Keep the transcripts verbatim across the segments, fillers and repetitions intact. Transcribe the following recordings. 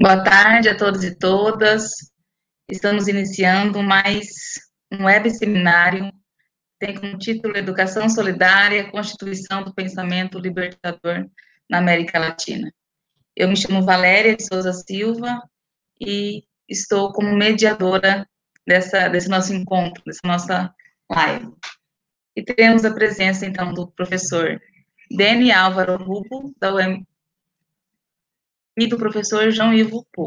Boa tarde a todos e todas. Estamos iniciando mais um web seminário que tem como título Educação Solidária, Constituição do Pensamento Libertador na América Latina. Eu me chamo Valéria de Souza Silva e estou como mediadora dessa, desse nosso encontro, dessa nossa live. E temos a presença, então, do professor Deni Álvaro Rupo, da U E M, e do professor João Ivo Pu.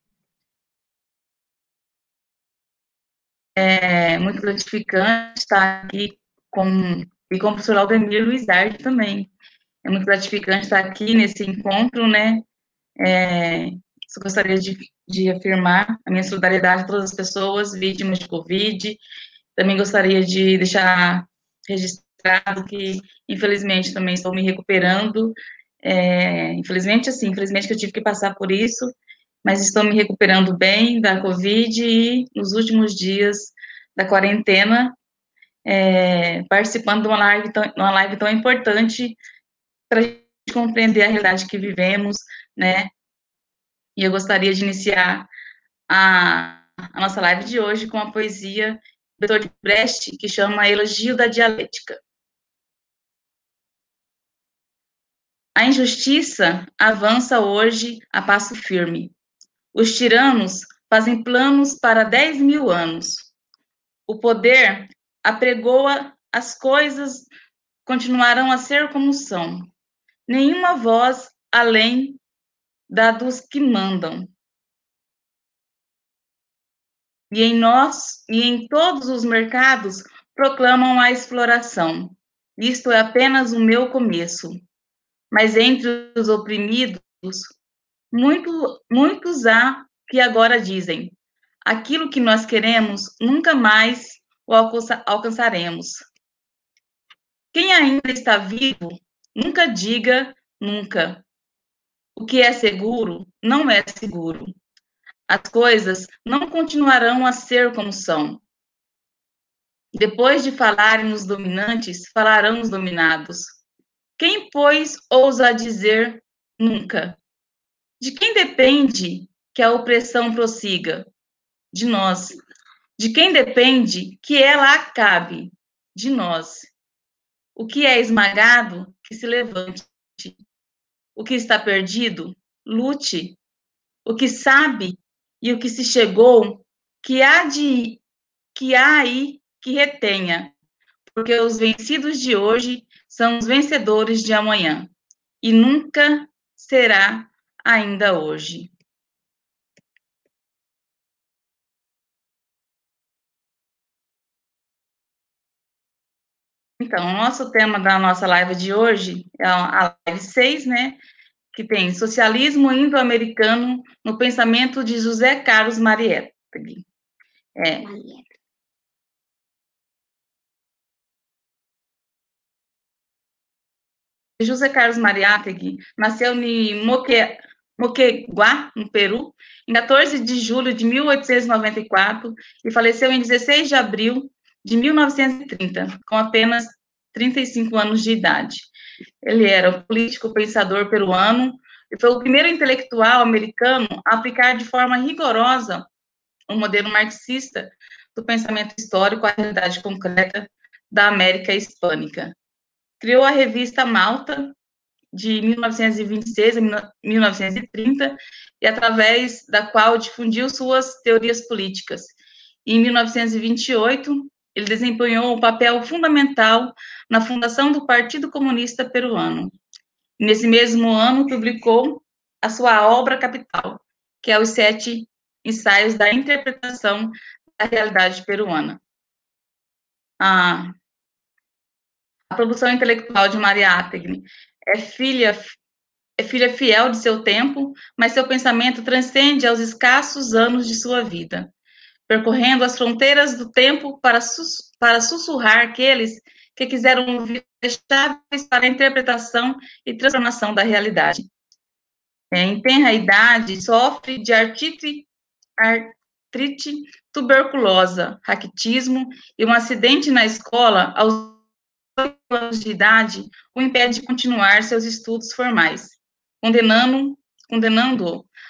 É muito gratificante estar aqui com, e com o professor Aldemir Luiz Arde também. É muito gratificante estar aqui nesse encontro, né? É, só gostaria de, de afirmar a minha solidariedade a todas as pessoas vítimas de Covid. Também gostaria de deixar registrado que, infelizmente, também estou me recuperando. É, infelizmente, assim, infelizmente que eu tive que passar por isso, mas estou me recuperando bem da Covid e, nos últimos dias da quarentena, é, participando de uma live tão, uma live tão importante para a gente compreender a realidade que vivemos, né? E eu gostaria de iniciar a, a nossa live de hoje com a poesia do Bertolt Brecht, que chama Elogio da Dialética. A injustiça avança hoje a passo firme. Os tiranos fazem planos para dez mil anos. O poder apregoa as coisas, continuarão a ser como são. Nenhuma voz além da dos que mandam. E em nós, e em todos os mercados, proclamam a exploração. Isto é apenas o meu começo. Mas entre os oprimidos, muito, muitos há que agora dizem: aquilo que nós queremos, nunca mais o alcança, alcançaremos. Quem ainda está vivo, nunca diga nunca. O que é seguro, não é seguro. As coisas não continuarão a ser como são. Depois de falarem os dominantes, falarão os dominados. Quem, pois, ousa dizer nunca? De quem depende que a opressão prossiga? De nós. De quem depende que ela acabe? De nós. O que é esmagado, que se levante. O que está perdido, lute. O que sabe e o que se chegou, que há de que há aí que retenha, porque os vencidos de hoje são os vencedores de amanhã, e nunca será ainda hoje. Então, o nosso tema da nossa live de hoje é a live seis, né, que tem Socialismo Indo-Americano no Pensamento de José Carlos Mariátegui. É, José Carlos Mariátegui nasceu em Moque, Moquegua, no Peru, em quatorze de julho de mil oitocentos e noventa e quatro e faleceu em dezesseis de abril de mil novecentos e trinta, com apenas trinta e cinco anos de idade. Ele era um político pensador peruano e foi o primeiro intelectual americano a aplicar de forma rigorosa o modelo marxista do pensamento histórico à realidade concreta da América Hispânica. Criou a revista Malta, de mil novecentos e vinte e seis a mil novecentos e trinta, e através da qual difundiu suas teorias políticas. E, em mil novecentos e vinte e oito, ele desempenhou um papel fundamental na fundação do Partido Comunista Peruano. Nesse mesmo ano, publicou a sua obra capital, que é Os Sete Ensaios da Interpretação da Realidade Peruana. A, a produção intelectual de Mariátegui é filha, é filha fiel de seu tempo, mas seu pensamento transcende aos escassos anos de sua vida, percorrendo as fronteiras do tempo para, sus, para sussurrar aqueles que quiseram ouvir chaves para a interpretação e transformação da realidade. É, em tenra idade, sofre de artrite, artrite tuberculosa, raquitismo e um acidente na escola aos oito anos de idade o impede de continuar seus estudos formais, condenando, condenando-o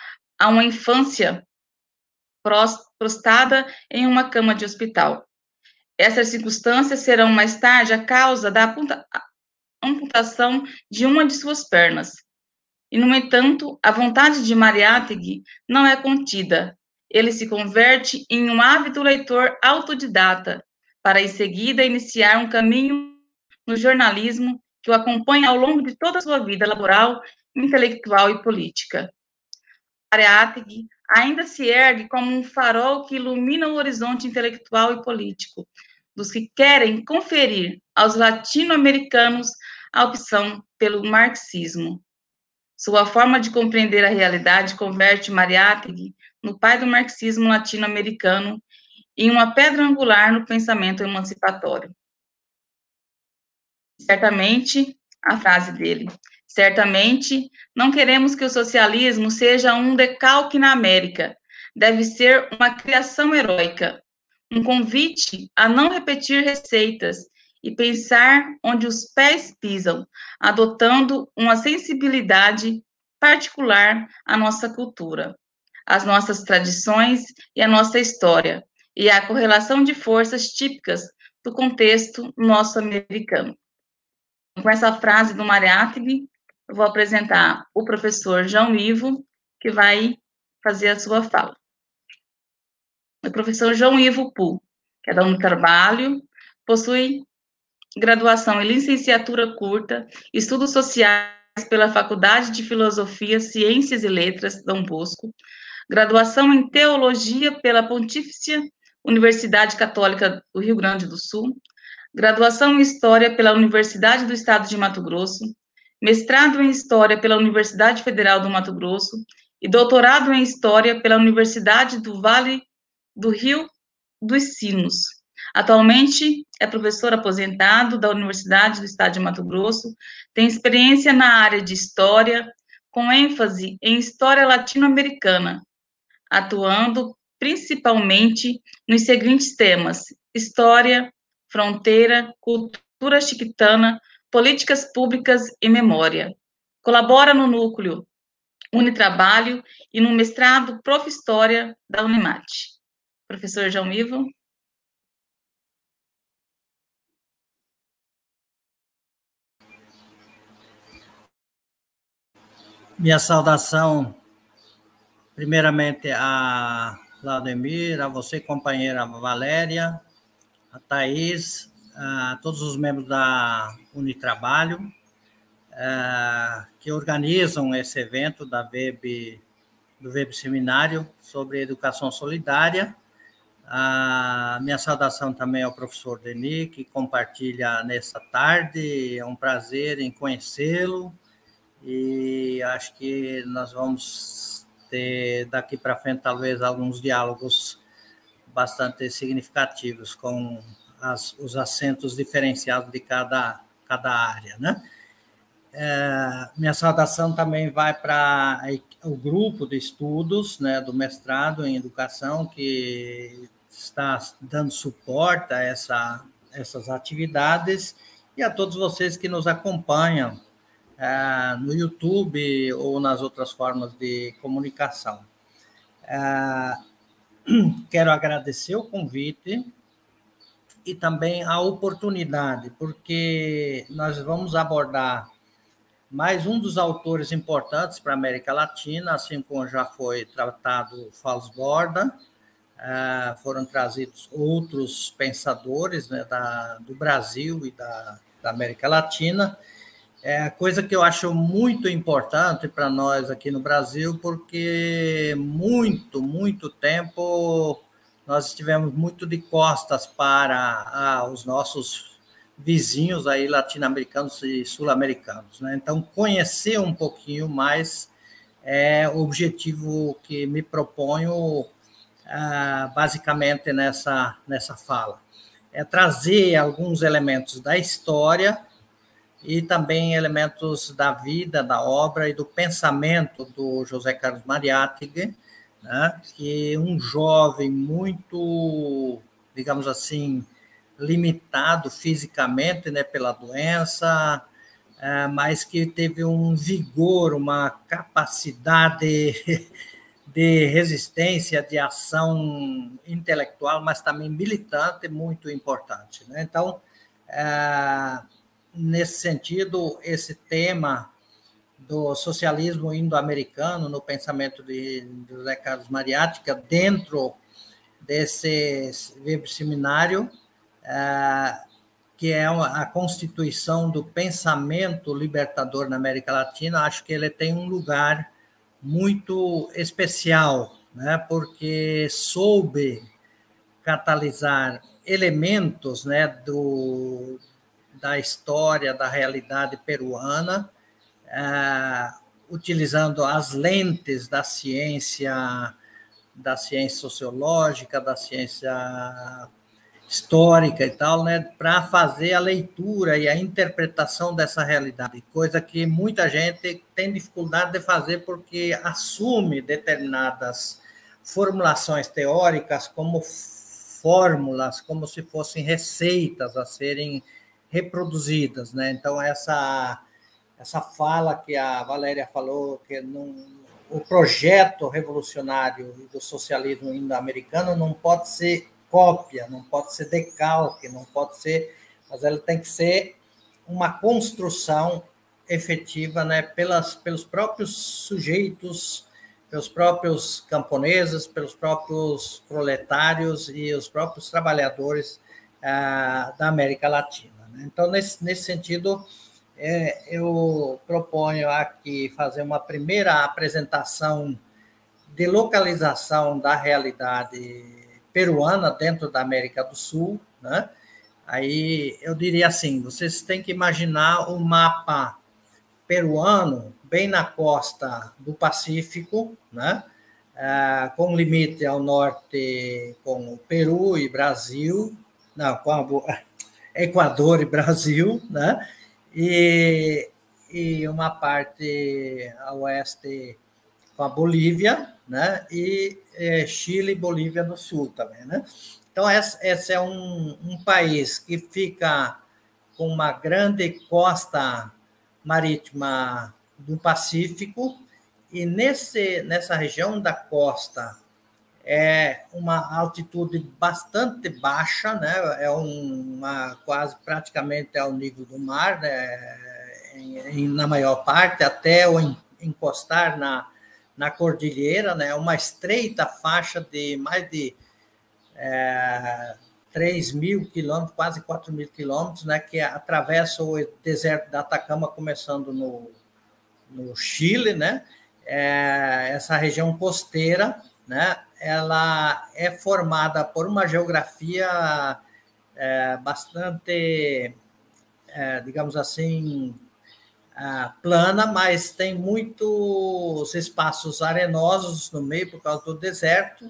a uma infância prostrada em uma cama de hospital. Essas circunstâncias serão mais tarde a causa da amputação de uma de suas pernas. E, no entanto, a vontade de Mariátegui não é contida. Ele se converte em um ávido leitor autodidata, para em seguida iniciar um caminho no jornalismo que o acompanha ao longo de toda a sua vida laboral, intelectual e política. Mariátegui ainda se ergue como um farol que ilumina o horizonte intelectual e político dos que querem conferir aos latino-americanos a opção pelo marxismo. Sua forma de compreender a realidade converte Mariátegui no pai do marxismo latino-americano e uma pedra angular no pensamento emancipatório. Certamente, a frase dele, certamente, não queremos que o socialismo seja um decalque na América, deve ser uma criação heróica, um convite a não repetir receitas e pensar onde os pés pisam, adotando uma sensibilidade particular à nossa cultura, às nossas tradições e à nossa história, e à correlação de forças típicas do contexto nosso americano. Com essa frase do Mariátegui, eu vou apresentar o professor João Ivo, que vai fazer a sua fala. O professor João Ivo Pu, que é da Unitrabalho, possui graduação em licenciatura curta, estudos sociais pela Faculdade de Filosofia, Ciências e Letras, Dom Bosco, graduação em teologia pela Pontifícia Universidade Católica do Rio Grande do Sul, graduação em História pela Universidade do Estado de Mato Grosso, mestrado em História pela Universidade Federal do Mato Grosso e doutorado em História pela Universidade do Vale do Rio dos Sinos. Atualmente é professor aposentado da Universidade do Estado de Mato Grosso, tem experiência na área de História, com ênfase em História latino-americana, atuando principalmente nos seguintes temas: História, Fronteira, Cultura chiquitana, Políticas Públicas e Memória. Colabora no núcleo Unitrabalho e no mestrado Prof. História da Unemate. Professor João Ivo. Minha saudação, primeiramente, a Claudemir, a você, companheira Valéria, a Thaís, a todos os membros da Unitrabalho, a, que organizam esse evento da V E B, do V E B Seminário sobre Educação Solidária. A minha saudação também ao professor Denis, que compartilha nessa tarde. É um prazer em conhecê-lo e acho que nós vamos ter daqui para frente talvez alguns diálogos bastante significativos com as, os acentos diferenciados de cada, cada área, né? É, minha saudação também vai para o grupo de estudos, né, do mestrado em educação, que está dando suporte a essa, essas atividades, e a todos vocês que nos acompanham é, no YouTube ou nas outras formas de comunicação. É, quero agradecer o convite e também a oportunidade, porque nós vamos abordar mais um dos autores importantes para a América Latina, assim como já foi tratado Fals Borda, uh, foram trazidos outros pensadores, né, da, do Brasil e da, da América Latina, é coisa que eu acho muito importante para nós aqui no Brasil, porque muito, muito tempo nós estivemos muito de costas para ah, os nossos vizinhos aí latino-americanos e sul-americanos, né? Então, conhecer um pouquinho mais é o objetivo que me proponho ah, basicamente nessa, nessa fala. É trazer alguns elementos da história e também elementos da vida, da obra e do pensamento do José Carlos Mariátegui, né? Que é um jovem muito, digamos assim, limitado fisicamente, né, pela doença, é, mas que teve um vigor, uma capacidade de resistência, de ação intelectual, mas também militante, muito importante, né? Então, é, nesse sentido, esse tema do socialismo indo-americano no pensamento de, de José Carlos Mariátegui, dentro desse seminário, é, que é a constituição do pensamento libertador na América Latina, acho que ele tem um lugar muito especial, né, porque soube catalisar elementos, né, do, da história, da realidade peruana, é, utilizando as lentes da ciência, da ciência sociológica, da ciência histórica e tal, né, para fazer a leitura e a interpretação dessa realidade, coisa que muita gente tem dificuldade de fazer porque assume determinadas formulações teóricas como fórmulas, como se fossem receitas a serem reproduzidas, né? Então, essa, essa fala que a Valéria falou, que não, o projeto revolucionário do socialismo indo-americano não pode ser cópia, não pode ser decalque, não pode ser, mas ela tem que ser uma construção efetiva, né, pelas, pelos próprios sujeitos, pelos próprios camponeses, pelos próprios proletários e os próprios trabalhadores ah, da América Latina, né? Então, nesse, nesse sentido, é, eu proponho aqui fazer uma primeira apresentação de localização da realidade peruana dentro da América do Sul, né? Aí eu diria assim, vocês têm que imaginar o mapa peruano bem na costa do Pacífico, né? Ah, com limite ao norte com o Peru e Brasil, não, com a, Equador e Brasil, né? E, e uma parte a oeste com a Bolívia, né? E é, Chile e Bolívia do Sul também, né? Então, esse é um, um país que fica com uma grande costa marítima do Pacífico, e nesse, nessa região da costa é uma altitude bastante baixa, né? É uma quase praticamente ao nível do mar, né? em, em, na maior parte, até o encostar na na cordilheira, né, uma estreita faixa de mais de é, três mil quilômetros, quase quatro mil quilômetros, né, que atravessa o deserto da Atacama, começando no, no Chile, né, é, essa região costeira, né, ela é formada por uma geografia é, bastante, é, digamos assim, Ah, plana, mas tem muitos espaços arenosos no meio por causa do deserto,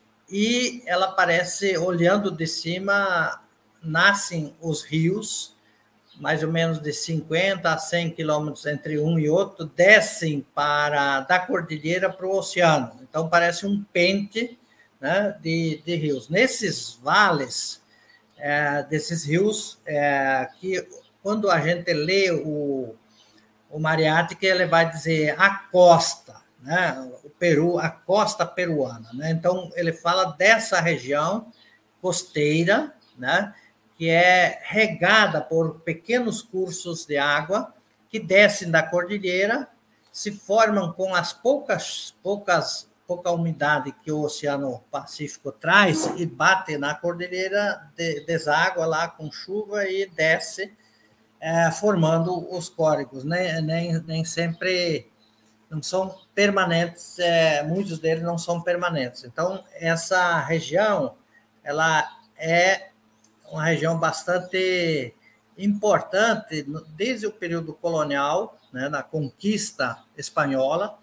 e ela parece, olhando de cima, nascem os rios, mais ou menos de cinquenta a cem quilômetros entre um e outro, descem para, da cordilheira para o oceano. Então, parece um pente, né, de, de rios. Nesses vales, é, desses rios, é, que quando a gente lê o o Mariátegui, ele vai dizer a costa, né? O Peru, a costa peruana, né? Então, ele fala dessa região costeira, né? Que é regada por pequenos cursos de água que descem da cordilheira, se formam com as poucas, poucas, pouca umidade que o Oceano Pacífico traz e bate na cordilheira, deságua lá com chuva e desce, É, formando os córregos, né? nem, nem sempre não são permanentes, é, muitos deles não são permanentes. Então, essa região, ela é uma região bastante importante desde o período colonial, né, na conquista espanhola,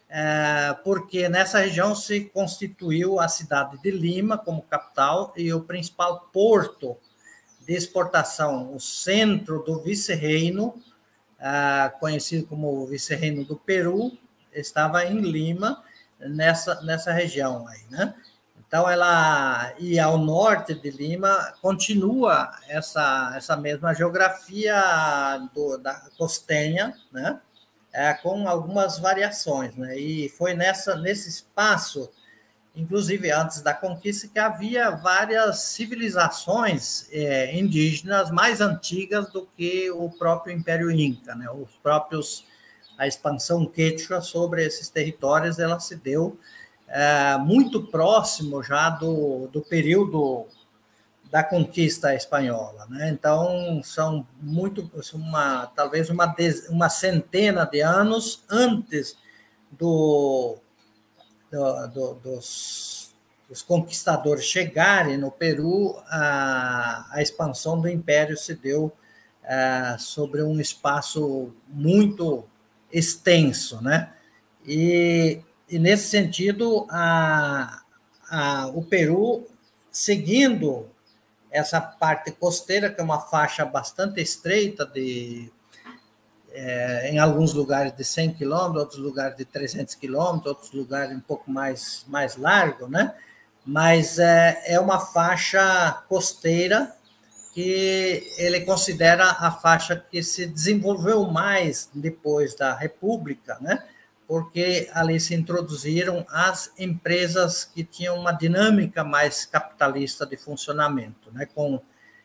é, porque nessa região se constituiu a cidade de Lima como capital e o principal porto de exportação, o centro do vice-reino, ah, conhecido como vice-reino do Peru, estava em Lima, nessa, nessa região aí, né? Então, ela, e ao norte de Lima, continua essa, essa mesma geografia do, da costenha, né? é, com algumas variações, né? E foi nessa, nesse espaço, inclusive antes da conquista, que havia várias civilizações é, indígenas mais antigas do que o próprio Império Inca, né? Os próprios, a expansão quechua sobre esses territórios, ela se deu é, muito próximo já do, do período da conquista espanhola, né? Então são muito, uma, talvez uma, uma centena de anos antes do, do, do dos, dos conquistadores chegarem no Peru, a, a expansão do império se deu é, sobre um espaço muito extenso, né? E, e nesse sentido, a, a, o Peru, seguindo essa parte costeira, que é uma faixa bastante estreita, de, é, em alguns lugares de cem quilômetros, outros lugares de trezentos quilômetros, outros lugares um pouco mais, mais largo, né? Mas é, é uma faixa costeira que ele considera a faixa que se desenvolveu mais depois da República, né? Porque ali se introduziram as empresas que tinham uma dinâmica mais capitalista de funcionamento, né? Com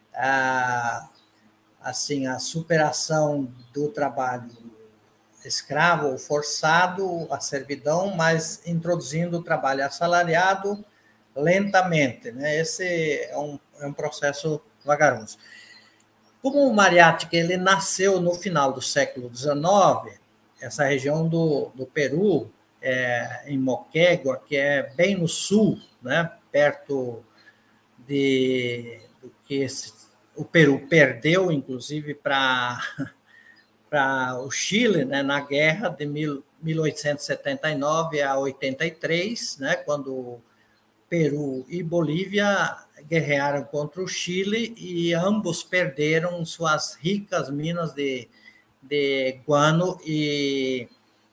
a, assim, a superação do trabalho escravo ou forçado, a servidão, mas introduzindo o trabalho assalariado lentamente, né? Esse é um, é um processo vagaroso. Como o Mariátegui, ele nasceu no final do século dezenove, essa região do, do Peru, é, em Moquegua, que é bem no sul, né, perto de, do que esse, o Peru perdeu, inclusive, para para o Chile, né, na guerra de mil, mil oitocentos e setenta e nove a oitenta e três, né, quando Peru e Bolívia guerrearam contra o Chile e ambos perderam suas ricas minas de, de guano e,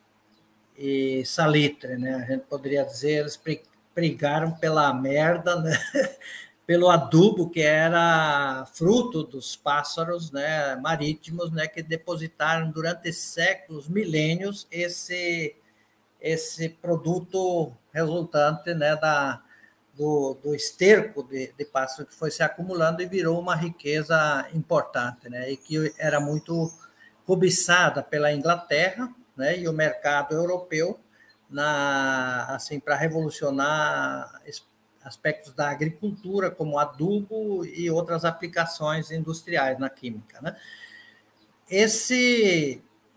e salitre, né? A gente poderia dizer, eles brigaram pela merda, né? Pelo adubo que era fruto dos pássaros, né, marítimos, né, que depositaram durante séculos, milênios, esse, esse produto resultante, né, da, do, do esterco de, de pássaro que foi se acumulando e virou uma riqueza importante, né, e que era muito cobiçada pela Inglaterra, né, e o mercado europeu na, assim, para revolucionar aspectos da agricultura, como adubo e outras aplicações industriais na química, né? Esse,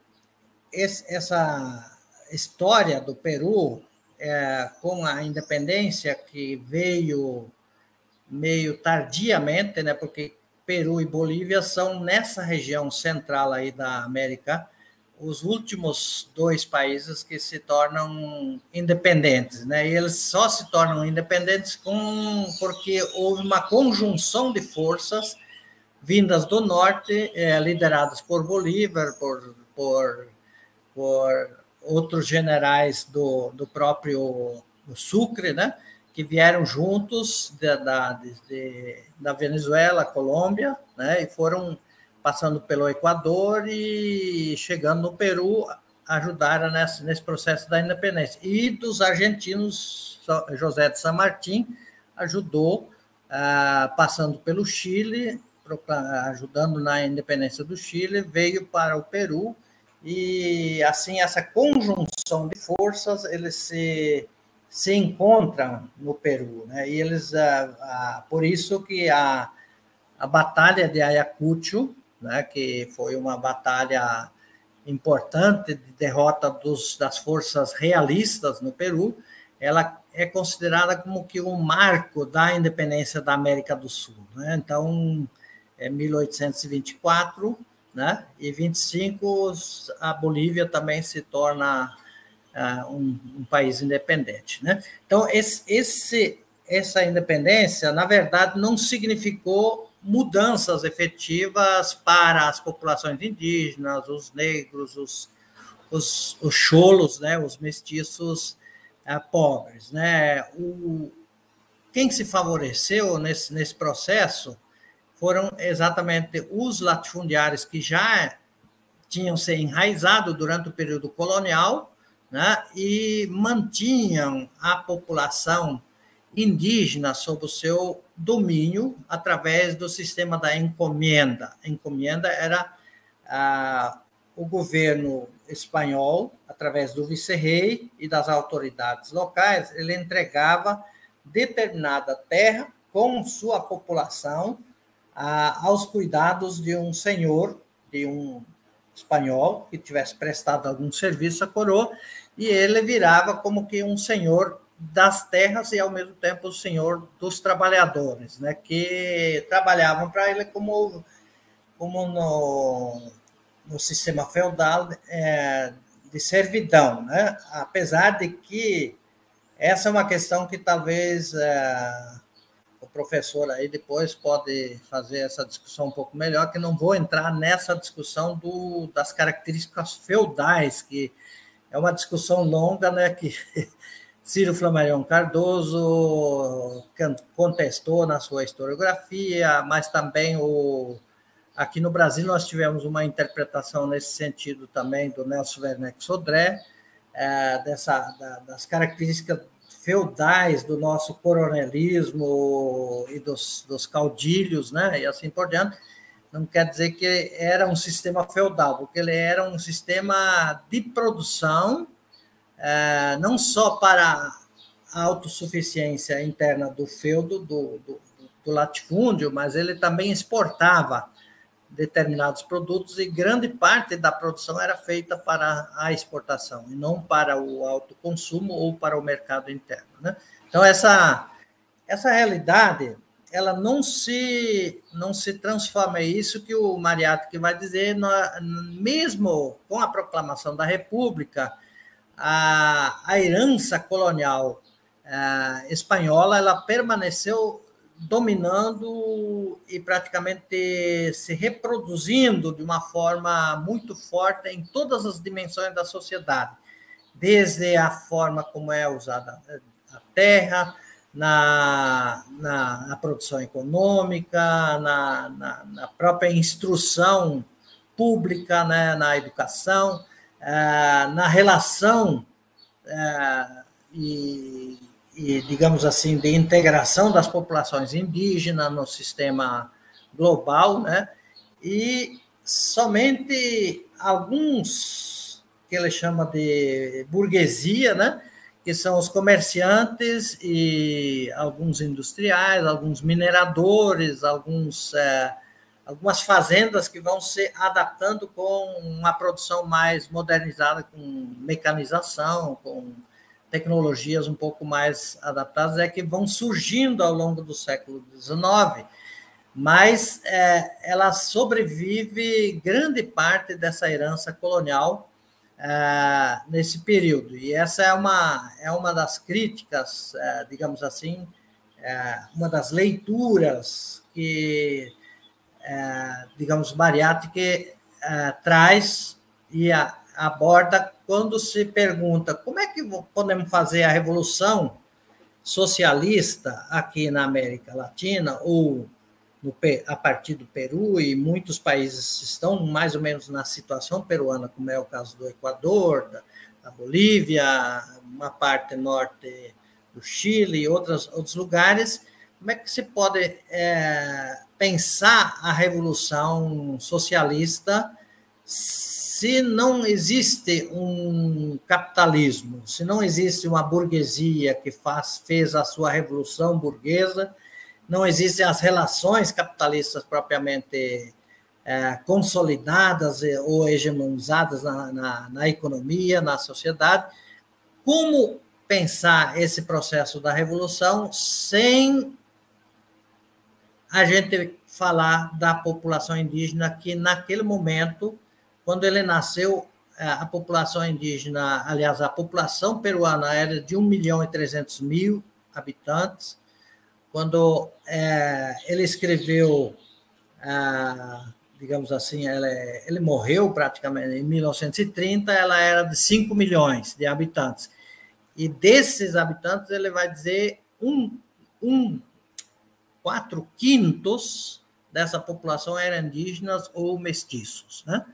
esse, essa história do Peru, é, com a independência que veio meio tardiamente, né? Porque Peru e Bolívia são, nessa região central aí da América, os últimos dois países que se tornam independentes, né? E eles só se tornam independentes com, porque houve uma conjunção de forças vindas do norte, é, lideradas por Bolívar, por, por, por outros generais do, do próprio do Sucre, né? Que vieram juntos da, da, de, da Venezuela, Colômbia, né? E foram passando pelo Equador e chegando no Peru, ajudaram nesse, nesse processo da independência. E dos argentinos, José de San Martín ajudou, ah, passando pelo Chile, ajudando na independência do Chile, veio para o Peru, e assim, essa conjunção de forças, eles se, se encontram no Peru, né? E eles, ah, ah, por isso que a, a Batalha de Ayacucho, né, que foi uma batalha importante de derrota dos, das forças realistas no Peru, ela é considerada como que um marco da independência da América do Sul, né? Então, é mil oitocentos e vinte e quatro, né? E vinte e cinco, a Bolívia também se torna uh, um, um país independente, né? Então, esse, esse, essa independência, na verdade, não significou mudanças efetivas para as populações indígenas, os negros, os, os, os cholos, né, os mestiços uh, pobres, né? O, quem se favoreceu nesse, nesse processo foram exatamente os latifundiários que já tinham se enraizado durante o período colonial, né, e mantinham a população indígena sob o seu domínio através do sistema da encomenda. A encomenda era ah, o governo espanhol, através do vice-rei e das autoridades locais, ele entregava determinada terra com sua população ah, aos cuidados de um senhor, de um espanhol que tivesse prestado algum serviço à coroa, e ele virava como que um senhor das terras e, ao mesmo tempo, o senhor dos trabalhadores, né, que trabalhavam para ele como, como no, no sistema feudal é, de servidão, né? Apesar de que essa é uma questão que talvez é, o professor aí depois pode fazer essa discussão um pouco melhor, que não vou entrar nessa discussão do, das características feudais, que é uma discussão longa, né, que Ciro Flammarion Cardoso contestou na sua historiografia, mas também o, aqui no Brasil nós tivemos uma interpretação nesse sentido também do Nelson Werneck Sodré, é, dessa, da, das características feudais do nosso coronelismo e dos, dos caudilhos, né, e assim por diante. Não quer dizer que era um sistema feudal, porque ele era um sistema de produção, é, não só para a autossuficiência interna do feudo, do, do, do latifúndio, mas ele também exportava determinados produtos e grande parte da produção era feita para a exportação e não para o autoconsumo ou para o mercado interno, né? Então, essa, essa realidade, ela não se, não se transforma, é isso que o Mariátegui vai dizer, mesmo com a proclamação da República, a, a herança colonial a, espanhola, ela permaneceu dominando e praticamente se reproduzindo de uma forma muito forte em todas as dimensões da sociedade, desde a forma como é usada a terra, na, na, na produção econômica, na, na, na própria instrução pública, né, na educação, na relação e e, digamos assim, de integração das populações indígenas no sistema global, né? E somente alguns que ele chama de burguesia, né? Que são os comerciantes e alguns industriais, alguns mineradores, alguns, é, algumas fazendas que vão se adaptando com uma produção mais modernizada, com mecanização, com tecnologias um pouco mais adaptadas, é que vão surgindo ao longo do século dezenove, mas é, ela sobrevive grande parte dessa herança colonial é, nesse período. E essa é uma, é uma das críticas, é, digamos assim, é, uma das leituras que, é, digamos, Mariátegui é, traz e a, aborda quando se pergunta como é que podemos fazer a revolução socialista aqui na América Latina ou no, a partir do Peru, e muitos países estão mais ou menos na situação peruana, como é o caso do Equador, da, da Bolívia, uma parte norte do Chile e outros, outros lugares. Como é que se pode é, pensar a revolução socialista se não existe um capitalismo, se não existe uma burguesia que faz, fez a sua revolução burguesa, não existem as relações capitalistas propriamente é, consolidadas ou hegemonizadas na, na, na economia, na sociedade, como pensar esse processo da revolução sem a gente falar da população indígena que, naquele momento, quando ele nasceu, a população indígena, aliás, a população peruana era de um milhão e trezentos mil habitantes. Quando é, ele escreveu, ah, digamos assim, ele, ele morreu praticamente em mil novecentos e trinta, ela era de cinco milhões de habitantes. E desses habitantes, ele vai dizer um, um quatro quintos dessa população eram indígenas ou mestiços, né?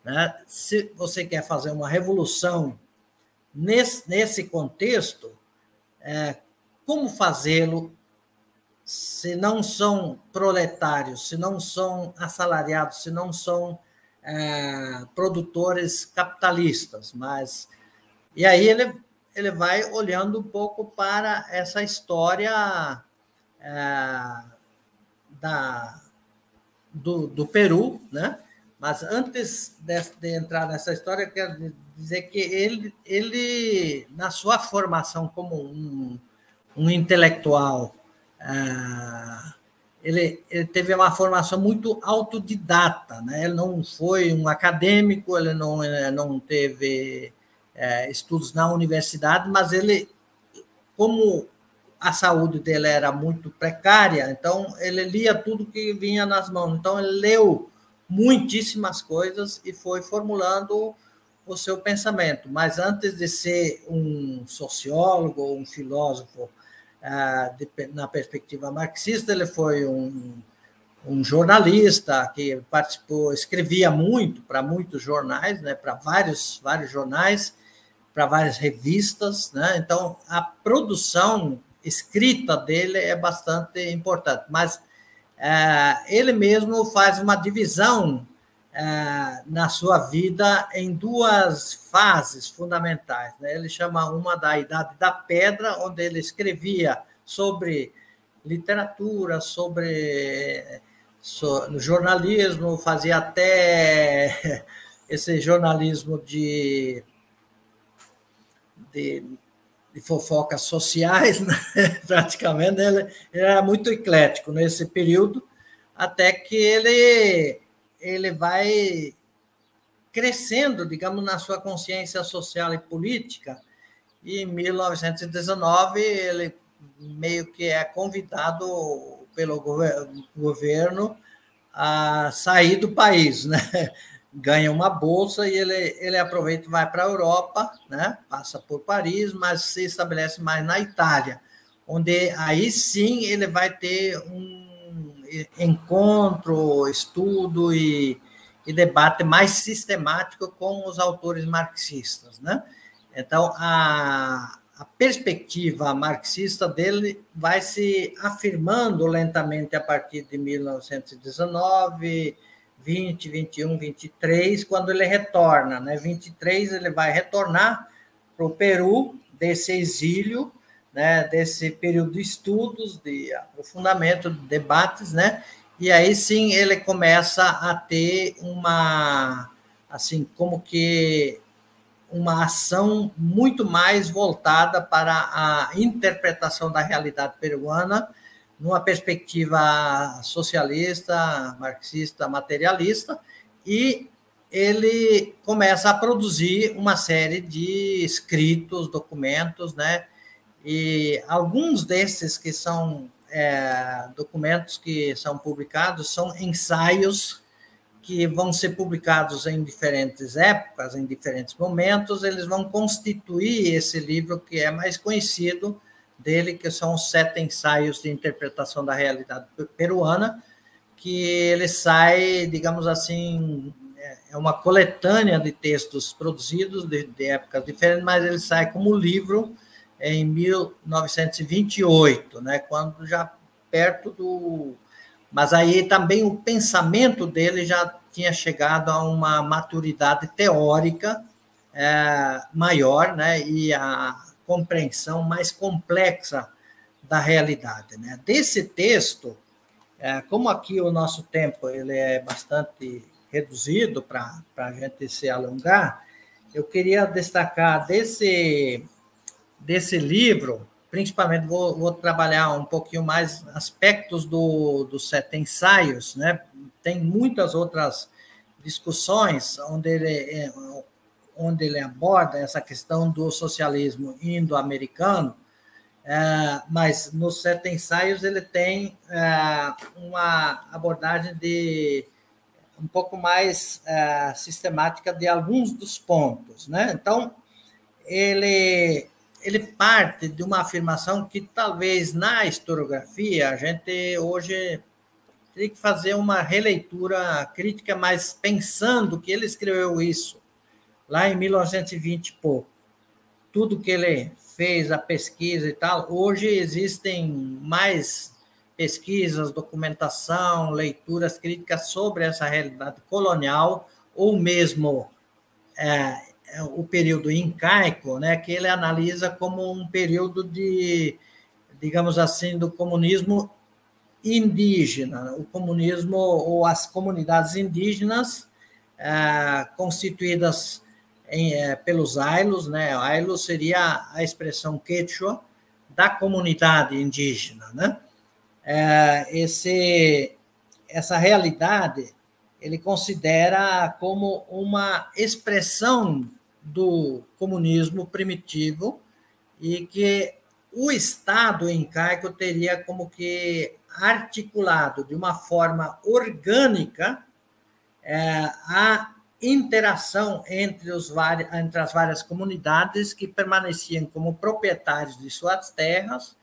né? Se você quer fazer uma revolução nesse, nesse contexto, é, como fazê-lo se não são proletários, se não são assalariados, se não são é, produtores capitalistas? Mas e aí ele, ele vai olhando um pouco para essa história é, da, do, do Peru, né? Mas antes de, de entrar nessa história, eu quero dizer que ele, ele na sua formação como um, um intelectual, ah, ele, ele teve uma formação muito autodidata, né? Ele não foi um acadêmico, ele não, não teve é, estudos na universidade, mas ele, como a saúde dele era muito precária, então ele lia tudo que vinha nas mãos. Então ele leu muitíssimas coisas e foi formulando o seu pensamento. Mas antes de ser um sociólogo ou um filósofo ah, de, na perspectiva marxista, ele foi um, um jornalista que participou, escrevia muito para muitos jornais, né, para vários, vários jornais, para várias revistas, né? Então a produção escrita dele é bastante importante, mas é, ele mesmo faz uma divisão é, na sua vida em duas fases fundamentais, né? Ele chama uma da Idade da Pedra, onde ele escrevia sobre literatura, sobre, sobre jornalismo, fazia até esse jornalismo de, de de fofocas sociais, né? Praticamente, ele, ele era muito eclético nesse período, até que ele, ele vai crescendo, digamos, na sua consciência social e política, e em mil novecentos e dezenove ele meio que é convidado pelo governo a sair do país, né? Ganha uma bolsa e ele, ele aproveita e vai para a Europa, né? Passa por Paris, mas se estabelece mais na Itália, onde aí sim ele vai ter um encontro, estudo e, e debate mais sistemático com os autores marxistas, né? Então, a, a perspectiva marxista dele vai se afirmando lentamente a partir de mil novecentos e dezenove, vinte, vinte e um, vinte e três, quando ele retorna, né? vinte e três ele vai retornar para o Peru, desse exílio, né? Desse período de estudos, de aprofundamento, de debates, né? E aí sim ele começa a ter uma, assim, como que uma ação muito mais voltada para a interpretação da realidade peruana, numa perspectiva socialista, marxista, materialista, e ele começa a produzir uma série de escritos, documentos, né? E alguns desses que são é, documentos que são publicados são ensaios que vão ser publicados em diferentes épocas, em diferentes momentos, eles vão constituir esse livro que é mais conhecido dele, que são os Sete Ensaios de Interpretação da Realidade Peruana, que ele sai, digamos assim, é uma coletânea de textos produzidos de, de épocas diferentes, mas ele sai como livro em mil novecentos e vinte e oito, né, quando já perto do... Mas aí também o pensamento dele já tinha chegado a uma maturidade teórica é, maior, né, e a compreensão mais complexa da realidade, né? Desse texto, é, como aqui o nosso tempo ele é bastante reduzido para a gente se alongar, eu queria destacar desse, desse livro, principalmente vou, vou trabalhar um pouquinho mais aspectos do, dos Sete Ensaios, né? Tem muitas outras discussões onde ele, onde ele aborda essa questão do socialismo indo-americano, é, mas nos Sete Ensaios ele tem é, uma abordagem de um pouco mais é, sistemática de alguns dos pontos, né? Então, ele, ele parte de uma afirmação que talvez na historiografia a gente hoje teria que fazer uma releitura crítica, mas pensando que ele escreveu isso lá em mil novecentos e vinte e pouco, tudo que ele fez, a pesquisa e tal, hoje existem mais pesquisas, documentação, leituras críticas sobre essa realidade colonial, ou mesmo é, o período incaico, né, que ele analisa como um período de, digamos assim, do comunismo indígena, o comunismo ou as comunidades indígenas é, constituídas em, é, pelos ailos, né? Ailo seria a expressão quechua da comunidade indígena, né? É, esse, essa realidade ele considera como uma expressão do comunismo primitivo e que o Estado incaico teria como que articulado de uma forma orgânica é, a interação entre, os, entre as várias comunidades que permaneciam como proprietários de suas terras,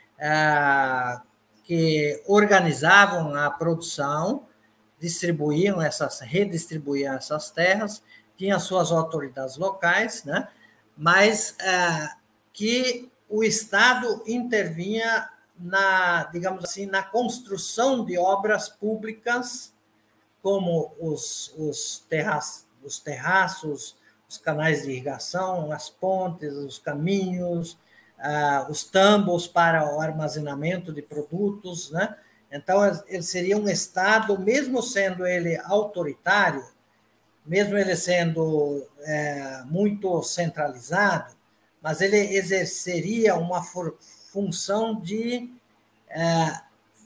é, que organizavam a produção, distribuíam essas, redistribuíam essas terras, tinham suas autoridades locais, né? Mas é, que o Estado intervinha na, digamos assim, na construção de obras públicas, como os, os, terraços, os terraços, os canais de irrigação, as pontes, os caminhos, ah, os tambos para o armazenamento de produtos, né? Então, ele seria um Estado, mesmo sendo ele autoritário, mesmo ele sendo é, muito centralizado, mas ele exerceria uma função de é,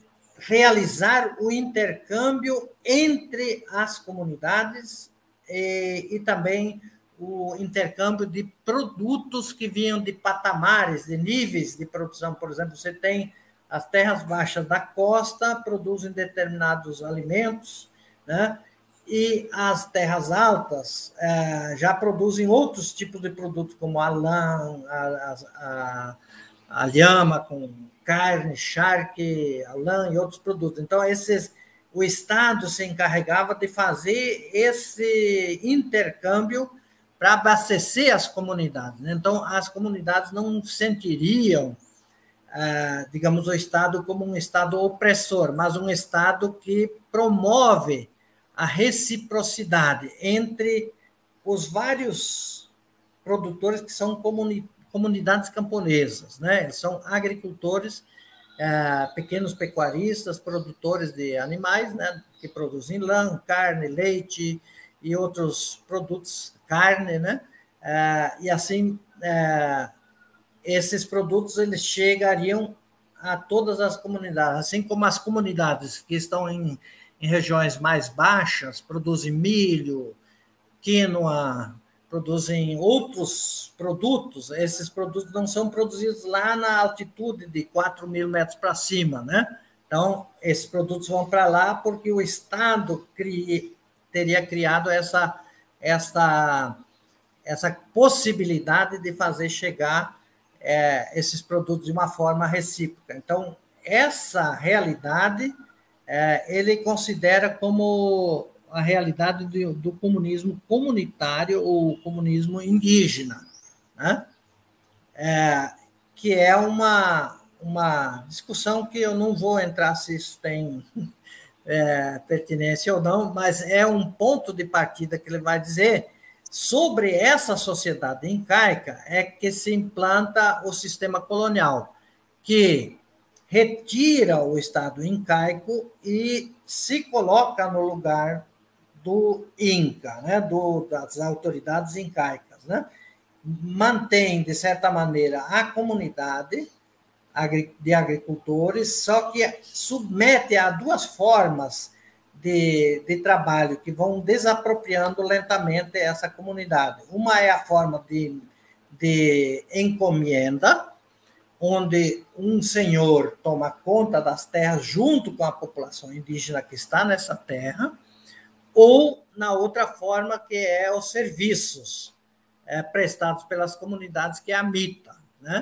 realizar o intercâmbio entre as comunidades e, e também o intercâmbio de produtos que vinham de patamares, de níveis de produção. Por exemplo, você tem as terras baixas da costa, produzem determinados alimentos, né? E as terras altas eh, já produzem outros tipos de produtos, como a lã, a, a, a lhama com carne, charque, a lã e outros produtos. Então, esses, o Estado se encarregava de fazer esse intercâmbio para abastecer as comunidades. Então, as comunidades não sentiriam, ah, digamos, o Estado como um Estado opressor, mas um Estado que promove a reciprocidade entre os vários produtores que são comuni- comunidades camponesas, né? São agricultores, é, pequenos pecuaristas, produtores de animais, né? Que produzem lã, carne, leite e outros produtos, carne, né? É, e assim, é, esses produtos eles chegariam a todas as comunidades, assim como as comunidades que estão em, em regiões mais baixas produzem milho, quinoa, produzem outros produtos. Esses produtos não são produzidos lá na altitude de quatro mil metros para cima, né? Então, esses produtos vão para lá porque o Estado cri, teria criado essa, essa, essa possibilidade de fazer chegar é, esses produtos de uma forma recíproca. Então, essa realidade é, ele considera como a realidade do, do comunismo comunitário ou comunismo indígena, né? É, que é uma, uma discussão que eu não vou entrar se isso tem é, pertinência ou não, mas é um ponto de partida que ele vai dizer sobre essa sociedade incaica é que se implanta o sistema colonial, que retira o Estado incaico e se coloca no lugar do Inca, né, do, das autoridades incaicas, né? Mantém, de certa maneira, a comunidade de agricultores, só que submete a duas formas de, de trabalho que vão desapropriando lentamente essa comunidade. Uma é a forma de, de encomenda, onde um senhor toma conta das terras junto com a população indígena que está nessa terra, ou na outra forma, que é os serviços é, prestados pelas comunidades, que é a mita, né?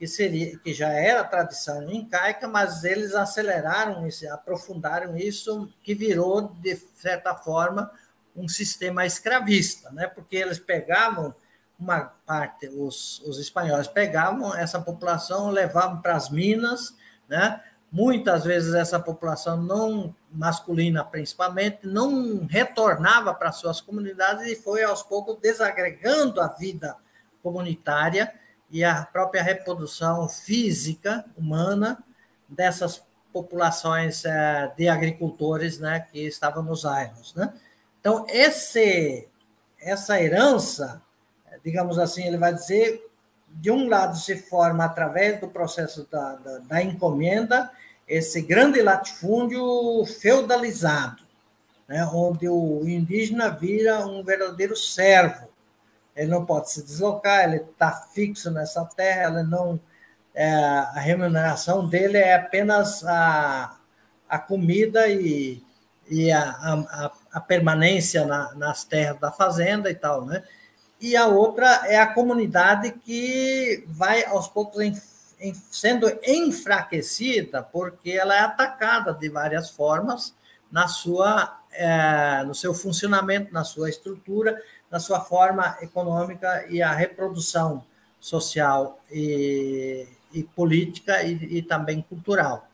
que seria, que já era tradição incaica, mas eles aceleraram isso, aprofundaram isso, que virou, de certa forma, um sistema escravista, né? Porque eles pegavam uma parte, os, os espanhóis pegavam essa população, levavam para as minas, né? Muitas vezes essa população não masculina, principalmente, não retornava para suas comunidades e foi, aos poucos, desagregando a vida comunitária e a própria reprodução física humana dessas populações de agricultores, né, que estavam nos airros, né? Então, esse, essa herança, digamos assim, ele vai dizer, de um lado se forma através do processo da, da, da encomenda, esse grande latifúndio feudalizado, né, onde o indígena vira um verdadeiro servo. Ele não pode se deslocar, ele está fixo nessa terra, ele não, é, a remuneração dele é apenas a, a comida e, e a, a, a permanência na, nas terras da fazenda e tal, né? E a outra é a comunidade que vai, aos poucos, em, em, sendo enfraquecida, porque ela é atacada de várias formas na sua, é, no seu funcionamento, na sua estrutura, na sua forma econômica e a reprodução social e, e política e, e também cultural.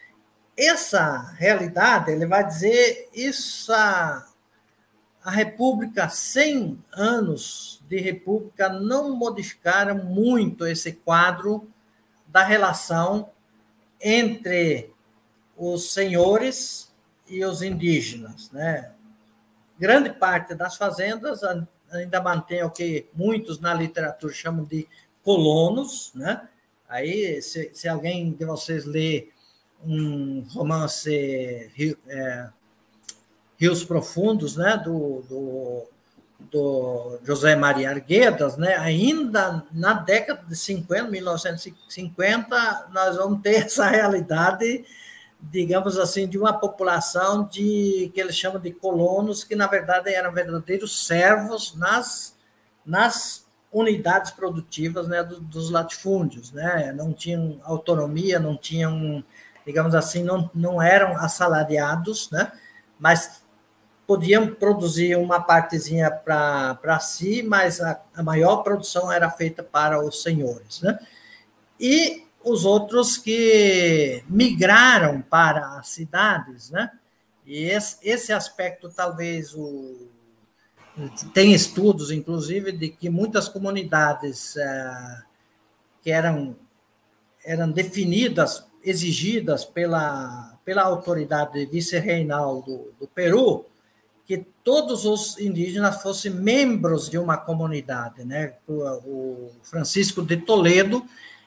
Essa realidade, ele vai dizer, isso, a, a República, cem anos de República, não modificaram muito esse quadro da relação entre os senhores e os indígenas, né? Grande parte das fazendas ainda mantém o que muitos na literatura chamam de colonos, né? Aí, se, se alguém de vocês lê um romance é, Rios Profundos, né, do, do, do José Maria Arguedas, né, ainda na década de cinquenta, mil novecentos e cinquenta, nós vamos ter essa realidade, digamos assim, de uma população de, que eles chamam de colonos, que, na verdade, eram verdadeiros servos nas, nas unidades produtivas, né, do, dos latifúndios, né? Não tinham autonomia, não tinham, digamos assim, não, não eram assalariados, né? Mas podiam produzir uma partezinha para si, mas a, a maior produção era feita para os senhores, né? E os outros que migraram para as cidades, né? E esse, esse aspecto, talvez, o, tem estudos, inclusive, de que muitas comunidades é, que eram, eram definidas, exigidas pela, pela autoridade vice-reinal do, do Peru, que todos os indígenas fossem membros de uma comunidade, né? O Francisco de Toledo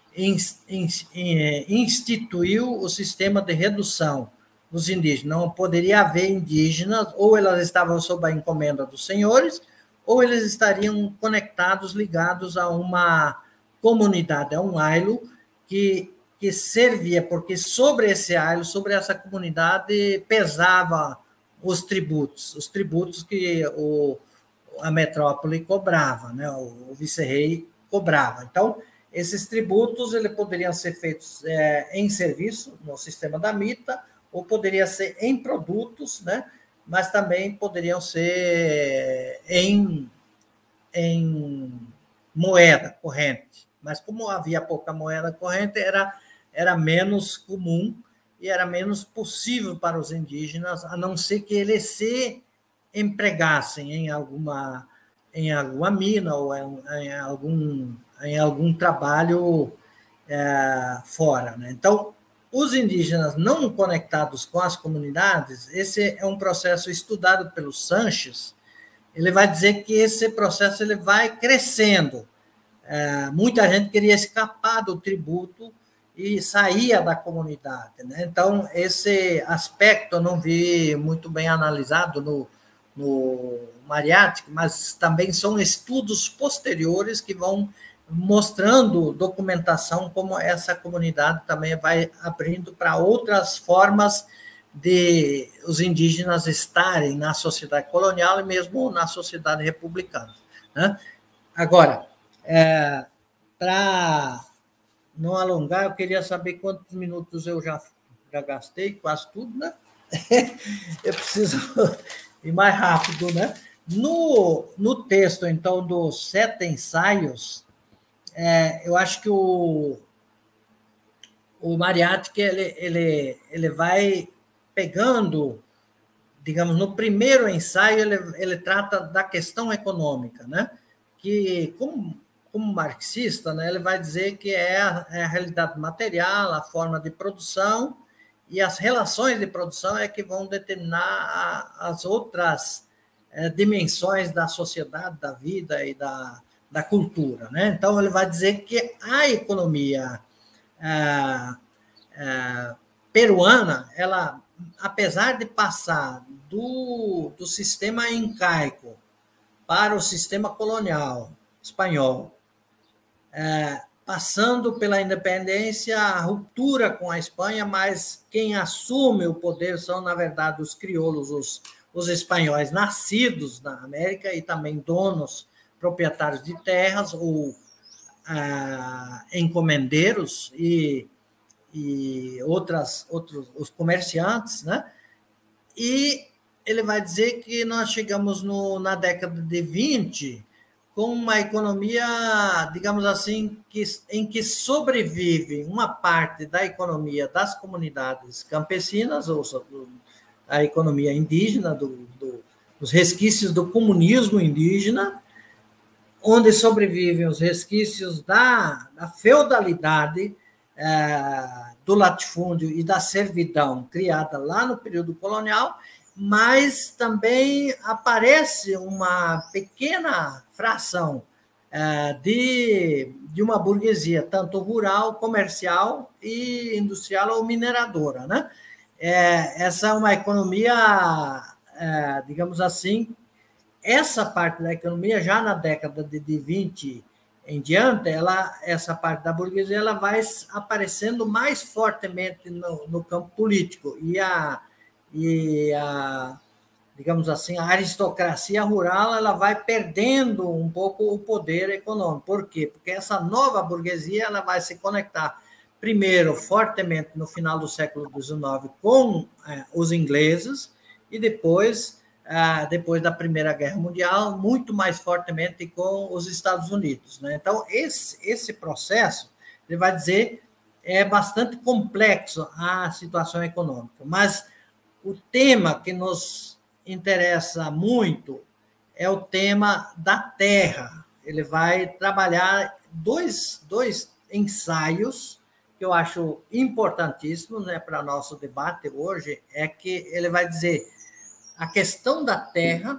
instituiu o sistema de redução dos indígenas. Não poderia haver indígenas, ou elas estavam sob a encomenda dos senhores, ou eles estariam conectados, ligados a uma comunidade, a um ailo, que, que servia, porque sobre esse ailo, sobre essa comunidade, pesava os tributos, os tributos que o, a metrópole cobrava, né? O, o vice-rei cobrava. Então, esses tributos ele poderiam ser feitos é, em serviço, no sistema da mita, ou poderia ser em produtos, né? Mas também poderiam ser em, em moeda corrente. Mas como havia pouca moeda corrente, era, era menos comum e era menos possível para os indígenas, a não ser que eles se empregassem em alguma, em alguma mina ou em, em algum... em algum trabalho é, fora, né? Então, os indígenas não conectados com as comunidades, esse é um processo estudado pelo Sanches, ele vai dizer que esse processo ele vai crescendo. É, muita gente queria escapar do tributo e saía da comunidade, né? Então, esse aspecto eu não vi muito bem analisado no, no Mariátegui, mas também são estudos posteriores que vão mostrando documentação como essa comunidade também vai abrindo para outras formas de os indígenas estarem na sociedade colonial e mesmo na sociedade republicana, né? Agora, é, para não alongar, eu queria saber quantos minutos eu já, já gastei, quase tudo, né? Eu preciso ir mais rápido, né? No, no texto, então, dos sete ensaios, é, eu acho que o, o Mariátegui, ele, ele, ele vai pegando, digamos, no primeiro ensaio, ele, ele trata da questão econômica, né? Que, como, como marxista, né, ele vai dizer que é a, é a realidade material, a forma de produção, e as relações de produção é que vão determinar a, as outras é, dimensões da sociedade, da vida e da, da cultura, né? Então, ele vai dizer que a economia é, é, peruana, ela, apesar de passar do, do sistema incaico para o sistema colonial espanhol, é, passando pela independência, a ruptura com a Espanha, mas quem assume o poder são, na verdade, os crioulos, os, os espanhóis nascidos na América e também donos, proprietários de terras ou ah, encomendeiros e, e outras, outros, os comerciantes, né? E ele vai dizer que nós chegamos no, na década de vinte com uma economia, digamos assim, que, em que sobrevive uma parte da economia das comunidades campesinas, ou a economia indígena, do, do, dos resquícios do comunismo indígena, onde sobrevivem os resquícios da, da feudalidade, é, do latifúndio e da servidão criada lá no período colonial, mas também aparece uma pequena fração é, de, de uma burguesia, tanto rural, comercial e industrial ou mineradora, né? É, essa é uma economia, é, digamos assim, essa parte da economia, já na década de vinte em diante, ela, essa parte da burguesia ela vai aparecendo mais fortemente no, no campo político. E a, e a, digamos assim, a aristocracia rural ela vai perdendo um pouco o poder econômico. Por quê? Porque essa nova burguesia ela vai se conectar, primeiro, fortemente no final do século dezenove com é, os ingleses, e depois... depois da Primeira Guerra Mundial, muito mais fortemente com os Estados Unidos, né? Então, esse, esse processo, ele vai dizer, é bastante complexo a situação econômica, mas o tema que nos interessa muito é o tema da terra. Ele vai trabalhar dois, dois ensaios que eu acho importantíssimos, né, para nosso debate hoje, é que ele vai dizer a questão da terra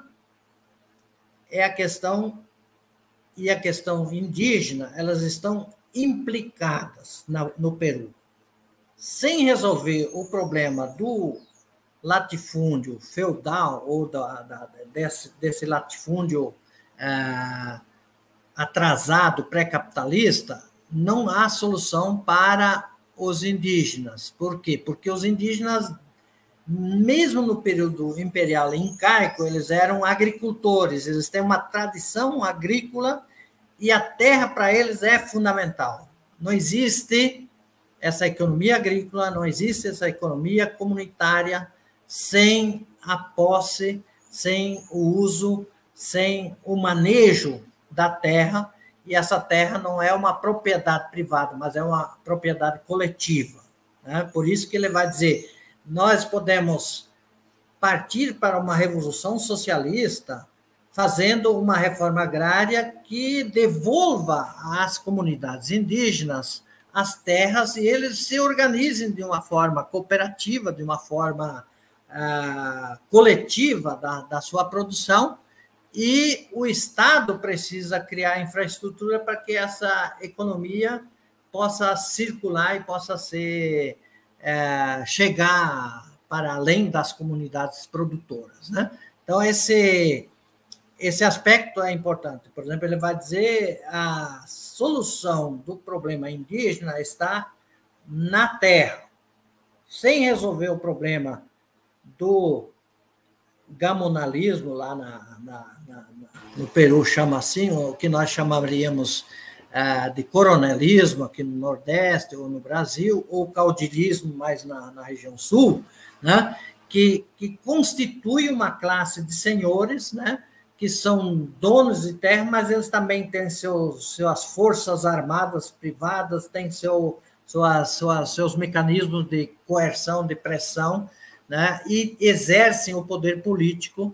é a questão e a questão indígena, elas estão implicadas no Peru. Sem resolver o problema do latifúndio feudal ou da, da, desse, desse latifúndio ah, atrasado, pré-capitalista, não há solução para os indígenas. Por quê? Porque os indígenas, mesmo no período imperial incaico, eles eram agricultores, eles têm uma tradição agrícola e a terra para eles é fundamental. Não existe essa economia agrícola, não existe essa economia comunitária sem a posse, sem o uso, sem o manejo da terra, e essa terra não é uma propriedade privada, mas é uma propriedade coletiva, né? Por isso que ele vai dizer, nós podemos partir para uma revolução socialista fazendo uma reforma agrária que devolva às comunidades indígenas as terras e eles se organizem de uma forma cooperativa, de uma forma ah, coletiva da, da sua produção, e o Estado precisa criar infraestrutura para que essa economia possa circular e possa ser... É, chegar para além das comunidades produtoras, né? Então, esse, esse aspecto é importante. Por exemplo, ele vai dizer a solução do problema indígena está na terra. Sem resolver o problema do gamonalismo, lá na, na, na, no Peru chama assim, o que nós chamaríamos ah, de coronelismo aqui no Nordeste ou no Brasil, ou caudillismo mais na, na região Sul, né? que, que constitui uma classe de senhores, né? que são donos de terra, mas eles também têm seus, suas forças armadas privadas, têm seu, suas, suas, seus mecanismos de coerção, de pressão, né? e exercem o poder político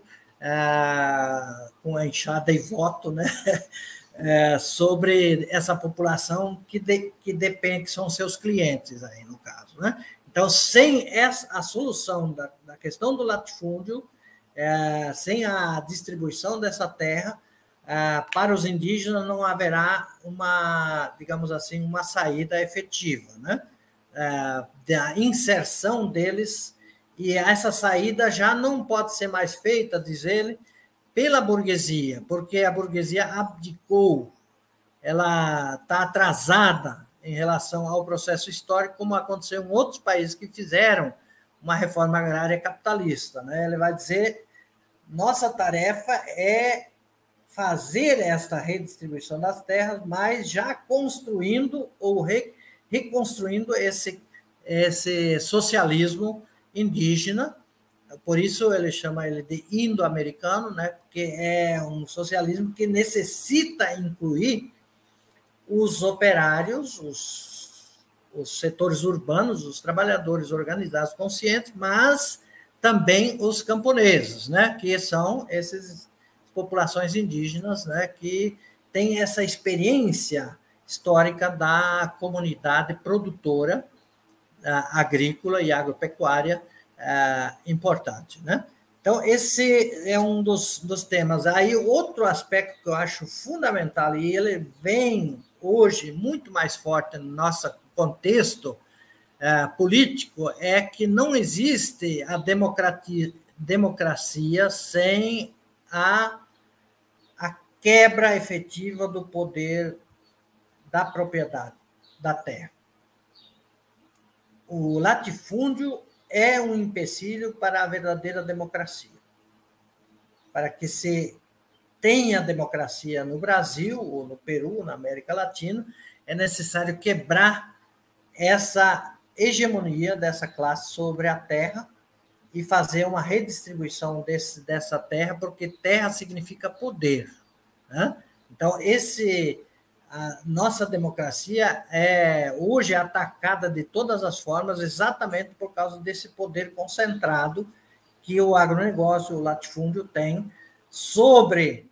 ah, com a enxada e voto, né? É, sobre essa população que, de, que depende, que são seus clientes aí, no caso, né? Então, sem essa, a solução da, da questão do latifúndio, é, sem a distribuição dessa terra, é, para os indígenas não haverá uma, digamos assim, uma saída efetiva, né? É, da inserção deles, e essa saída já não pode ser mais feita, diz ele, pela burguesia, porque a burguesia abdicou, ela está atrasada em relação ao processo histórico, como aconteceu em outros países que fizeram uma reforma agrária capitalista, né? Ele vai dizer, nossa tarefa é fazer esta redistribuição das terras, mas já construindo ou re, reconstruindo esse, esse socialismo indígena. Por isso ele chama ele de indo-americano, né? Porque é um socialismo que necessita incluir os operários, os, os setores urbanos, os trabalhadores organizados conscientes, mas também os camponeses, né? Que são essas populações indígenas, né? Que têm essa experiência histórica da comunidade produtora agrícola e agropecuária Uh, importante, né? Então, esse é um dos, dos temas. Aí, outro aspecto que eu acho fundamental, e ele vem hoje muito mais forte no nosso contexto uh, político, é que não existe a democracia, democracia sem a, a quebra efetiva do poder da propriedade da terra. O latifúndio é um empecilho para a verdadeira democracia. Para que se tenha democracia no Brasil, ou no Peru, na América Latina, é necessário quebrar essa hegemonia dessa classe sobre a terra e fazer uma redistribuição desse, dessa terra, porque terra significa poder, né? Então, esse... A nossa democracia é hoje atacada de todas as formas exatamente por causa desse poder concentrado que o agronegócio, o latifúndio tem sobre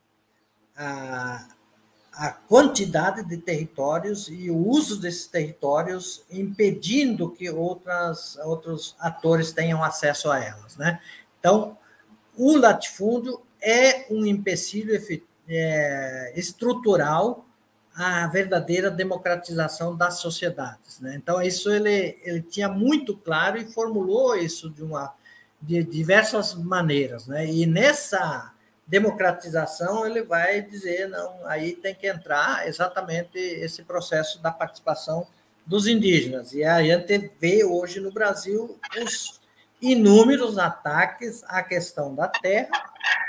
a, a quantidade de territórios e o uso desses territórios, impedindo que outras, outros atores tenham acesso a elas, né? Então, o latifúndio é um empecilho é, estrutural a verdadeira democratização das sociedades, né? Então, isso ele, ele tinha muito claro e formulou isso de, uma, de diversas maneiras, né? E nessa democratização ele vai dizer, não, aí tem que entrar exatamente esse processo da participação dos indígenas. E a gente vê hoje no Brasil os inúmeros ataques à questão da terra,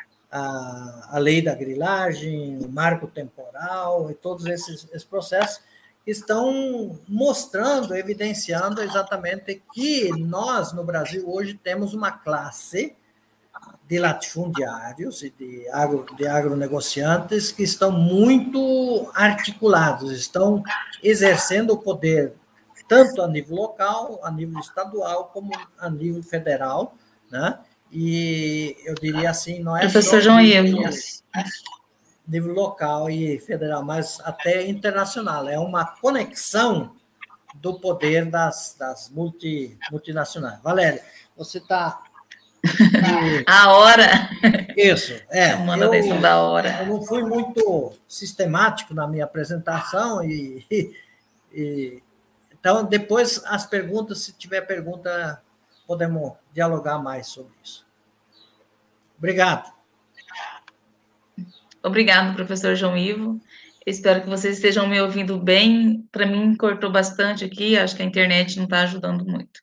A, a lei da grilagem, o marco temporal e todos esses, esses processos estão mostrando, evidenciando exatamente que nós, no Brasil, hoje temos uma classe de latifundiários e de, agro, de agronegociantes que estão muito articulados, estão exercendo o poder tanto a nível local, a nível estadual, como a nível federal, né? E eu diria assim, não é Professor só João nível, Ivo. nível local e federal, mas até internacional. É uma conexão do poder das, das multi, multinacionais. Valéria, você está... A hora. Isso, é. Chamando eu, a atenção da hora. Eu não fui muito sistemático na minha apresentação e, e, e então, depois, as perguntas, se tiver pergunta, podemos dialogar mais sobre isso. Obrigado. Obrigado, professor João Ivo. Espero que vocês estejam me ouvindo bem. Para mim, cortou bastante aqui, acho que a internet não está ajudando muito.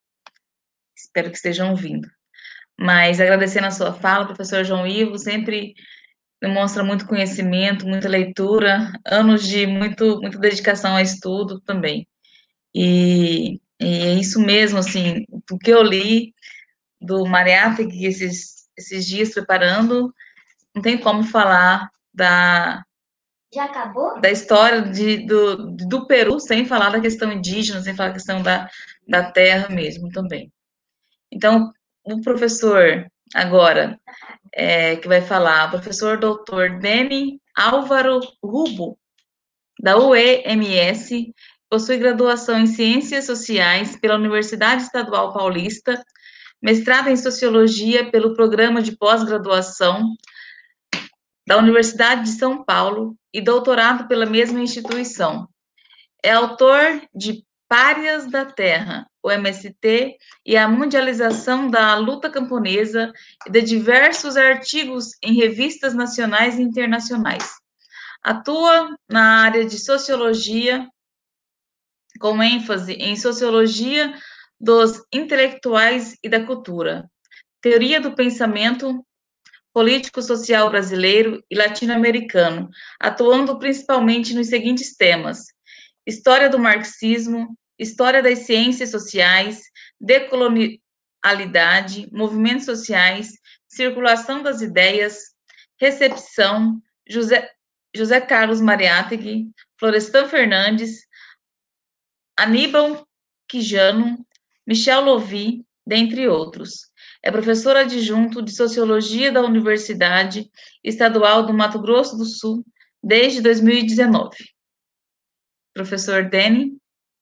Espero que estejam ouvindo. Mas, agradecendo a sua fala, professor João Ivo, sempre demonstra muito conhecimento, muita leitura, anos de muito, muita dedicação ao estudo também. E, e é isso mesmo, assim, o que eu li do Mariátegui esses, esses dias preparando, não tem como falar da... Já acabou? Da história de, do, do Peru, sem falar da questão indígena, sem falar da questão da, da terra mesmo também. Então, o professor, agora, é, que vai falar, o professor doutor Deni Álvaro Rubo, da U E M S, possui graduação em Ciências Sociais pela Universidade Estadual Paulista, mestrado em Sociologia pelo Programa de Pós-Graduação da Universidade de São Paulo e doutorado pela mesma instituição. É autor de Párias da Terra, o M S T, e a mundialização da luta camponesa e de diversos artigos em revistas nacionais e internacionais. Atua na área de sociologia, com ênfase em sociologia dos intelectuais e da cultura, teoria do pensamento político-social brasileiro e latino-americano, atuando principalmente nos seguintes temas: história do marxismo, história das ciências sociais, decolonialidade, movimentos sociais, circulação das ideias, recepção, José, José Carlos Mariátegui, Florestan Fernandes, Aníbal Quijano, Michel Louvi, dentre outros. É professor adjunto de Sociologia da Universidade Estadual do Mato Grosso do Sul desde dois mil e dezenove. Professor Deni.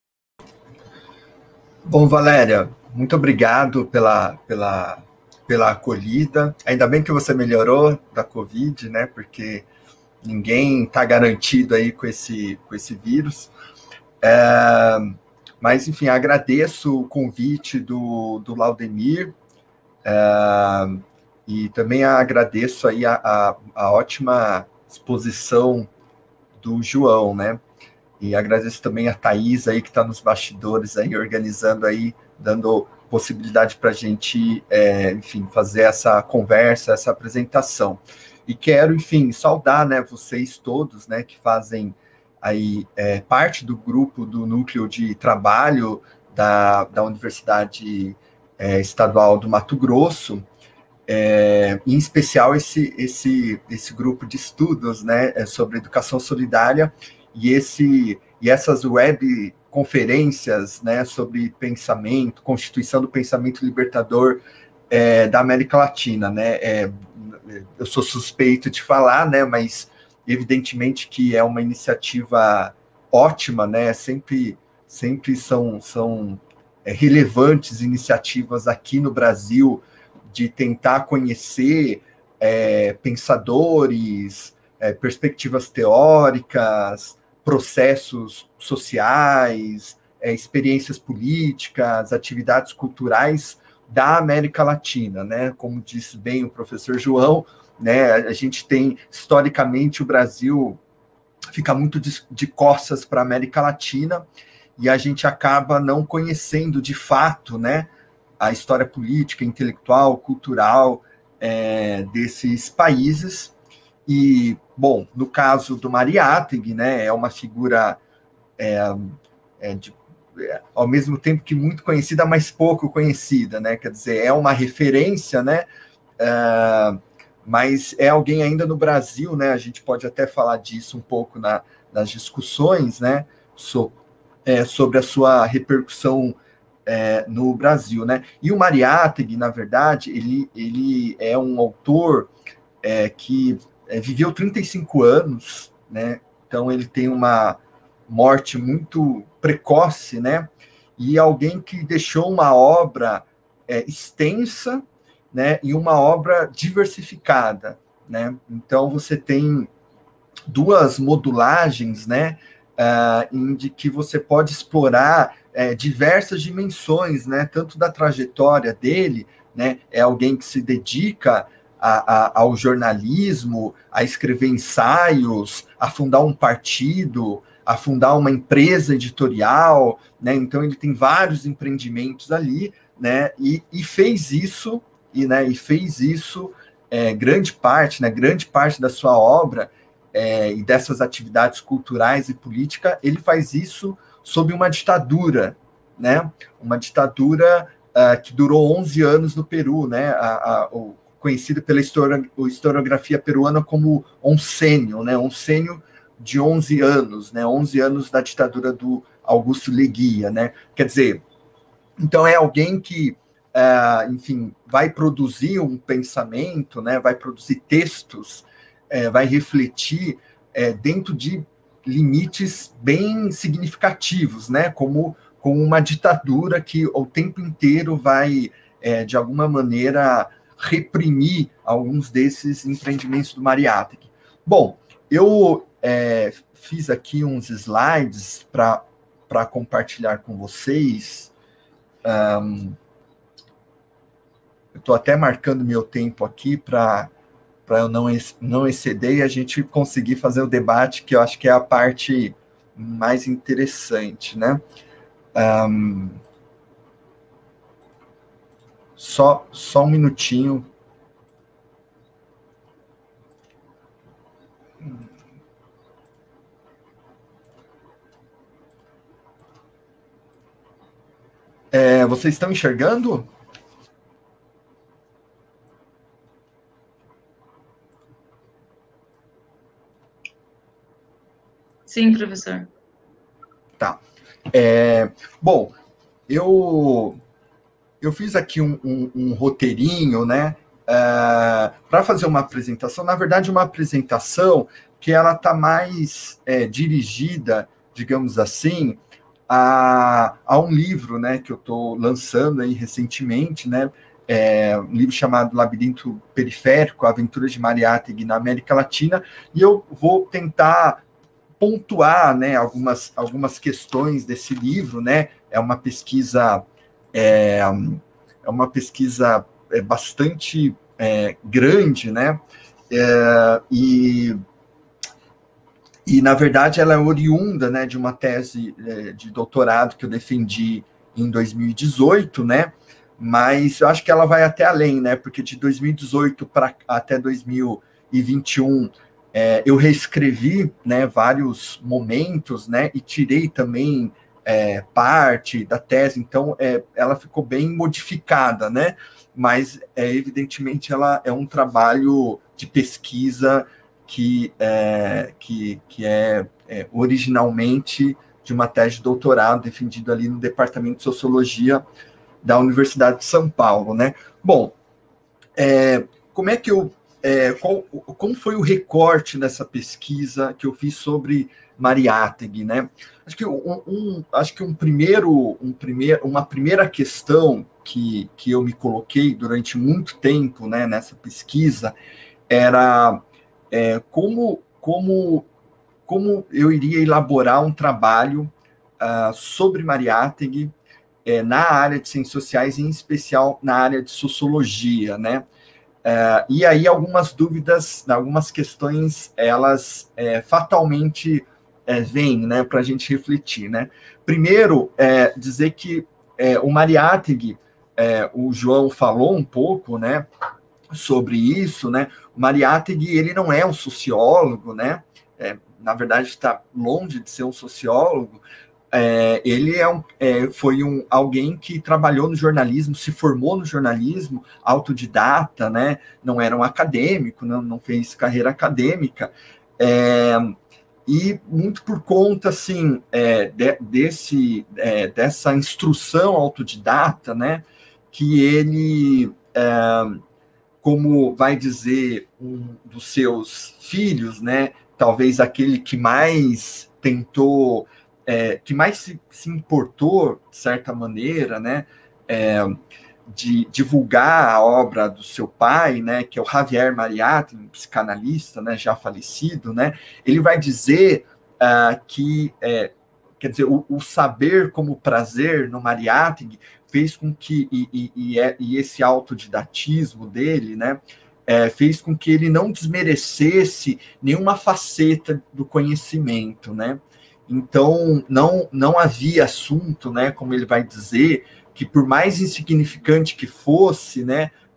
Bom, Valéria, muito obrigado pela, pela, pela acolhida. Ainda bem que você melhorou da Covid, né? Porque ninguém está garantido aí com esse, com esse vírus. É, mas, enfim, agradeço o convite do, do Laudemir. Uh, e também agradeço aí a, a, a ótima exposição do João, né? E agradeço também a Thaís aí que está nos bastidores aí organizando aí, dando possibilidade para a gente, é, enfim, fazer essa conversa, essa apresentação. E quero, enfim, saudar, né, vocês todos, né, que fazem aí é, parte do grupo do núcleo de trabalho da, da Universidade É, estadual do Mato Grosso, é, em especial esse, esse, esse grupo de estudos, né, sobre educação solidária e, esse, e essas web conferências, né, sobre pensamento, constituição do pensamento libertador é, da América Latina, né. É, eu sou suspeito de falar, né, mas evidentemente que é uma iniciativa ótima, né, sempre, sempre são... são relevantes iniciativas aqui no Brasil de tentar conhecer é, pensadores, é, perspectivas teóricas, processos sociais, é, experiências políticas, atividades culturais da América Latina, né? Como disse bem o professor João, né? A gente tem, historicamente, o Brasil fica muito de, de costas para a América Latina, e a gente acaba não conhecendo de fato, né, a história política, intelectual, cultural é, desses países. E, bom, no caso do Mariátegui, né, é uma figura é, é de, é, ao mesmo tempo que muito conhecida, mas pouco conhecida, né, quer dizer, é uma referência, né, é, mas é alguém ainda no Brasil, né, a gente pode até falar disso um pouco na, nas discussões, né, sobre É, sobre a sua repercussão é, no Brasil, né? E o Mariátegui, na verdade, ele, ele é um autor é, que é, viveu trinta e cinco anos, né? Então ele tem uma morte muito precoce, né? E alguém que deixou uma obra é, extensa, né? E uma obra diversificada, né? Então você tem duas modulagens, né? Uh, em de que você pode explorar é, diversas dimensões, né, tanto da trajetória dele, né, é alguém que se dedica a, a, ao jornalismo, a escrever ensaios, a fundar um partido, a fundar uma empresa editorial, né, então ele tem vários empreendimentos ali, né, e, e fez isso, e, né, e fez isso é, grande parte, né, grande parte da sua obra é, e dessas atividades culturais e política, ele faz isso sob uma ditadura, né, uma ditadura uh, que durou onze anos no Peru, né, a, a, o, conhecido pela histori historiografia peruana como Oncenio, né, Oncenio de onze anos, né, onze anos da ditadura do Augusto Leguía, né, quer dizer, então é alguém que, uh, enfim, vai produzir um pensamento, né, vai produzir textos, uh, vai refletir uh, dentro de limites bem significativos, né, como, como uma ditadura que o tempo inteiro vai, uh, de alguma maneira, reprimir alguns desses empreendimentos do Mariátegui. Bom, eu uh, fiz aqui uns slides para compartilhar com vocês. Um, eu estou até marcando meu tempo aqui para para eu não, não exceder e a gente conseguir fazer o debate, que eu acho que é a parte mais interessante, né? Um, só, só um minutinho. É, vocês estão enxergando? Sim, professor. Tá. É, bom, eu, eu fiz aqui um, um, um roteirinho, né, uh, para fazer uma apresentação. Na verdade, uma apresentação que ela está mais é, dirigida, digamos assim, A, a um livro, né, que eu estou lançando aí recentemente, né, é, um livro chamado Labirinto Periférico, Aventuras de Mariátegui na América Latina, e eu vou tentar pontuar, né, algumas, algumas questões desse livro, né, é uma pesquisa, é, é uma pesquisa bastante é, grande, né, é, e... E, na verdade, ela é oriunda, né, de uma tese é, de doutorado que eu defendi em dois mil e dezoito, né, mas eu acho que ela vai até além, né, porque de dois mil e dezoito para até dois mil e vinte e um é, eu reescrevi, né, vários momentos, né, e tirei também é, parte da tese, então é, ela ficou bem modificada, né, mas é, evidentemente ela é um trabalho de pesquisa que é, que, que é, é originalmente de uma tese de doutorado defendida ali no Departamento de Sociologia da Universidade de São Paulo, né? Bom, é, como é que eu... É, qual, como foi o recorte nessa pesquisa que eu fiz sobre Mariátegui, né? Acho que, um, um, acho que um primeiro, um primeiro, uma primeira questão que, que eu me coloquei durante muito tempo, né, nessa pesquisa era... É, como, como, como eu iria elaborar um trabalho uh, sobre Mariátegui é, na área de ciências sociais, em especial na área de sociologia, né? Uh, e aí algumas dúvidas, algumas questões, elas é, fatalmente é, vêm, né, para a gente refletir, né? Primeiro, é, dizer que é, o Mariátegui, é, o João falou um pouco, né, sobre isso, né? O Mariátegui, ele não é um sociólogo, né? É, na verdade, está longe de ser um sociólogo. É, ele é um, é, foi um, alguém que trabalhou no jornalismo, se formou no jornalismo, autodidata, né? Não era um acadêmico, não, não fez carreira acadêmica. É, e muito por conta, assim, é, de, desse, é, dessa instrução autodidata, né? Que ele... É, como vai dizer um dos seus filhos, né, talvez aquele que mais tentou, é, que mais se, se importou, de certa maneira, né, é, de divulgar a obra do seu pai, né, que é o Javier Mariátegui, um psicanalista, né, já falecido, né, ele vai dizer uh, que, é, quer dizer, o, o saber como prazer no Mariátegui fez com que, e, e, e, é, e esse autodidatismo dele, né, é, fez com que ele não desmerecesse nenhuma faceta do conhecimento, né, então não, não havia assunto, né, como ele vai dizer, que por mais insignificante que fosse, né,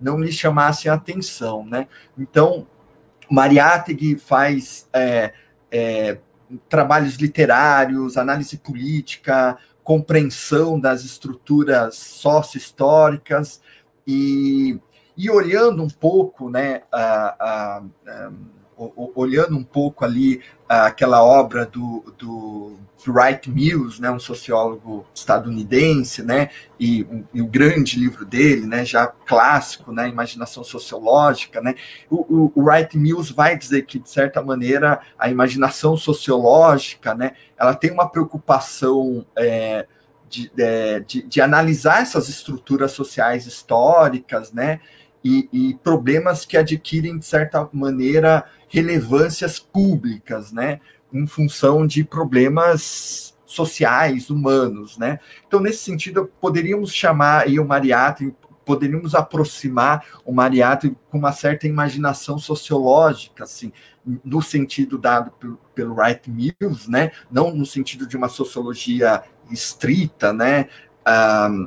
não lhe chamassem a atenção, né? Então, Mariátegui faz é, é, trabalhos literários, análise política, compreensão das estruturas sócio-históricas e, e olhando um pouco, né, a, a, a, olhando um pouco ali aquela obra do, do Wright Mills, né, um sociólogo estadunidense, né, e, e o grande livro dele, né, já clássico, né, Imaginação Sociológica, né, o, o Wright Mills vai dizer que, de certa maneira, a imaginação sociológica, né, ela tem uma preocupação é, de, de, de analisar essas estruturas sociais históricas, né, e, e problemas que adquirem, de certa maneira, relevâncias públicas, né, em função de problemas sociais, humanos, né. Então, nesse sentido, poderíamos chamar aí o Mariátegui, poderíamos aproximar o Mariátegui com uma certa imaginação sociológica, assim, no sentido dado pelo, pelo Wright Mills, né, não no sentido de uma sociologia estrita, né, um,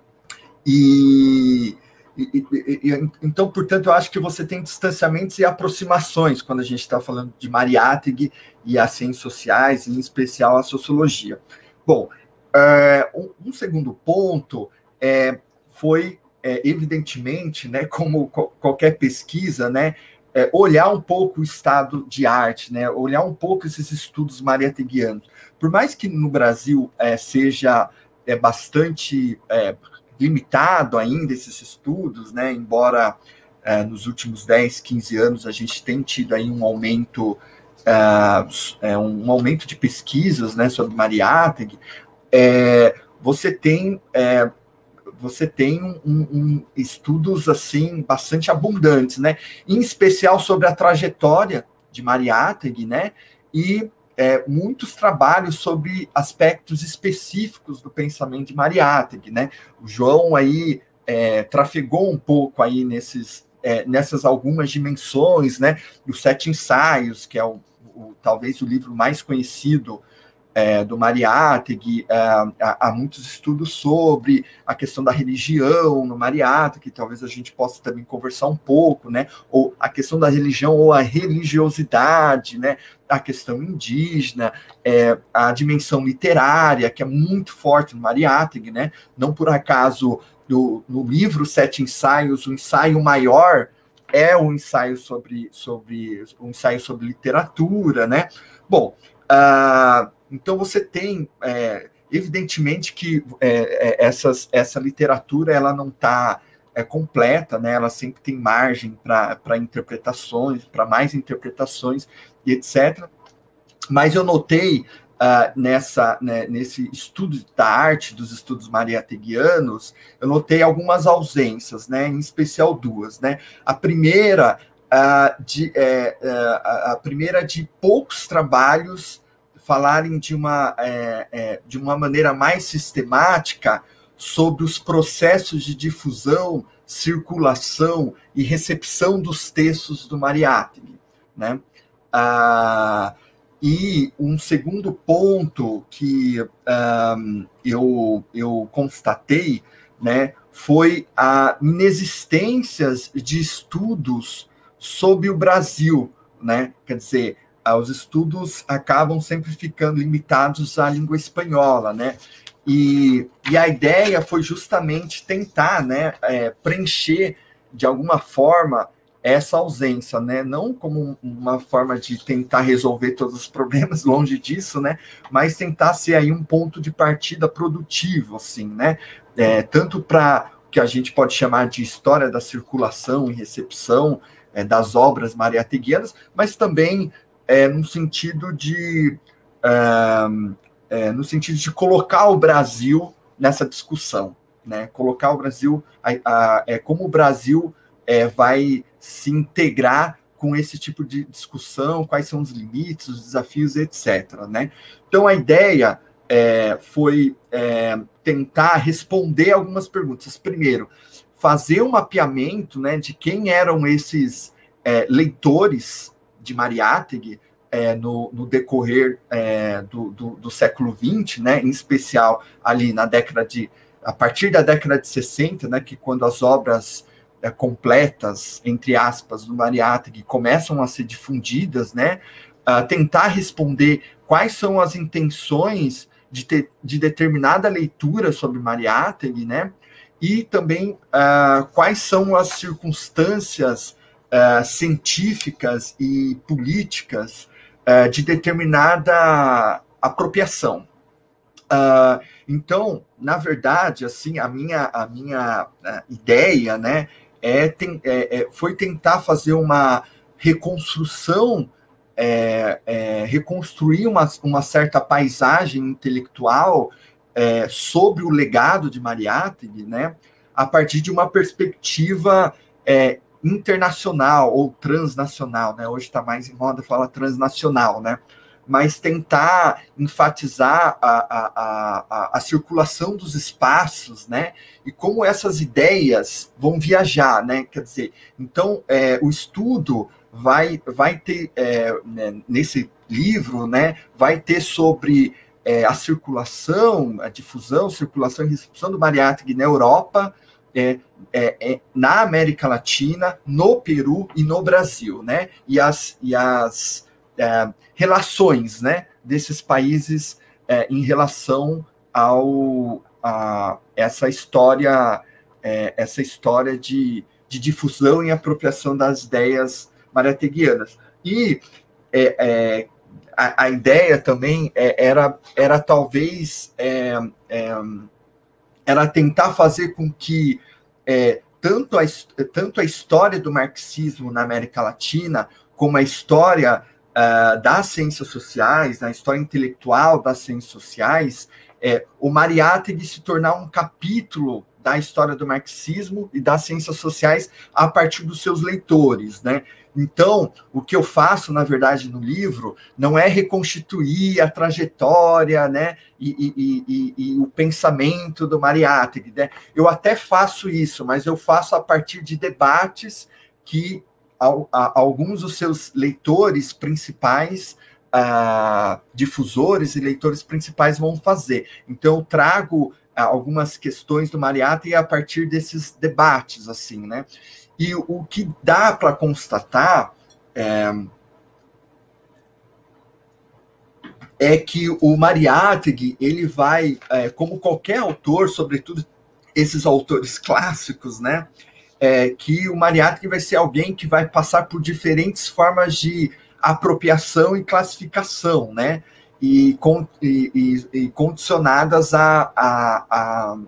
e... E, e, e, então, portanto, eu acho que você tem distanciamentos e aproximações quando a gente está falando de Mariátegui e as ciências sociais, em especial a sociologia. Bom, é, um, um segundo ponto é, foi, é, evidentemente, né, como co- qualquer pesquisa, né, é, olhar um pouco o estado de arte, né, olhar um pouco esses estudos mariateguianos. Por mais que no Brasil é, seja é, bastante... É, limitado ainda esses estudos, né? Embora é, nos últimos dez, quinze anos a gente tenha tido aí um aumento, é, um aumento de pesquisas, né, sobre Mariátegui, é, você tem, é, você tem um, um, estudos assim, bastante abundantes, né? Em especial sobre a trajetória de Mariátegui, né? E É, muitos trabalhos sobre aspectos específicos do pensamento de Mariátegui, né? O João aí é, trafegou um pouco aí nesses, é, nessas algumas dimensões, né? Os Sete Ensaios, que é o, o, talvez o livro mais conhecido é, do Mariátegui, é, há, há muitos estudos sobre a questão da religião no Mariátegui, talvez a gente possa também conversar um pouco, né? Ou a questão da religião ou a religiosidade, né? A questão indígena, é, a dimensão literária, que é muito forte no Mariátegui, né? Não por acaso, no, no livro Sete Ensaios, o ensaio maior é um ensaio sobre, sobre, um ensaio sobre literatura, né? Bom, uh, então você tem, é, evidentemente que é, essas, essa literatura ela não está é, completa, né? Ela sempre tem margem para interpretações, para mais interpretações, e etcétera. Mas eu notei uh, nessa, né, nesse estudo da arte, dos estudos mariateguianos, eu notei algumas ausências, né, em especial duas. Né? A primeira, uh, de, é, uh, a primeira de poucos trabalhos falarem de uma, é, é, de uma maneira mais sistemática sobre os processos de difusão, circulação e recepção dos textos do Mariátegui, né? Ah, e um segundo ponto que um, eu, eu constatei, né, foi a inexistência de estudos sobre o Brasil, né? Quer dizer, os estudos acabam sempre ficando limitados à língua espanhola, né? E, e a ideia foi justamente tentar, né, é, preencher de alguma forma essa ausência, né? Não como uma forma de tentar resolver todos os problemas, longe disso, né? Mas tentar ser aí um ponto de partida produtivo, assim, né? É, tanto para o que a gente pode chamar de história da circulação e recepção é, das obras mariateguianas, mas também é, no sentido de é, é, no sentido de colocar o Brasil nessa discussão, né? Colocar o Brasil, a, a, é, como o Brasil é, vai se integrar com esse tipo de discussão, quais são os limites, os desafios, etcétera. Né? Então, a ideia é, foi é, tentar responder algumas perguntas. Primeiro, fazer um mapeamento, né, de quem eram esses é, leitores de Mariátegui é, no, no decorrer é, do, do, do século vinte, né, em especial ali na década de... a partir da década de sessenta, né, que quando as obras é, completas, entre aspas, do Mariátegui começam a ser difundidas, né? Uh, tentar responder quais são as intenções de, ter, de determinada leitura sobre Mariátegui, né? E também uh, quais são as circunstâncias uh, científicas e políticas uh, de determinada apropriação. Uh, então, na verdade, assim, a minha, a minha uh, ideia, né, é, tem, é, é, foi tentar fazer uma reconstrução, é, é, reconstruir uma, uma certa paisagem intelectual é, sobre o legado de Mariátegui, né, a partir de uma perspectiva é, internacional ou transnacional, né, hoje está mais em moda falar transnacional, né, mas tentar enfatizar a, a, a, a circulação dos espaços, né, e como essas ideias vão viajar, né, quer dizer, então, é, o estudo vai, vai ter, é, né, nesse livro, né, vai ter sobre é, a circulação, a difusão, circulação e recepção do Mariátegui na Europa, é, é, é, na América Latina, no Peru e no Brasil, né, e as... E as É, relações, né, desses países é, em relação ao a essa história é, essa história de, de difusão e apropriação das ideias mariáteguianas. E é, é, a, a ideia também é, era, era talvez é, é, era tentar fazer com que é, tanto, a, tanto a história do marxismo na América Latina como a história Uh, das ciências sociais, na história intelectual das ciências sociais, é, o Mariátegui se tornar um capítulo da história do marxismo e das ciências sociais a partir dos seus leitores, né? Então, o que eu faço, na verdade, no livro, não é reconstituir a trajetória, né, e, e, e, e o pensamento do Mariátegui, né? Eu até faço isso, mas eu faço a partir de debates que alguns dos seus leitores principais, uh, difusores e leitores principais vão fazer. Então, eu trago uh, algumas questões do Mariátegui a partir desses debates, assim, né? E o que dá para constatar é, é que o Mariátegui, ele vai, é, como qualquer autor, sobretudo esses autores clássicos, né? É, que o Mariátegui vai ser alguém que vai passar por diferentes formas de apropriação e classificação, né? E, e, e, e condicionadas a, a, a,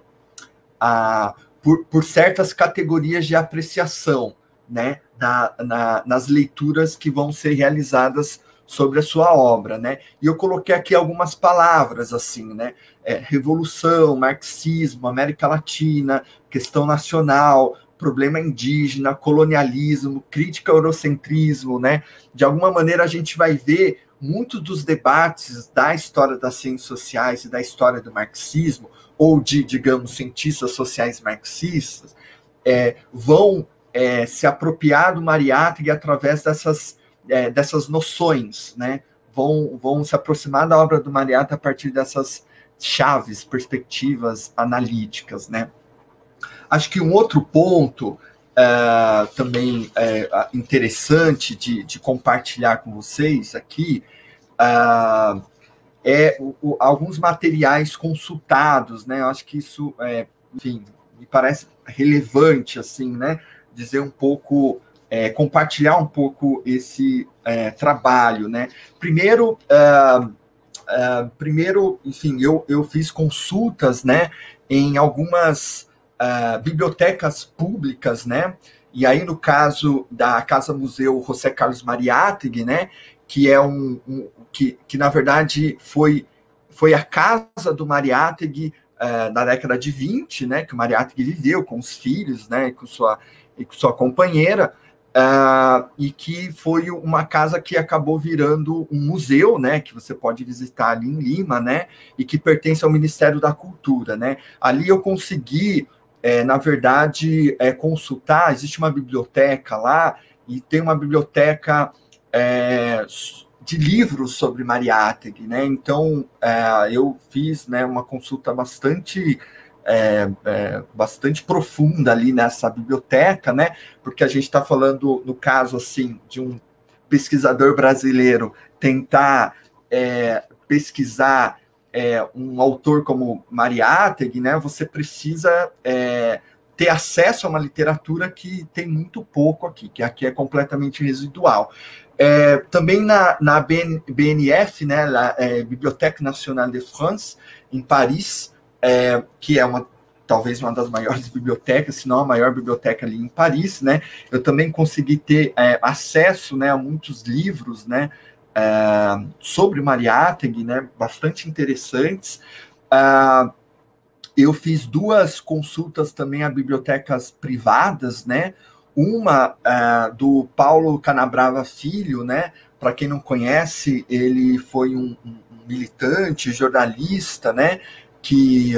a por, por certas categorias de apreciação, né? Na, na, nas leituras que vão ser realizadas sobre a sua obra, né? E eu coloquei aqui algumas palavras, assim, né? É, revolução, marxismo, América Latina, questão nacional, problema indígena, colonialismo, crítica ao eurocentrismo, né? De alguma maneira a gente vai ver muitos dos debates da história das ciências sociais e da história do marxismo, ou de, digamos, cientistas sociais marxistas, é, vão é, se apropriar do Mariátegui através dessas, é, dessas noções, né? Vão, vão se aproximar da obra do Mariátegui a partir dessas chaves, perspectivas analíticas, né? Acho que um outro ponto uh, também uh, interessante de, de compartilhar com vocês aqui uh, é o, o, alguns materiais consultados, né? Eu acho que isso, é, enfim, me parece relevante, assim, né? Dizer um pouco, é, compartilhar um pouco esse é, trabalho, né? Primeiro, uh, uh, primeiro, enfim, eu, eu fiz consultas, né? Em algumas Uh, bibliotecas públicas, né? E aí, no caso da Casa Museu José Carlos Mariátegui, né? Que é um, um que, que, na verdade, foi, foi a casa do Mariátegui uh, na década de vinte, né? Que o Mariátegui viveu com os filhos, né? E com sua, e com sua companheira, uh, e que foi uma casa que acabou virando um museu, né? Que você pode visitar ali em Lima, né? E que pertence ao Ministério da Cultura, né? Ali eu consegui É, na verdade, é, consultar, existe uma biblioteca lá, e tem uma biblioteca é, de livros sobre Mariátegui, né? Então, é, eu fiz, né, uma consulta bastante é, é, bastante profunda ali nessa biblioteca, né? Porque a gente está falando, no caso, assim, de um pesquisador brasileiro tentar é, pesquisar é, um autor como Mariátegui, né? Você precisa é, ter acesso a uma literatura que tem muito pouco aqui, que aqui é completamente residual. É, também na, na B N F, né, la, é, Bibliothèque Nationale de France, em Paris, é, que é uma, talvez uma das maiores bibliotecas, se não a maior biblioteca ali em Paris, né, eu também consegui ter é, acesso, né, a muitos livros, né, é, sobre Mariátegui, né, bastante interessantes. É, eu fiz duas consultas também a bibliotecas privadas, né, uma uh, do Paulo Canabrava Filho, né? Para quem não conhece, ele foi um, um militante, jornalista, né? Que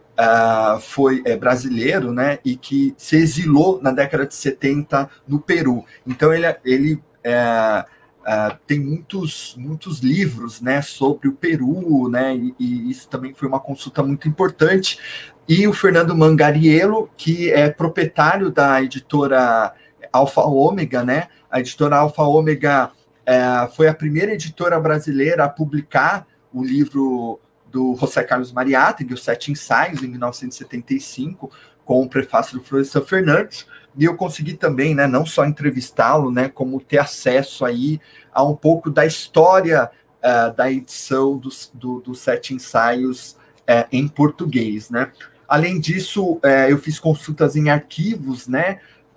uh, foi é, brasileiro, né? E que se exilou na década de setenta no Peru. Então ele, ele é, uh, tem muitos, muitos livros, né? Sobre o Peru, né? E, e isso também foi uma consulta muito importante. E o Fernando Mangariello, que é proprietário da editora Alfa Ômega, né? A editora Alfa Ômega é, foi a primeira editora brasileira a publicar o livro do José Carlos Mariátegui, Os Sete Ensaios, em mil novecentos e setenta e cinco, com o prefácio do Florestan Fernandes. E eu consegui também, né, não só entrevistá-lo, né, como ter acesso aí a um pouco da história uh, da edição dos, do, dos Sete Ensaios uh, em português, né? Além disso, é, eu fiz consultas em arquivos, né,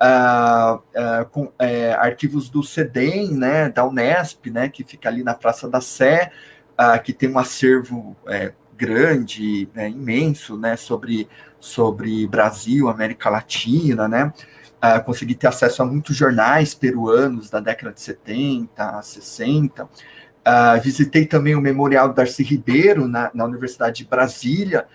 uh, uh, com, uh, arquivos do CEDEM, né, da Unesp, né, que fica ali na Praça da Sé, uh, que tem um acervo uh, grande, né, imenso, né, sobre, sobre Brasil, América Latina, né, uh, consegui ter acesso a muitos jornais peruanos da década de setenta, sessenta, uh, visitei também o Memorial Darcy Ribeiro, na, na Universidade de Brasília.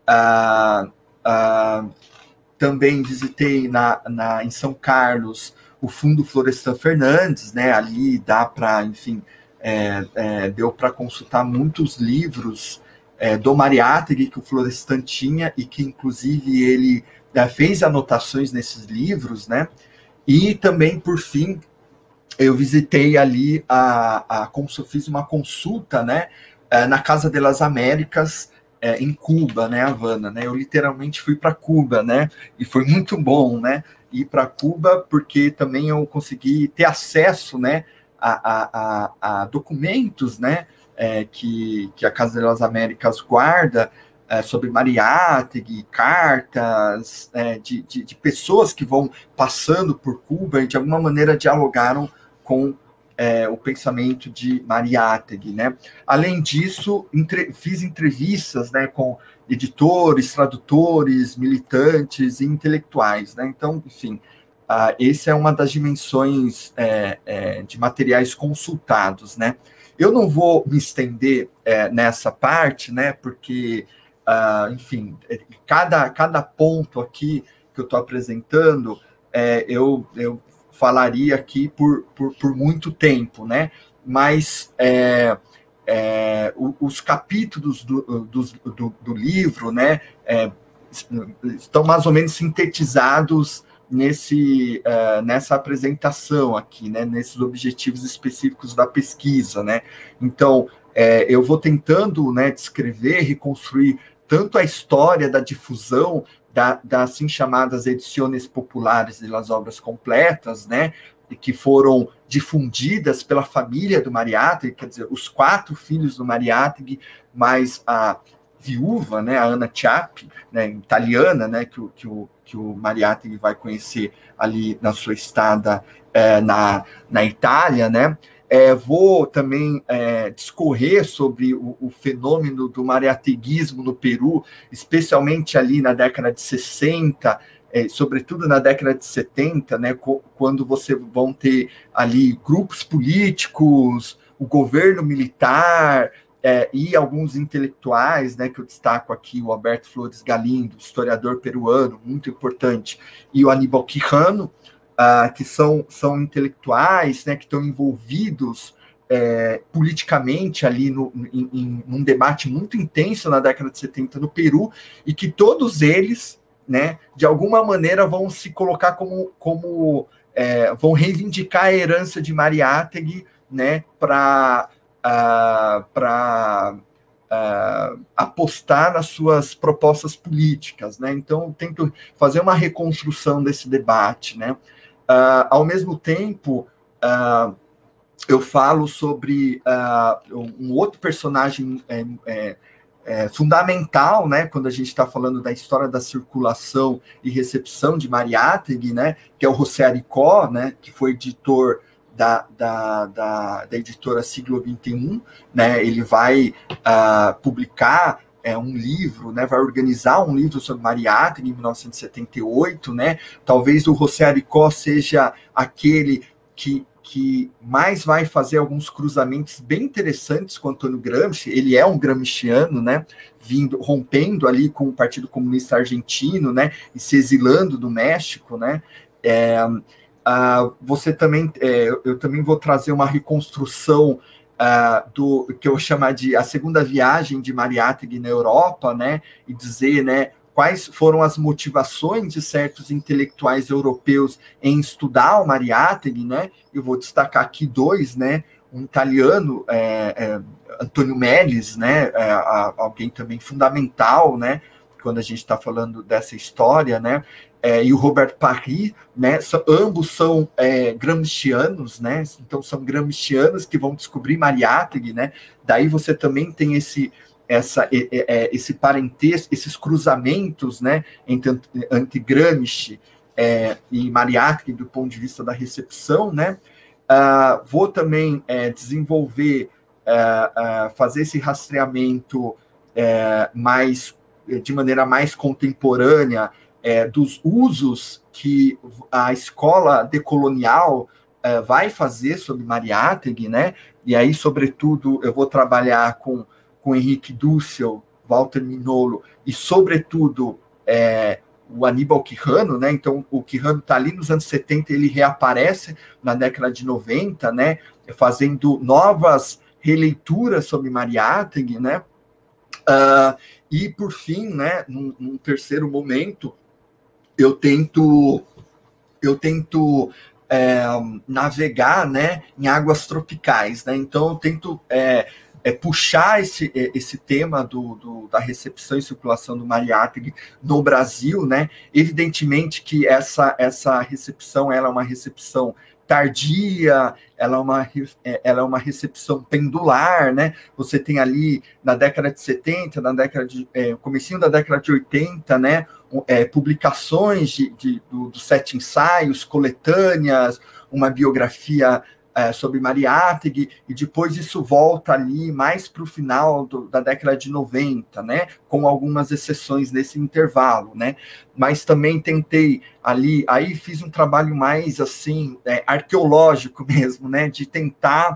Uh, uh, também visitei na, na, em São Carlos o Fundo Florestan Fernandes, né? Ali dá para, enfim, é, é, deu para consultar muitos livros é, do Mariátegui que o Florestan tinha e que, inclusive, ele é, fez anotações nesses livros, né? E também, por fim, eu visitei ali a, a, a fiz uma consulta, né? É, na Casa de las Américas, É, em Cuba, né, Havana, né, eu literalmente fui para Cuba, né, e foi muito bom, né, ir para Cuba, porque também eu consegui ter acesso, né, a, a, a, a documentos, né, é, que, que a Casa de las Américas guarda é, sobre Mariátegui, cartas é, de, de, de pessoas que vão passando por Cuba e de alguma maneira dialogaram com É, o pensamento de Mariátegui, né? Além disso, entre, fiz entrevistas, né, com editores, tradutores, militantes e intelectuais, né? Então, enfim, uh, essa é uma das dimensões é, é, de materiais consultados, né? Eu não vou me estender é, nessa parte, né? Porque, uh, enfim, cada, cada ponto aqui que eu estou apresentando, é, eu, eu falaria aqui por, por, por muito tempo, né? Mas é, é, os capítulos do, do, do, do livro, né, é, estão mais ou menos sintetizados nesse, uh, nessa apresentação aqui, né, nesses objetivos específicos da pesquisa, né? Então, é, eu vou tentando, né, descrever, reconstruir tanto a história da difusão da, das assim chamadas edições populares das obras completas, né, que foram difundidas pela família do Mariátegui, quer dizer, os quatro filhos do Mariátegui, mais a viúva, né, a Anna Ciappi, né, italiana, né, que, o, que, o, que o Mariátegui vai conhecer ali na sua estada é, na, na Itália, né. É, vou também é, discorrer sobre o, o fenômeno do mariateguismo no Peru, especialmente ali na década de sessenta, é, sobretudo na década de setenta, né, quando você vão ter ali grupos políticos, o governo militar é, e alguns intelectuais, né, que eu destaco aqui, o Alberto Flores Galindo, historiador peruano, muito importante, e o Aníbal Quijano, Uh, que são, são intelectuais, né, que estão envolvidos é, politicamente ali no, em, em um debate muito intenso na década de setenta no Peru, e que todos eles, né, de alguma maneira vão se colocar como, como é, vão reivindicar a herança de Mariátegui, né, para uh, para uh, apostar nas suas propostas políticas, né? Então, tento fazer uma reconstrução desse debate, né? Uh, ao mesmo tempo, uh, eu falo sobre uh, um outro personagem é, é, é, fundamental, né, quando a gente está falando da história da circulação e recepção de Mariátegui, né, que é o José Aricó, né, que foi editor da, da, da, da editora Siglo vinte e um, né, ele vai uh, publicar é, um livro, né, vai organizar um livro sobre Mariátegui em mil novecentos e setenta e oito, né, talvez o José Aricó seja aquele que que mais vai fazer alguns cruzamentos bem interessantes com Antônio Gramsci. Ele é um gramsciano, né, vindo, rompendo ali com o Partido Comunista Argentino, né, e se exilando do México, né. É, uh, você também, é, eu também vou trazer uma reconstrução uh, do que eu vou chamar de a segunda viagem de Mariátegui na Europa, né, e dizer, né, quais foram as motivações de certos intelectuais europeus em estudar o Mariátegui, né? Eu vou destacar aqui dois, né? Um italiano, é, é, Antônio Melis, né? É, a, alguém também fundamental, né? Quando a gente está falando dessa história, né? É, e o Robert Parry, né? São, ambos são é, gramscianos, né? Então são gramscianos que vão descobrir Mariátegui, né? Daí você também tem esse Essa, esse parentesco, esses cruzamentos, né, entre, entre Gramsci é, e Mariátegui do ponto de vista da recepção, né. Uh, vou também é, desenvolver, uh, uh, fazer esse rastreamento uh, mais, de maneira mais contemporânea uh, dos usos que a escola decolonial uh, vai fazer sobre Mariátegui, né, e aí, sobretudo, eu vou trabalhar com com Henrique Dussel, Walter Mignolo, e, sobretudo, é, o Aníbal Quijano, né? Então, o Quijano está ali nos anos setenta, ele reaparece na década de noventa, né? Fazendo novas releituras sobre Mariátegui, né? Uh, e, por fim, né, num, num terceiro momento, eu tento, eu tento é, navegar, né, em águas tropicais, né? Então, eu tento... É, É puxar esse, esse tema do, do, da recepção e circulação do Mariátegui no Brasil, né? Evidentemente que essa, essa recepção ela é uma recepção tardia, ela é uma, ela é uma recepção pendular, né? Você tem ali na década de setenta, na década de, é, comecinho da década de oitenta, né? É, publicações de, de, do, dos sete ensaios, coletâneas, uma biografia É, sobre Mariátegui, e depois isso volta ali mais para o final do, da década de noventa, né, com algumas exceções nesse intervalo, né, mas também tentei ali, aí fiz um trabalho mais, assim, é, arqueológico mesmo, né, de tentar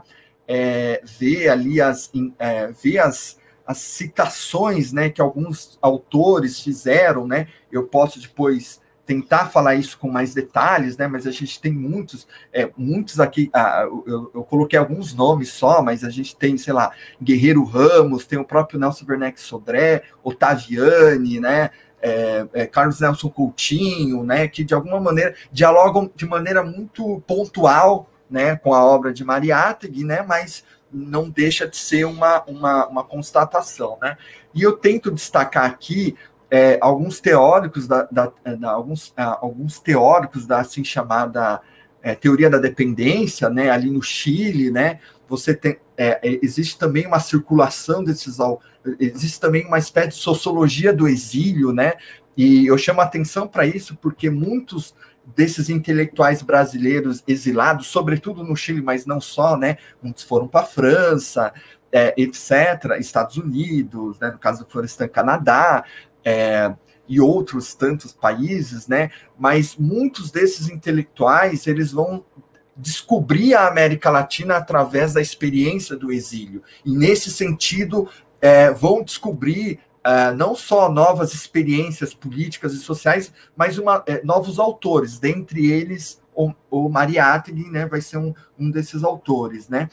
é, ver ali as, é, ver as, as citações, né, que alguns autores fizeram, né, eu posso depois tentar falar isso com mais detalhes, né? Mas a gente tem muitos, é, muitos aqui, ah, eu, eu coloquei alguns nomes só, mas a gente tem, sei lá, Guerreiro Ramos, tem o próprio Nelson Werneck Sodré, Ottaviani, né? É, é, Carlos Nelson Coutinho, né? Que de alguma maneira dialogam de maneira muito pontual, né? Com a obra de Mariátegui, né? Mas não deixa de ser uma, uma, uma constatação, né? E eu tento destacar aqui É, alguns teóricos da, da, da alguns, uh, alguns teóricos da assim chamada é, teoria da dependência, né, ali no Chile, né, você tem, é, existe também uma circulação desses, existe também uma espécie de sociologia do exílio, né, e eu chamo a atenção para isso porque muitos desses intelectuais brasileiros exilados, sobretudo no Chile, mas não só, né, muitos foram para a França, é, etcétera, Estados Unidos, né, no caso do Florestan, Canadá, É, e outros tantos países, né? Mas muitos desses intelectuais, eles vão descobrir a América Latina através da experiência do exílio. E, nesse sentido, é, vão descobrir é, não só novas experiências políticas e sociais, mas uma, é, novos autores, dentre eles o, o Mariátegui, né? Vai ser um, um desses autores, né?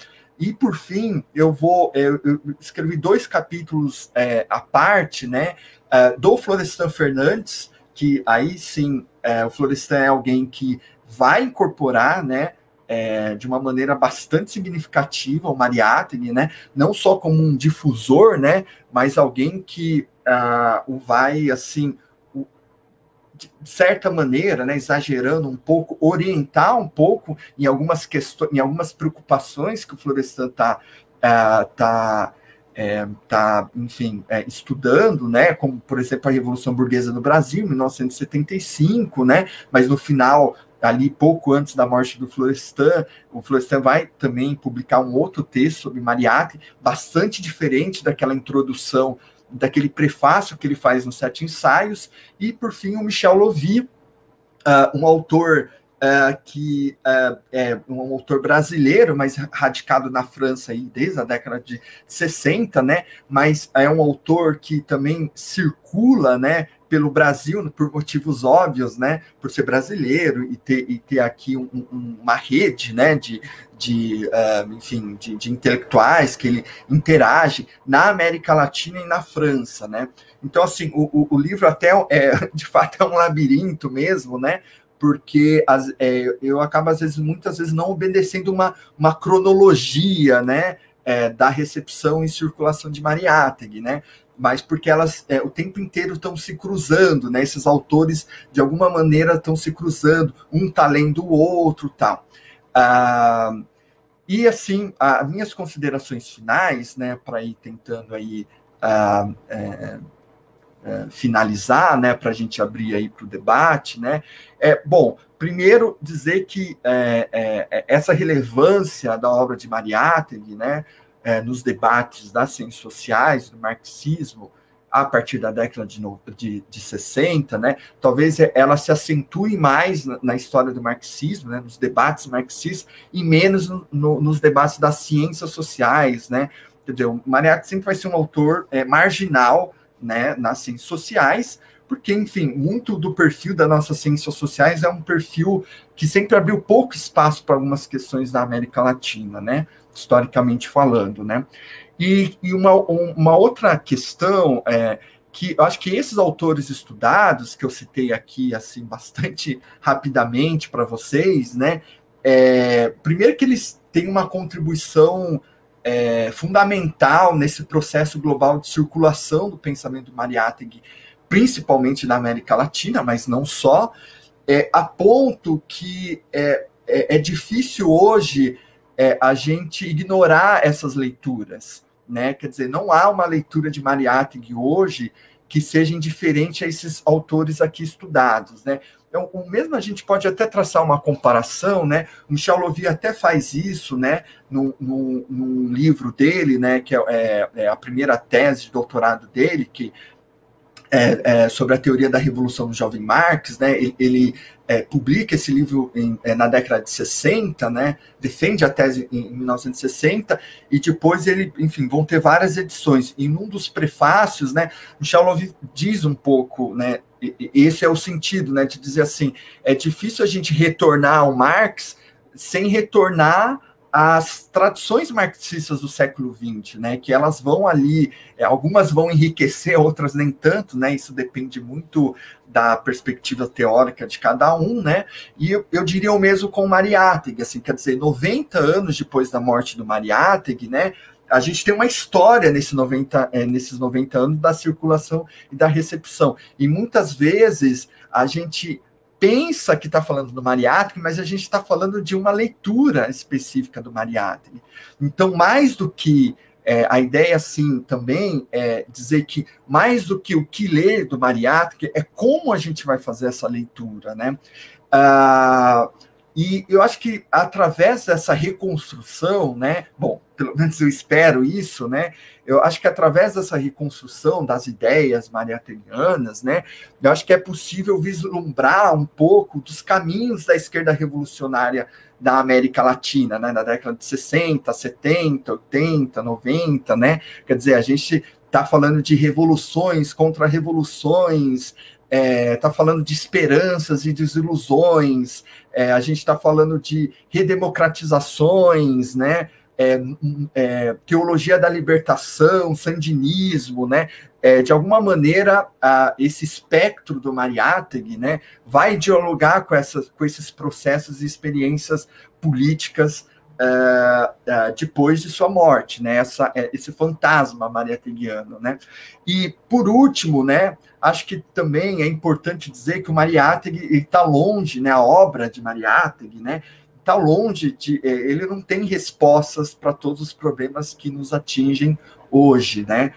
E, por fim, eu vou eu, eu escrevi dois capítulos é, à parte, né, uh, do Florestan Fernandes, que aí sim, é, o Florestan é alguém que vai incorporar, né, é, de uma maneira bastante significativa o Mariátegui, né, não só como um difusor, né, mas alguém que uh, o vai, assim, o, de certa maneira, né, exagerando um pouco, orientar um pouco em algumas questões, em algumas preocupações que o Florestan está uh, tá, é, tá, enfim, é, estudando, né, como, por exemplo, a Revolução Burguesa no Brasil, em mil novecentos e setenta e cinco, né, mas no final, ali pouco antes da morte do Florestan, o Florestan vai também publicar um outro texto sobre Mariátegui, bastante diferente daquela introdução, daquele prefácio que ele faz nos Sete Ensaios, e, por fim, o Michel Lovy, uh, um autor uh, que uh, é um autor brasileiro, mas radicado na França aí desde a década de sessenta, né, mas é um autor que também circula, né, pelo Brasil, por motivos óbvios, né, por ser brasileiro e ter, e ter aqui um, um, uma rede, né, de, de uh, enfim, de, de intelectuais que ele interage na América Latina e na França, né. Então, assim, o, o, o livro até, é, de fato, é um labirinto mesmo, né, porque as, é, eu acabo, às vezes, muitas vezes, não obedecendo uma, uma cronologia, né, é, da recepção e circulação de Mariátegui, né, mas porque elas é, o tempo inteiro estão se cruzando, né? Esses autores, de alguma maneira, estão se cruzando, um está lendo o outro, tal. Ah, e, assim, as minhas considerações finais, né, para ir tentando aí, ah, é, é, finalizar, né, para a gente abrir aí para o debate, né, é, bom, primeiro dizer que é, é, essa relevância da obra de Mariátegui, né, É, nos debates das ciências sociais, do marxismo, a partir da década de, de, de sessenta, né, talvez ela se acentue mais na, na história do marxismo, né, nos debates marxistas, e menos no, no, nos debates das ciências sociais, né, quer dizer, o Mariátegui sempre vai ser um autor é, marginal, né, nas ciências sociais, porque, enfim, muito do perfil das nossas ciências sociais é um perfil que sempre abriu pouco espaço para algumas questões da América Latina, né, historicamente falando, né? E, e uma, uma outra questão é que eu acho que esses autores estudados, que eu citei aqui, assim, bastante rapidamente para vocês, né? É, primeiro que eles têm uma contribuição é, fundamental nesse processo global de circulação do pensamento do Mariátegui, principalmente na América Latina, mas não só, é, a ponto que é, é, é difícil hoje É, a gente ignorar essas leituras, né? Quer dizer, não há uma leitura de Mariátegui hoje que seja indiferente a esses autores aqui estudados, né? Então, o mesmo a gente pode até traçar uma comparação, né? O Michel Lovy até faz isso, né? Num, num, num livro dele, né? Que é, é a primeira tese de doutorado dele, que É, é, sobre a teoria da revolução do jovem Marx, né, ele, ele é, publica esse livro em, é, na década de sessenta, né, defende a tese em, em mil novecentos e sessenta, e depois ele, enfim, vão ter várias edições. E num dos prefácios, né, Michel Lovy diz um pouco, né, esse é o sentido, né, de dizer assim, é difícil a gente retornar ao Marx sem retornar as tradições marxistas do século vinte, né, que elas vão ali, algumas vão enriquecer, outras nem tanto, né, isso depende muito da perspectiva teórica de cada um, né, e eu, eu diria o mesmo com o Mariátegui, assim, quer dizer, noventa anos depois da morte do Mariátegui, né, a gente tem uma história nesse noventa, é, nesses noventa anos da circulação e da recepção, e muitas vezes a gente pensa que está falando do Mariátegui, mas a gente está falando de uma leitura específica do Mariátegui. Então, mais do que é, a ideia, assim, também é dizer que mais do que o que ler do Mariátegui é como a gente vai fazer essa leitura, né? Ah, e eu acho que através dessa reconstrução, né? Bom, pelo menos eu espero isso, né? Eu acho que através dessa reconstrução das ideias mariáteguianas, né? Eu acho que é possível vislumbrar um pouco dos caminhos da esquerda revolucionária da América Latina, né? Na década de sessenta, setenta, oitenta, noventa, né? Quer dizer, a gente está falando de revoluções contra revoluções, está é, falando de esperanças e desilusões, é, a gente está falando de redemocratizações, né? é, é, teologia da libertação, sandinismo, né? É, de alguma maneira, a, esse espectro do Mariátegui, né, vai dialogar com, essas, com esses processos e experiências políticas uh, uh, depois de sua morte, né, essa, esse fantasma mariáteguiano, né. E, por último, né, acho que também é importante dizer que o Mariátegui está longe, né, a obra de Mariátegui, né, está longe de... Ele não tem respostas para todos os problemas que nos atingem hoje, né.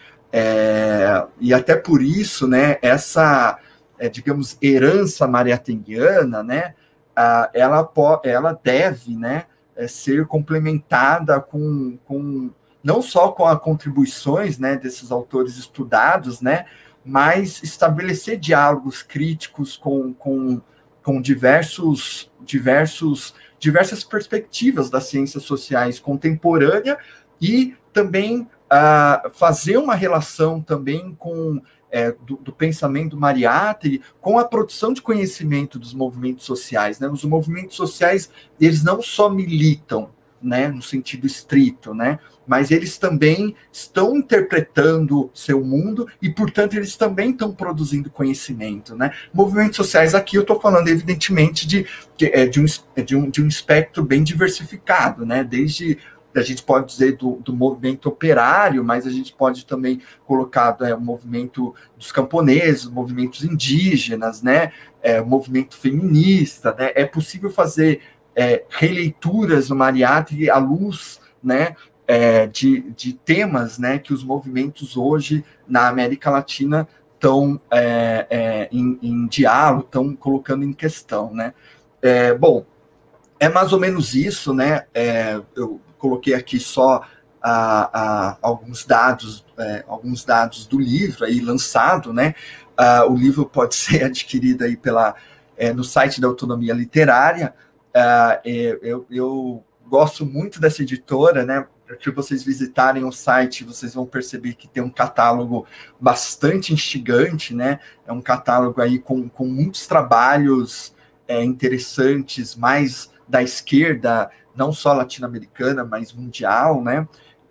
É, e até por isso, né, essa, é, digamos, herança mariáteguiana, né, a, ela, ela deve, né, ser complementada com, com, não só com as contribuições, né, desses autores estudados, né, mas estabelecer diálogos críticos com, com, com diversos, diversos, diversas perspectivas das ciências sociais contemporâneas e também Uh, fazer uma relação também com é, do, do pensamento Mariátegui com a produção de conhecimento dos movimentos sociais, né? Os movimentos sociais, eles não só militam, né, no sentido estrito, né, mas eles também estão interpretando seu mundo e, portanto, eles também estão produzindo conhecimento, né? Movimentos sociais, aqui eu estou falando, evidentemente, de, de, de, um, de, um, de um espectro bem diversificado, né, desde... A gente pode dizer do, do movimento operário, mas a gente pode também colocar é, o movimento dos camponeses, movimentos indígenas, né, é, o movimento feminista, né, é possível fazer é, releituras do Mariátegui à luz, né, é, de, de temas, né, que os movimentos hoje na América Latina estão é, é, em, em diálogo, estão colocando em questão, né. É, bom, é mais ou menos isso, né, é, eu coloquei aqui só a, a, alguns dados, é, alguns dados do livro aí lançado, né? Uh, o livro pode ser adquirido aí pela, é, no site da Autonomia Literária. Uh, eu, eu gosto muito dessa editora, né? Se vocês visitarem o site, vocês vão perceber que tem um catálogo bastante instigante, né? É um catálogo aí com, com muitos trabalhos é, interessantes, mais da esquerda, não só latino-americana, mas mundial, né?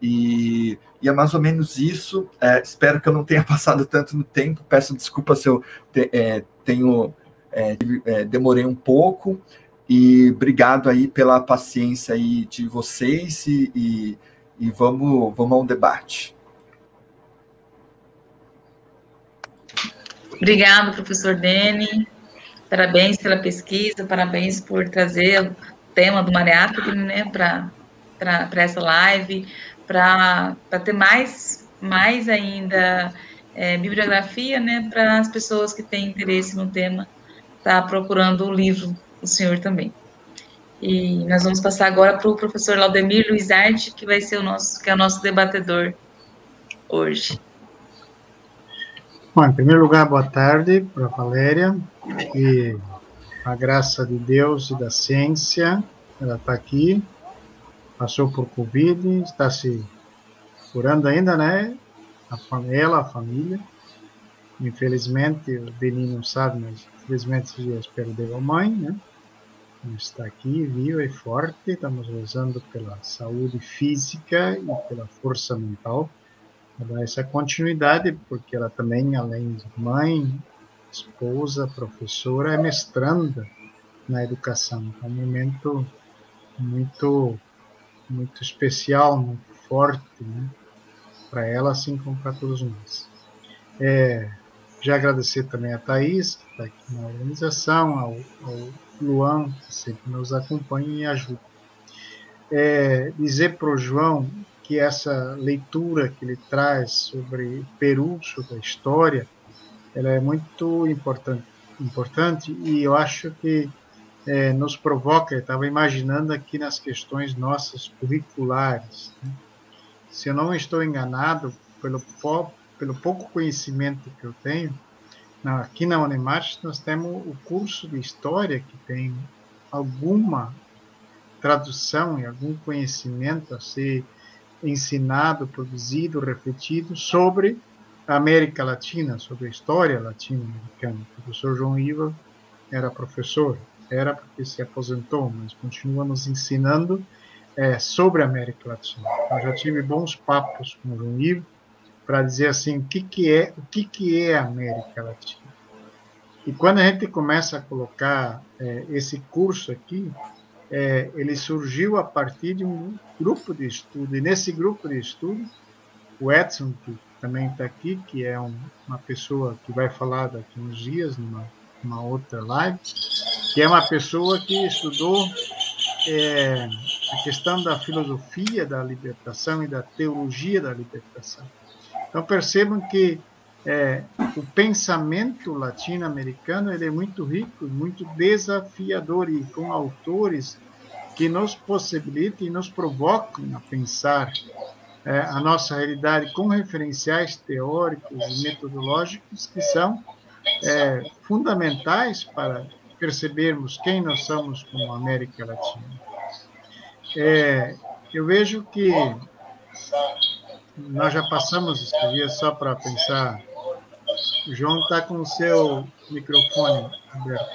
E, e é mais ou menos isso. É, espero que eu não tenha passado tanto no tempo. Peço desculpa se eu te, é, tenho é, é, demorei um pouco. E obrigado aí pela paciência aí de vocês e, e, e vamos, vamos ao debate. Obrigado, professor Deni. Parabéns pela pesquisa, parabéns por trazer o tema do Mariátegui, né, para essa live, para ter mais, mais ainda é, bibliografia, né, para as pessoas que têm interesse no tema, tá procurando o livro do senhor também. E nós vamos passar agora para o professor Laudemir Luiz Arte, que vai ser o nosso, que é o nosso debatedor hoje. Bom, em primeiro lugar, boa tarde para a Valéria, e a graça de Deus e da ciência, ela está aqui, passou por Covid, está se curando ainda, né? A, ela, a família. Infelizmente, o Deni não sabe, mas infelizmente esses dias perdeu a mãe, né? Está aqui, viva e forte, estamos rezando pela saúde física e pela força mental, para dar essa continuidade, porque ela também, além de mãe, esposa, professora, é mestranda na educação. É um momento muito, muito especial, muito forte, né? Para ela, assim como para todos nós. É, já agradecer também a Thaís, que está aqui na organização, ao, ao Luan, que sempre nos acompanha e ajuda. É, dizer para o João que essa leitura que ele traz sobre Peru, sobre a história, ela é muito importante, importante e eu acho que é, nos provoca, eu estava imaginando aqui nas questões nossas curriculares, né? Se eu não estou enganado, pelo, pelo pouco conhecimento que eu tenho, na, aqui na Unemate nós temos o curso de História que tem alguma tradução e algum conhecimento a ser ensinado, produzido, refletido sobre a América Latina, sobre a história latino-americana. O professor João Iva era professor, era porque se aposentou, mas continua nos ensinando é, sobre a América Latina. Eu já tive bons papos com o João Ivo para dizer assim o que que é o que que é a América Latina. E quando a gente começa a colocar é, esse curso aqui, é, ele surgiu a partir de um grupo de estudo. E nesse grupo de estudo, o Edson, que também está aqui, que é um, uma pessoa que vai falar daqui uns dias, numa, numa outra live, que é uma pessoa que estudou é, a questão da filosofia da libertação e da teologia da libertação. Então, percebam que é, o pensamento latino-americano ele é muito rico, muito desafiador, e com autores que nos possibilitam e nos provocam a pensar é, a nossa realidade com referenciais teóricos e metodológicos que são é, fundamentais para percebermos quem nós somos como América Latina. É, eu vejo que nós já passamos esse dia só para pensar. O João está com o seu microfone aberto.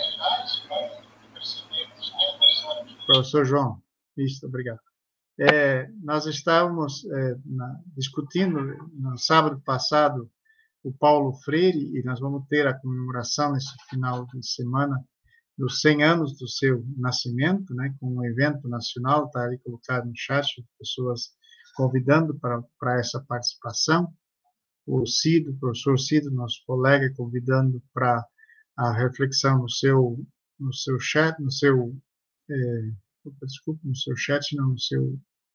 Professor João, isso, obrigado. É, nós estávamos é, na, discutindo no sábado passado o Paulo Freire, e nós vamos ter a comemoração nesse final de semana dos cem anos do seu nascimento, né, com um evento nacional, está ali colocado no chat, pessoas convidando para, para essa participação. O Cido, o professor Cido, nosso colega, convidando para a reflexão no seu, no seu chat, no seu, é, desculpa, no seu chat, não, no seu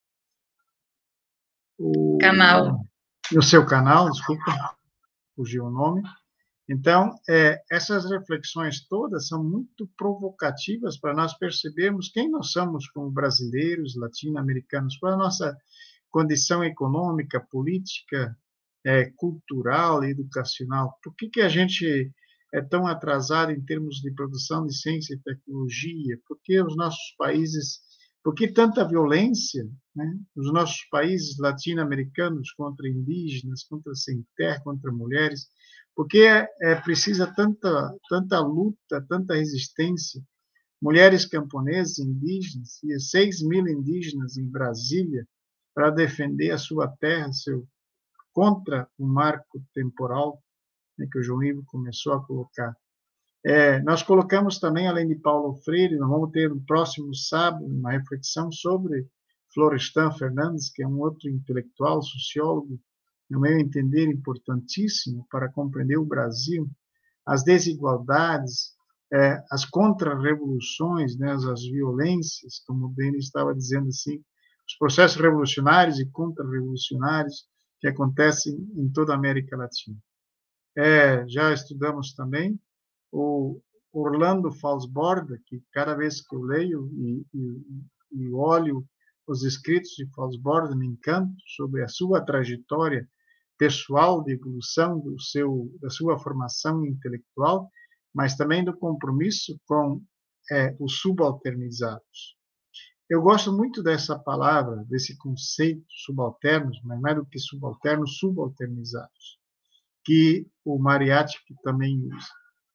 o, canal. No seu canal, desculpa, fugiu o nome. Então, é, essas reflexões todas são muito provocativas para nós percebermos quem nós somos como brasileiros, latino-americanos, qual é a nossa condição econômica, política, é, cultural e educacional. Por que que a gente é tão atrasado em termos de produção de ciência e tecnologia? Por que os nossos países, por que tanta violência, né? Os nossos países latino-americanos contra indígenas, contra sem terra, contra mulheres? Por que é, é precisa tanta, tanta luta, tanta resistência? Mulheres camponesas, indígenas, e seis mil indígenas em Brasília para defender a sua terra, seu contra o marco temporal, né, que o João Ivo começou a colocar. É, nós colocamos também, além de Paulo Freire, nós vamos ter no próximo sábado uma reflexão sobre Florestan Fernandes, que é um outro intelectual, sociólogo, no meu entender, importantíssimo para compreender o Brasil, as desigualdades, é, as contra-revoluções, né, as violências, como o Denis estava dizendo assim, os processos revolucionários e contra-revolucionários que acontecem em toda a América Latina. É, já estudamos também o Orlando Falsborda, que cada vez que eu leio e, e, e olho os escritos de Falsborda, me encanto sobre a sua trajetória pessoal de evolução do seu, da sua formação intelectual, mas também do compromisso com é, os subalternizados. Eu gosto muito dessa palavra, desse conceito subalternos, mas mais do que subalternos, subalternizados, que o Mariátegui também usa.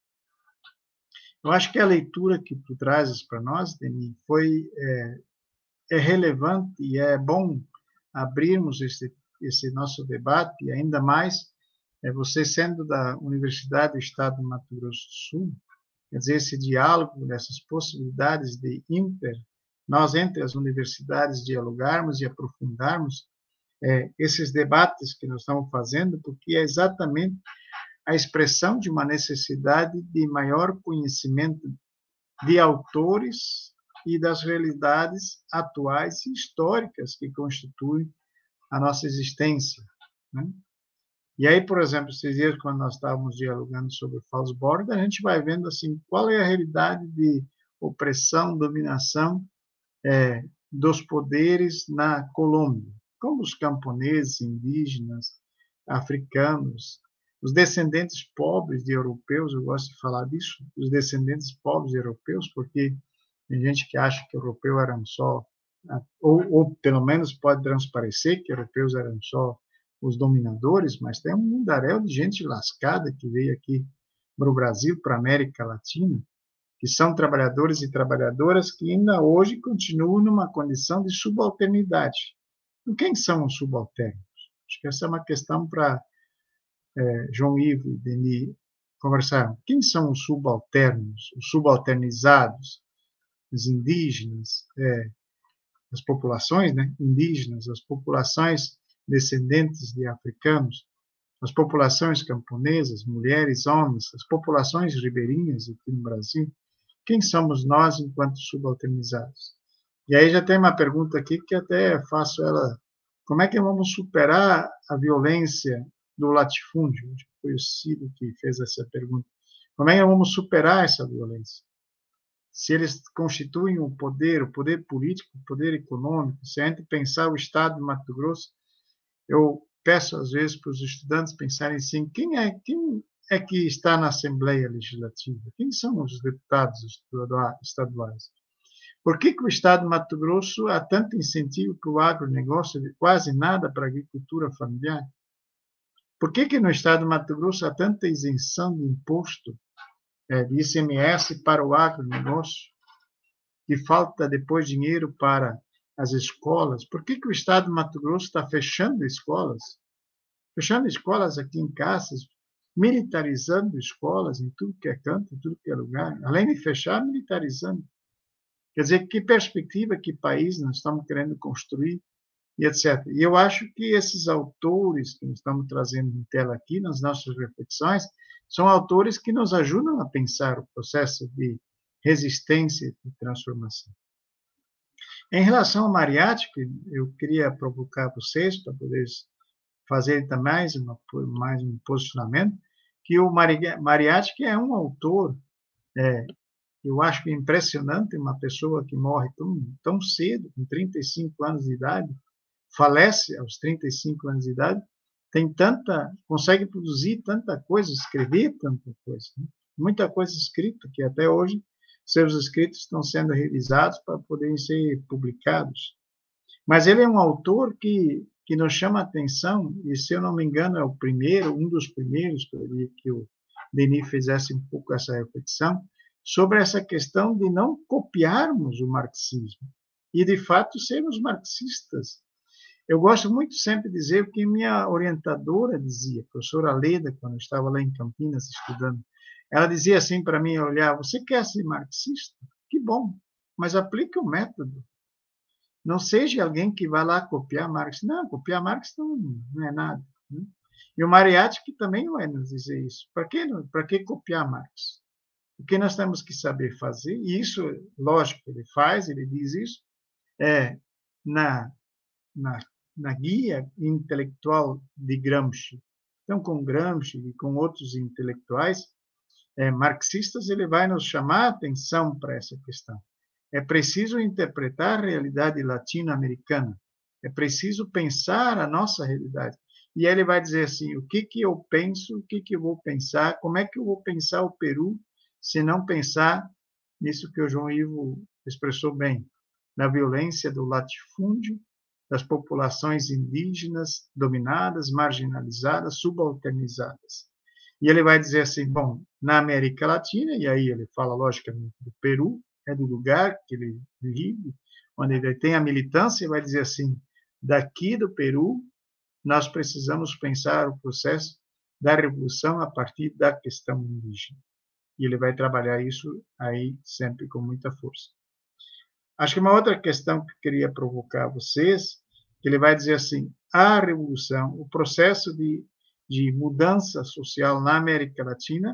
Eu acho que a leitura que tu trazes para nós, Denis, foi, é, é relevante e é bom abrirmos esse, esse nosso debate, e ainda mais é, você sendo da Universidade do Estado do Mato Grosso do Sul, quer dizer, esse diálogo, dessas possibilidades de inter, nós entre as universidades dialogarmos e aprofundarmos é, esses debates que nós estamos fazendo, porque é exatamente a expressão de uma necessidade de maior conhecimento de autores e das realidades atuais e históricas que constituem a nossa existência, né? E aí, por exemplo, esses dias, quando nós estávamos dialogando sobre Falsborda, a gente vai vendo assim qual é a realidade de opressão, dominação é, dos poderes na Colômbia, como os camponeses, indígenas, africanos, os descendentes pobres de europeus, eu gosto de falar disso, os descendentes pobres de europeus, porque tem gente que acha que europeu eram só, ou, ou pelo menos pode transparecer que europeus eram só os dominadores, mas tem um mundaréu de gente lascada que veio aqui para o Brasil, para a América Latina, que são trabalhadores e trabalhadoras que ainda hoje continuam numa condição de subalternidade. E quem são os subalternos? Acho que essa é uma questão para é, João Ivo e Denis conversar. Quem são os subalternos, os subalternizados, os indígenas, é, as populações, né, indígenas, as populações descendentes de africanos, as populações camponesas, mulheres, homens, as populações ribeirinhas aqui no Brasil? Quem somos nós enquanto subalternizados? E aí já tem uma pergunta aqui que até faço ela: como é que vamos superar a violência do latifúndio? Foi o Ciro que fez essa pergunta. Como é que vamos superar essa violência? Se eles constituem o poder, o poder político, o poder econômico, se a gente pensar o Estado de Mato Grosso, eu peço às vezes para os estudantes pensarem assim: quem é, quem é que está na Assembleia Legislativa? Quem são os deputados estaduais? Por que que o Estado de Mato Grosso há tanto incentivo para o agronegócio e quase nada para a agricultura familiar? Por que que no Estado de Mato Grosso há tanta isenção de imposto, é, de I C M S para o agronegócio? E falta depois dinheiro para as escolas? Por que que o Estado de Mato Grosso está fechando escolas? Fechando escolas aqui em Caças, militarizando escolas em tudo que é canto, em tudo que é lugar. Além de fechar, militarizando. Quer dizer, que perspectiva, que país nós estamos querendo construir, e etcétera. E eu acho que esses autores que nós estamos trazendo em tela aqui, nas nossas reflexões, são autores que nos ajudam a pensar o processo de resistência e transformação. Em relação ao Mariátegui, eu queria provocar vocês, para poder fazer também uma, mais um posicionamento, que o Mariátegui é um autor, é, eu acho que é impressionante, uma pessoa que morre tão, tão cedo, com trinta e cinco anos de idade, falece aos trinta e cinco anos de idade, tem tanta, consegue produzir tanta coisa, escrever tanta coisa, né? Muita coisa escrita, que até hoje seus escritos estão sendo revisados para poderem ser publicados. Mas ele é um autor que, que nos chama a atenção, e se eu não me engano é o primeiro, um dos primeiros que eu queria que o Denis fizesse um pouco essa reflexão, sobre essa questão de não copiarmos o marxismo, e de fato sermos marxistas. Eu gosto muito sempre de dizer o que minha orientadora dizia, a professora Leda, quando eu estava lá em Campinas estudando. Ela dizia assim para mim, olhar: você quer ser marxista? Que bom, mas aplique o método. Não seja alguém que vai lá copiar Marx. Não, copiar Marx não, não é nada, né? E o Mariátegui também vai nos dizer isso. Para que, para que copiar Marx? O que nós temos que saber fazer, e isso, lógico, ele faz, ele diz isso, é na, na, na guia intelectual de Gramsci. Então, com Gramsci e com outros intelectuais é, marxistas, ele vai nos chamar a atenção para essa questão. É preciso interpretar a realidade latino-americana, é preciso pensar a nossa realidade. E ele vai dizer assim: o que, que eu penso, o que, que eu vou pensar, como é que eu vou pensar o Peru, se não pensar nisso que o João Ivo expressou bem, na violência do latifúndio, das populações indígenas dominadas, marginalizadas, subalternizadas. E ele vai dizer assim: bom, na América Latina, e aí ele fala logicamente do Peru, é do lugar que ele vive, onde ele tem a militância, e vai dizer assim: daqui do Peru, nós precisamos pensar o processo da revolução a partir da questão indígena. E ele vai trabalhar isso aí sempre com muita força. Acho que uma outra questão que eu queria provocar vocês, que ele vai dizer assim: a revolução, o processo de, de mudança social na América Latina,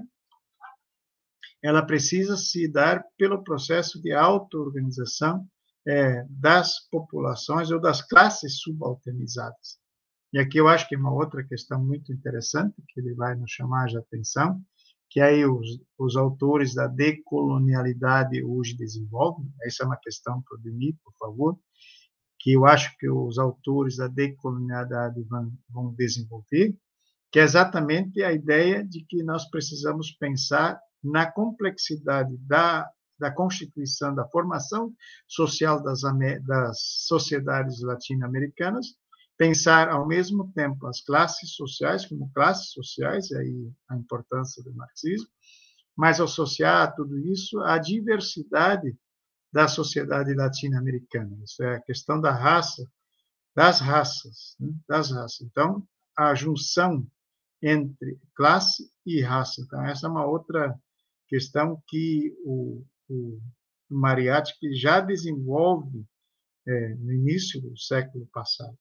ela precisa se dar pelo processo de auto-organização é, das populações ou das classes subalternizadas. E aqui eu acho que é uma outra questão muito interessante, que ele vai nos chamar de atenção, que aí os, os autores da decolonialidade hoje desenvolvem. Essa é uma questão para o Denis, por favor, que eu acho que os autores da decolonialidade vão, vão desenvolver, que é exatamente a ideia de que nós precisamos pensar na complexidade da, da constituição, da formação social das, das sociedades latino-americanas, pensar ao mesmo tempo as classes sociais como classes sociais, e aí a importância do marxismo, mas associar a tudo isso a diversidade da sociedade latino-americana. Isso é a questão da raça, das raças, né? das raças. Então, a junção entre classe e raça. Então, essa é uma outra questão que o, o Mariátegui já desenvolve é, no início do século passado.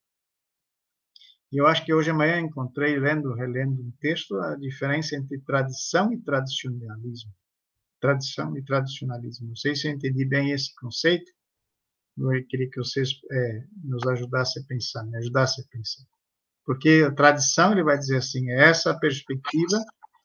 E eu acho que hoje de manhã encontrei, lendo, relendo um texto, a diferença entre tradição e tradicionalismo. Tradição e tradicionalismo. Não sei se eu entendi bem esse conceito, eu queria que vocês é, nos ajudassem a pensar, me ajudassem a pensar. Porque a tradição, ele vai dizer assim, é essa a perspectiva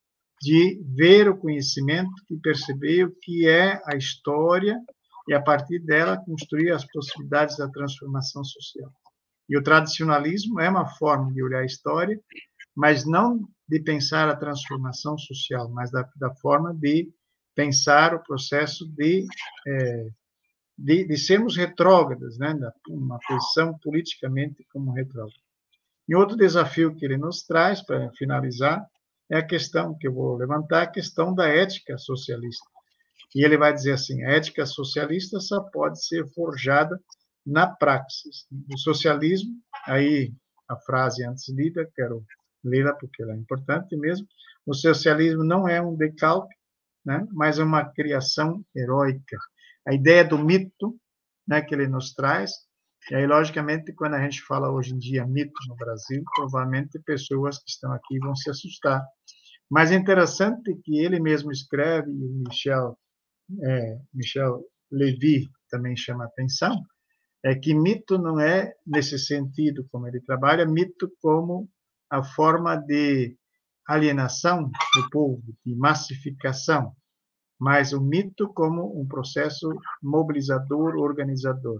de ver o conhecimento e perceber o que é a história e, a partir dela, construir as possibilidades da transformação social. E o tradicionalismo é uma forma de olhar a história, mas não de pensar a transformação social, mas da, da forma de pensar o processo de, é, de, de sermos retrógradas, né? Uma posição politicamente como retrógrada. E outro desafio que ele nos traz, para finalizar, é a questão que eu vou levantar, a questão da ética socialista. E ele vai dizer assim, a ética socialista só pode ser forjada na praxis. O socialismo, aí a frase antes lida, quero lê-la porque ela é importante mesmo, o socialismo não é um decalque, né, mas é uma criação heróica. A ideia do mito, né, que ele nos traz, e aí, logicamente, quando a gente fala hoje em dia mito no Brasil, provavelmente pessoas que estão aqui vão se assustar. Mas é interessante que ele mesmo escreve, e o Michel, é, Michel Levy também chama atenção, é que mito não é, nesse sentido, como ele trabalha, mito como a forma de alienação do povo, de massificação, mas o mito como um processo mobilizador, organizador.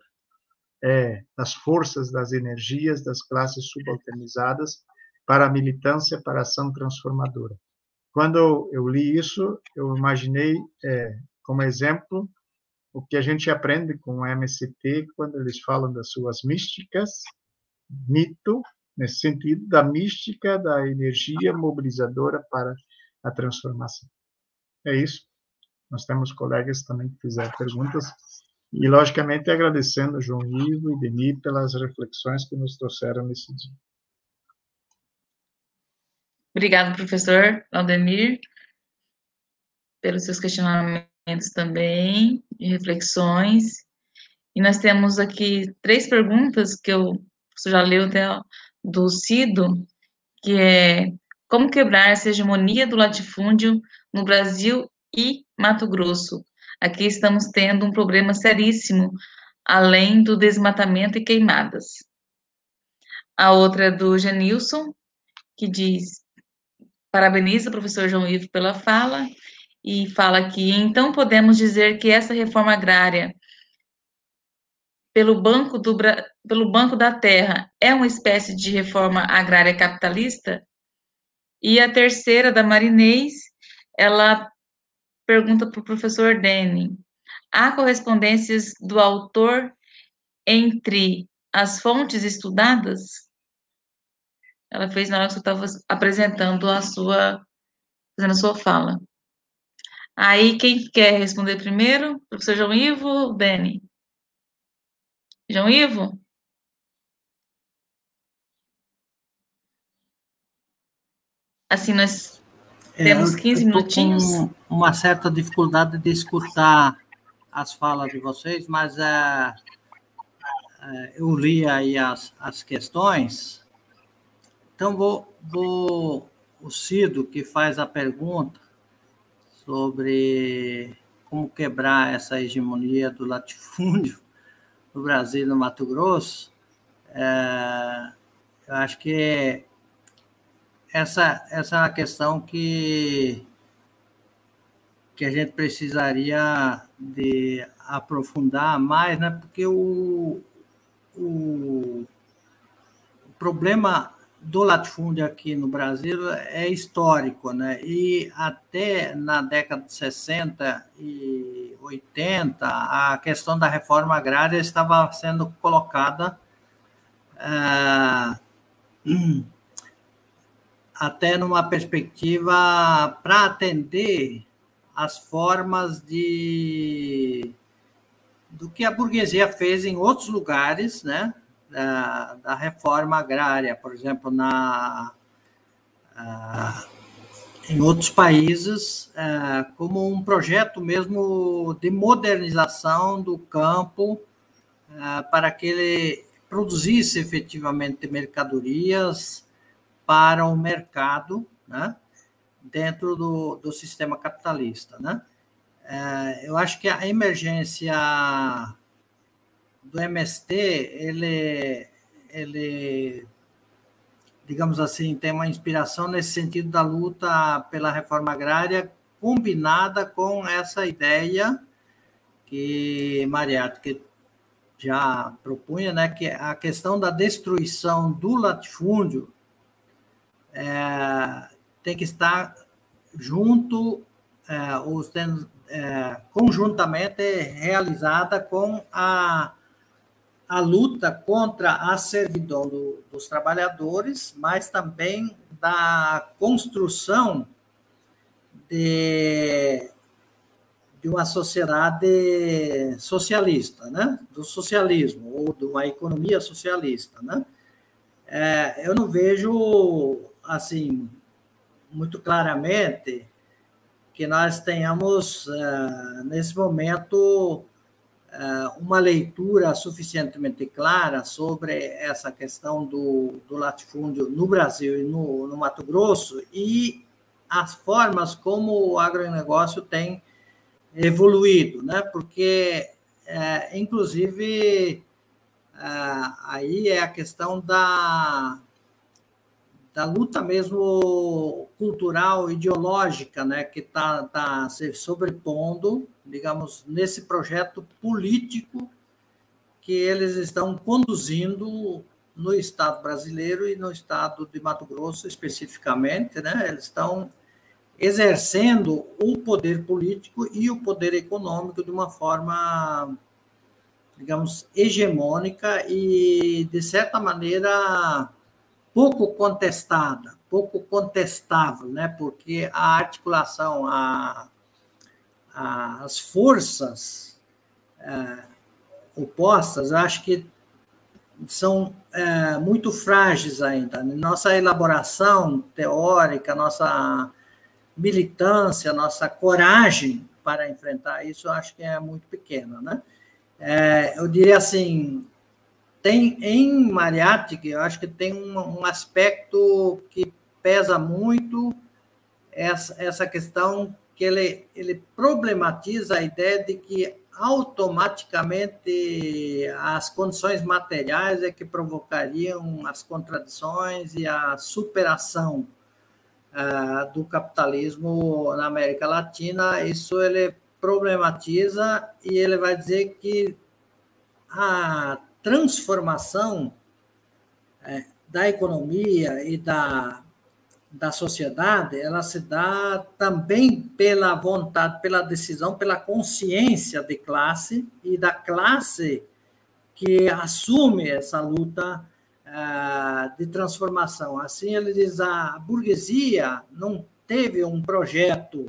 É, das forças, das energias das classes subalternizadas para a militância, para a ação transformadora. Quando eu li isso, eu imaginei, é, como exemplo, o que a gente aprende com o M S T, quando eles falam das suas místicas, mito, nesse sentido, da mística, da energia mobilizadora para a transformação. É isso. Nós temos colegas também que fizeram perguntas, e, logicamente, agradecendo João Ivo e Denis pelas reflexões que nos trouxeram nesse dia. Obrigado, professor Aldemir, pelos seus questionamentos também e reflexões. E nós temos aqui três perguntas que eu você já leu até do Cido, que é como quebrar essa hegemonia do latifúndio no Brasil e Mato Grosso. Aqui estamos tendo um problema seríssimo, além do desmatamento e queimadas. A outra é do Genilson, que diz, parabeniza o professor João Ivo pela fala, e fala que, então podemos dizer que essa reforma agrária, pelo Banco, do, pelo Banco da Terra, é uma espécie de reforma agrária capitalista? E a terceira, da Marinês, ela pergunta para o professor Denning, há correspondências do autor entre as fontes estudadas? Ela fez na hora que você estava apresentando a sua, fazendo a sua fala. Aí, quem quer responder primeiro? Professor João Ivo ou Denning? João Ivo? Assim, nós temos quinze minutinhos. Eu estou com uma certa dificuldade de escutar as falas de vocês, mas é, é, eu li aí as, as questões. Então, vou, vou... O Cido, que faz a pergunta sobre como quebrar essa hegemonia do latifúndio no Brasil e no Mato Grosso, é, eu acho que essa, essa é uma questão que, que a gente precisaria de aprofundar mais, né? Porque o, o, o problema do latifúndio aqui no Brasil é histórico, né? E até na década de sessenta e oitenta, a questão da reforma agrária estava sendo colocada ah, até numa perspectiva para atender as formas de do que a burguesia fez em outros lugares, né, da, da reforma agrária, por exemplo, na, uh, em outros países, uh, como um projeto mesmo de modernização do campo, uh, para que ele produzisse efetivamente mercadorias para o mercado, né, dentro do, do sistema capitalista, né? É, eu acho que a emergência do M S T, ele, ele, digamos assim, tem uma inspiração nesse sentido da luta pela reforma agrária, combinada com essa ideia que Mariátegui já propunha, né, que a questão da destruição do latifúndio é, tem que estar junto, é, os, é, conjuntamente realizada com a, a luta contra a servidão do, dos trabalhadores, mas também da construção de, de uma sociedade socialista, né? Do socialismo, ou de uma economia socialista, né? É, eu não vejo, assim, muito claramente que nós tenhamos, uh, nesse momento, uh, uma leitura suficientemente clara sobre essa questão do, do latifúndio no Brasil e no, no Mato Grosso e as formas como o agronegócio tem evoluído, né? Porque, uh, inclusive, uh, aí é a questão da... da luta mesmo cultural, ideológica, né, que está tá se sobrepondo, digamos, nesse projeto político que eles estão conduzindo no Estado brasileiro e no Estado de Mato Grosso, especificamente, né, eles estão exercendo o poder político e o poder econômico de uma forma, digamos, hegemônica e, de certa maneira, pouco contestada, pouco contestável, né? Porque a articulação, a, a, as forças é, opostas, eu acho que são é, muito frágeis ainda. Nossa elaboração teórica, nossa militância, nossa coragem para enfrentar isso, eu acho que é muito pequena, né? É, eu diria assim... Tem, em Mariátegui, eu acho que tem um, um aspecto que pesa muito essa, essa questão que ele, ele problematiza a ideia de que automaticamente as condições materiais é que provocariam as contradições e a superação ah, do capitalismo na América Latina. Isso ele problematiza e ele vai dizer que a transformação é, da economia e da, da sociedade, ela se dá também pela vontade, pela decisão, pela consciência de classe e da classe que assume essa luta é, de transformação. Assim, ele diz, a burguesia não teve um projeto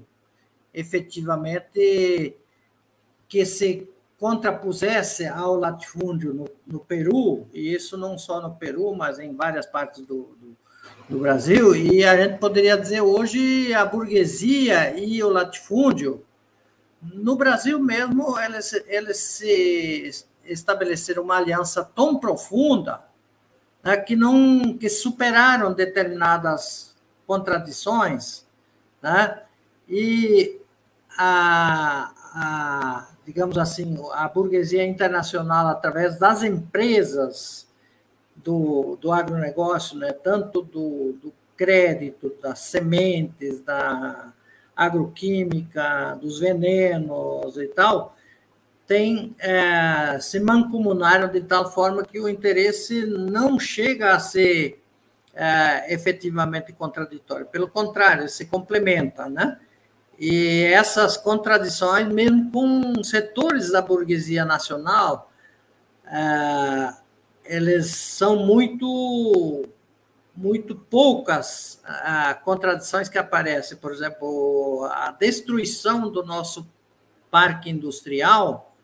efetivamente que se contrapusesse ao latifúndio no, no Peru, e isso não só no Peru, mas em várias partes do, do, do Brasil, e a gente poderia dizer hoje a burguesia e o latifúndio, no Brasil mesmo, eles, eles se estabeleceram uma aliança tão profunda, né, que, não, que superaram determinadas contradições, né, e a, a digamos assim, a burguesia internacional, através das empresas do, do agronegócio, né, tanto do, do crédito, das sementes, da agroquímica, dos venenos e tal, tem, é, se mancomunaram de tal forma que o interesse não chega a ser é, efetivamente contraditório. Pelo contrário, se complementa, né? E essas contradições, mesmo com setores da burguesia nacional, eles são muito muito poucas ah, contradições que aparecem. Por exemplo, a destruição do nosso parque industrial,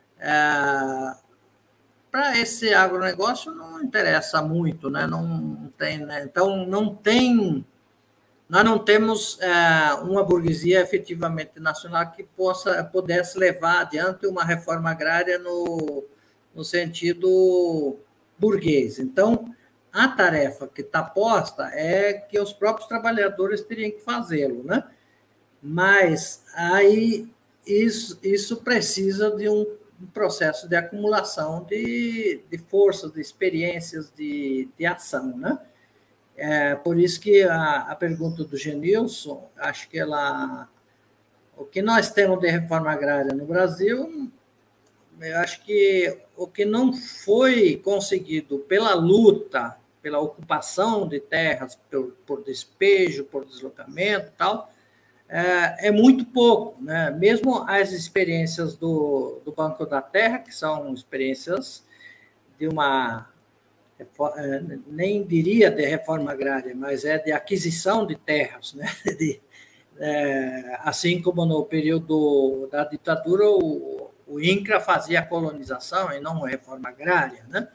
ah, para esse agronegócio não interessa muito, né? Não tem, né? Então, não tem, nós não temos é, uma burguesia efetivamente nacional que possa, pudesse levar adiante uma reforma agrária no, no sentido burguês. Então, a tarefa que está posta é que os próprios trabalhadores teriam que fazê-lo, né? Mas aí isso, isso precisa de um um processo de acumulação de, de forças, de experiências, de, de ação, né? É, por isso que a, a pergunta do Genilson, acho que ela... O que nós temos de reforma agrária no Brasil, eu acho que o que não foi conseguido pela luta, pela ocupação de terras, por, por despejo, por deslocamento e tal, é muito pouco, né? Mesmo as experiências do, do Banco da Terra, que são experiências de uma, nem diria de reforma agrária, mas é de aquisição de terras, né? De, é, assim como no período da ditadura, o, o INCRA fazia a colonização e não a reforma agrária, né?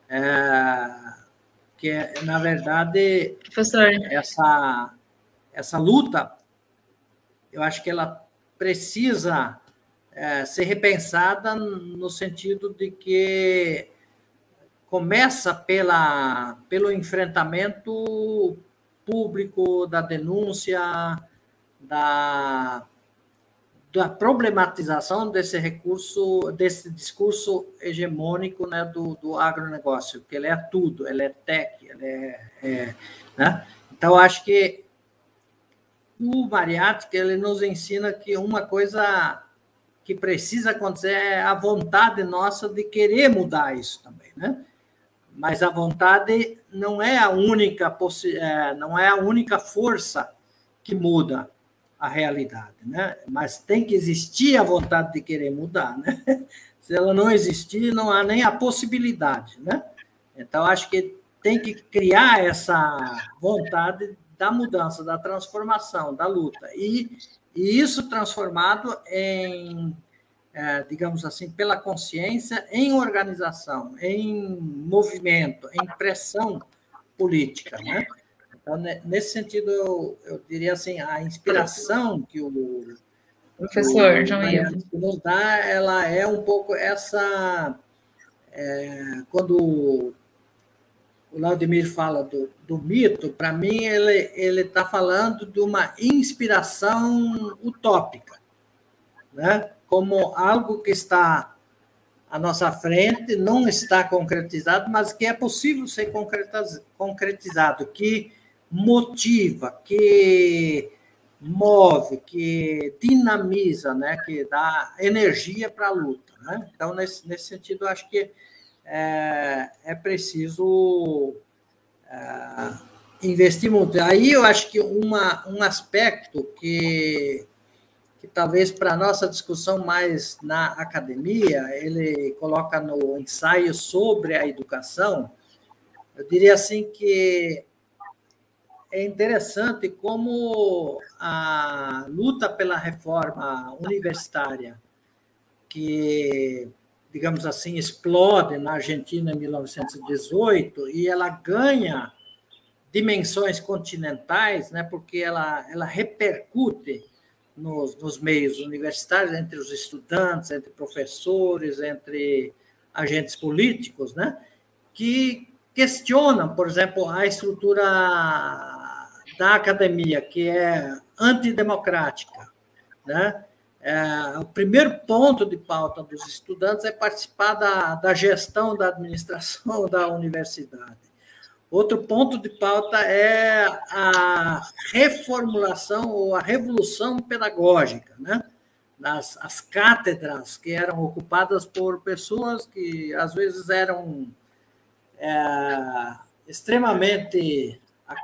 É, que, na verdade, Professor, essa, essa luta, eu acho que ela precisa é, ser repensada no sentido de que começa pela, pelo enfrentamento público da denúncia, da, da problematização desse recurso, desse discurso hegemônico, né, do, do agronegócio, que ele é tudo, ele é tech, ele é... é né? Então, acho que o Mariátegui, ele nos ensina que uma coisa que precisa acontecer é a vontade nossa de querer mudar isso também, né? Mas a vontade não é a única possi- é, não é a única força que muda a realidade, né? Mas tem que existir a vontade de querer mudar, né? Se ela não existir, não há nem a possibilidade, né? Então, acho que tem que criar essa vontade da mudança, da transformação, da luta. E, e isso transformado em, é, digamos assim, pela consciência, em organização, em movimento, em pressão política, né? Então, nesse sentido, eu, eu diria assim, a inspiração que o professor João Ivo nos dá, ela é um pouco essa... É, quando o Laudemir fala do, do mito, para mim ele ele está falando de uma inspiração utópica, né? Como algo que está à nossa frente, não está concretizado, mas que é possível ser concretizado, que motiva, que move, que dinamiza, né? Que dá energia para a luta, né? Então, nesse, nesse sentido, eu acho que É, é preciso é, investir muito. Aí eu acho que uma, um aspecto que, que talvez para a nossa discussão mais na academia, ele coloca no ensaio sobre a educação, eu diria assim que é interessante como a luta pela reforma universitária, que digamos assim, explode na Argentina em mil novecentos e dezoito e ela ganha dimensões continentais, né, porque ela, ela repercute nos, nos meios universitários, entre os estudantes, entre professores, entre agentes políticos, né, que questionam, por exemplo, a estrutura da academia, que é antidemocrática, né? É, o primeiro ponto de pauta dos estudantes é participar da, da gestão da administração da universidade. Outro ponto de pauta é a reformulação ou a revolução pedagógica, né? As, as cátedras que eram ocupadas por pessoas que, às vezes, eram é, extremamente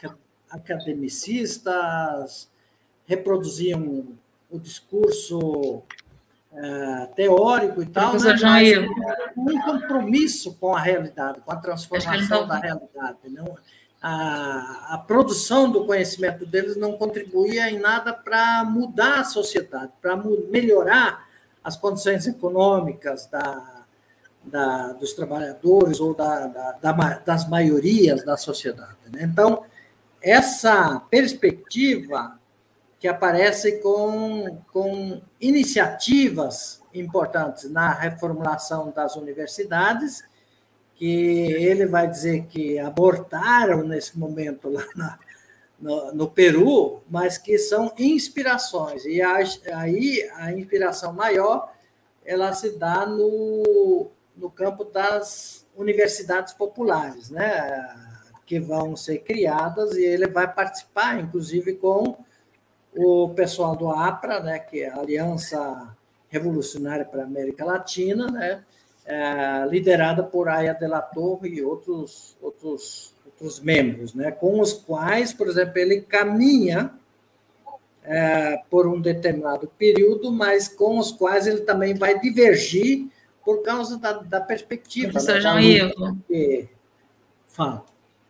academicistas, reproduziam o discurso é, teórico e tal, né? Mas um compromisso com a realidade, com a transformação da realidade. Não? a, a produção do conhecimento deles não contribuía em nada para mudar a sociedade, para melhorar as condições econômicas da, da, dos trabalhadores ou da, da, da, das maiorias da sociedade, né? Então, essa perspectiva que aparece com, com iniciativas importantes na reformulação das universidades, que ele vai dizer que abortaram nesse momento lá na, no, no Peru, mas que são inspirações. E a, aí a inspiração maior ela se dá no, no campo das universidades populares, né, que vão ser criadas, e ele vai participar, inclusive, com o pessoal do APRA, né, que é a Aliança Revolucionária para a América Latina, né, é, liderada por Aya de la Torre e outros, outros, outros membros, né, com os quais, por exemplo, ele caminha é, por um determinado período, mas com os quais ele também vai divergir por causa da, da perspectiva. Professor né, João Ivo. Que... Fala.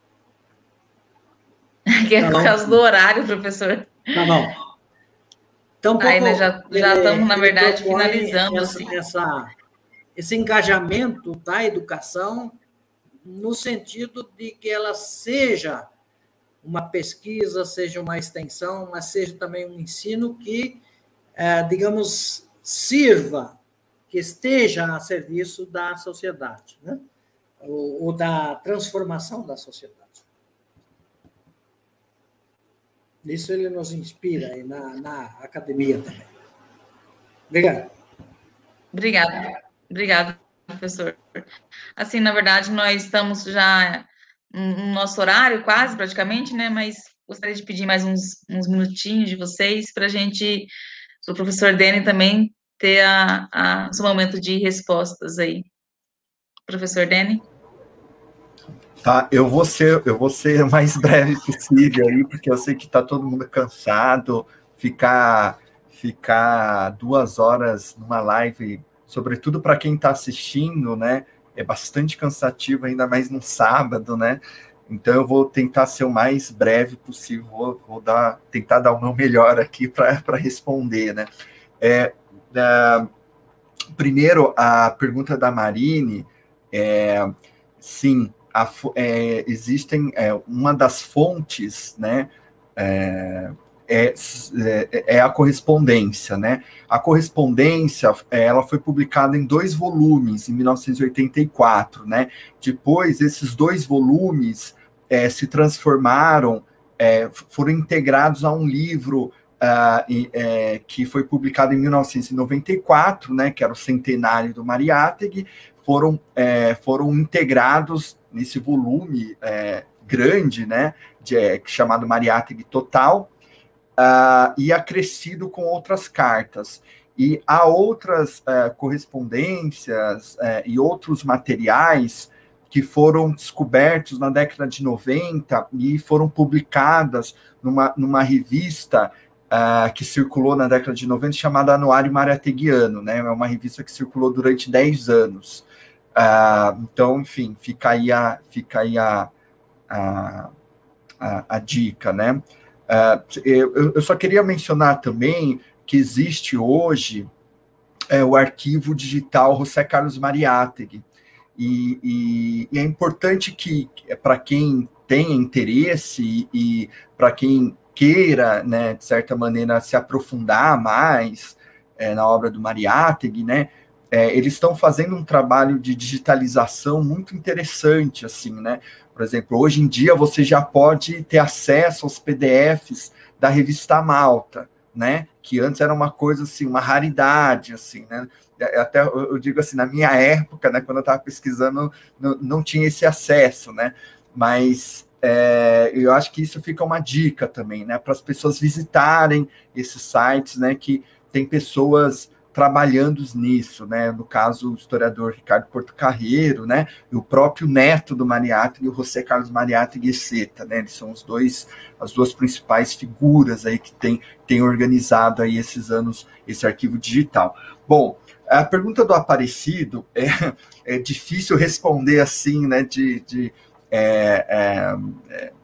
Que é tá por bom. causa do horário, professor. Tá bom. Então, um Aí, pouco, né, já, já ele, estamos, na verdade, finalizando. Essa, assim. essa, esse engajamento da educação no sentido de que ela seja uma pesquisa, seja uma extensão, mas seja também um ensino que, é, digamos, sirva, que esteja a serviço da sociedade, né? ou, ou da transformação da sociedade. Isso ele nos inspira aí na, na academia também. Obrigado. Obrigada. Obrigada, professor. Assim, na verdade, nós estamos já no nosso horário, quase, praticamente, né? Mas gostaria de pedir mais uns, uns minutinhos de vocês para a gente, o professor Dene também, ter a, a, o seu momento de respostas aí. Professor Dene? Tá, eu vou ser, eu vou ser o mais breve possível aí, porque eu sei que está todo mundo cansado, ficar, ficar duas horas numa live, sobretudo para quem está assistindo, né, é bastante cansativo, ainda mais no sábado, né, então eu vou tentar ser o mais breve possível, vou, vou dar, tentar dar o meu melhor aqui para responder, né. É, é, primeiro, a pergunta da Marine, é, sim, A, é, existem, é, uma das fontes, né, é, é, é a correspondência, né, a correspondência, ela foi publicada em dois volumes, em mil novecentos e oitenta e quatro, né, depois esses dois volumes é, se transformaram, é, foram integrados a um livro uh, e, é, que foi publicado em mil novecentos e noventa e quatro, né, que era o centenário do Mariátegui, foram, é, foram integrados nesse volume é, grande, né, de, é, chamado Mariátegui Total, uh, e acrescido com outras cartas. E há outras uh, correspondências uh, e outros materiais que foram descobertos na década de noventa e foram publicadas numa, numa revista uh, que circulou na década de noventa, chamada Anuário Mariateguiano, né, é uma revista que circulou durante dez anos. Uh, então, enfim, fica aí a, fica aí a, a, a, a dica, né? Uh, eu, eu só queria mencionar também que existe hoje é, o arquivo digital José Carlos Mariátegui, e, e, e é importante que, para quem tenha interesse e, e para quem queira, né, de certa maneira, se aprofundar mais é, na obra do Mariátegui, né, É, eles estão fazendo um trabalho de digitalização muito interessante, assim, né? Por exemplo, hoje em dia você já pode ter acesso aos P D Fs da revista Malta, né? Que antes era uma coisa, assim, uma raridade, assim, né? Até eu digo assim, na minha época, né, quando eu estava pesquisando, não, não tinha esse acesso, né? Mas é, eu acho que isso fica uma dica também, né? Para as pessoas visitarem esses sites, né? Que tem pessoas trabalhando nisso, né? No caso, o historiador Ricardo Portocarreiro, né? E o próprio neto do Mariátegui, o José Carlos Mariátegui Eceta, né? Eles são os dois, as duas principais figuras aí que tem, tem organizado aí esses anos esse arquivo digital. Bom, a pergunta do Aparecido é, é difícil responder assim, né? De, de é, é, é,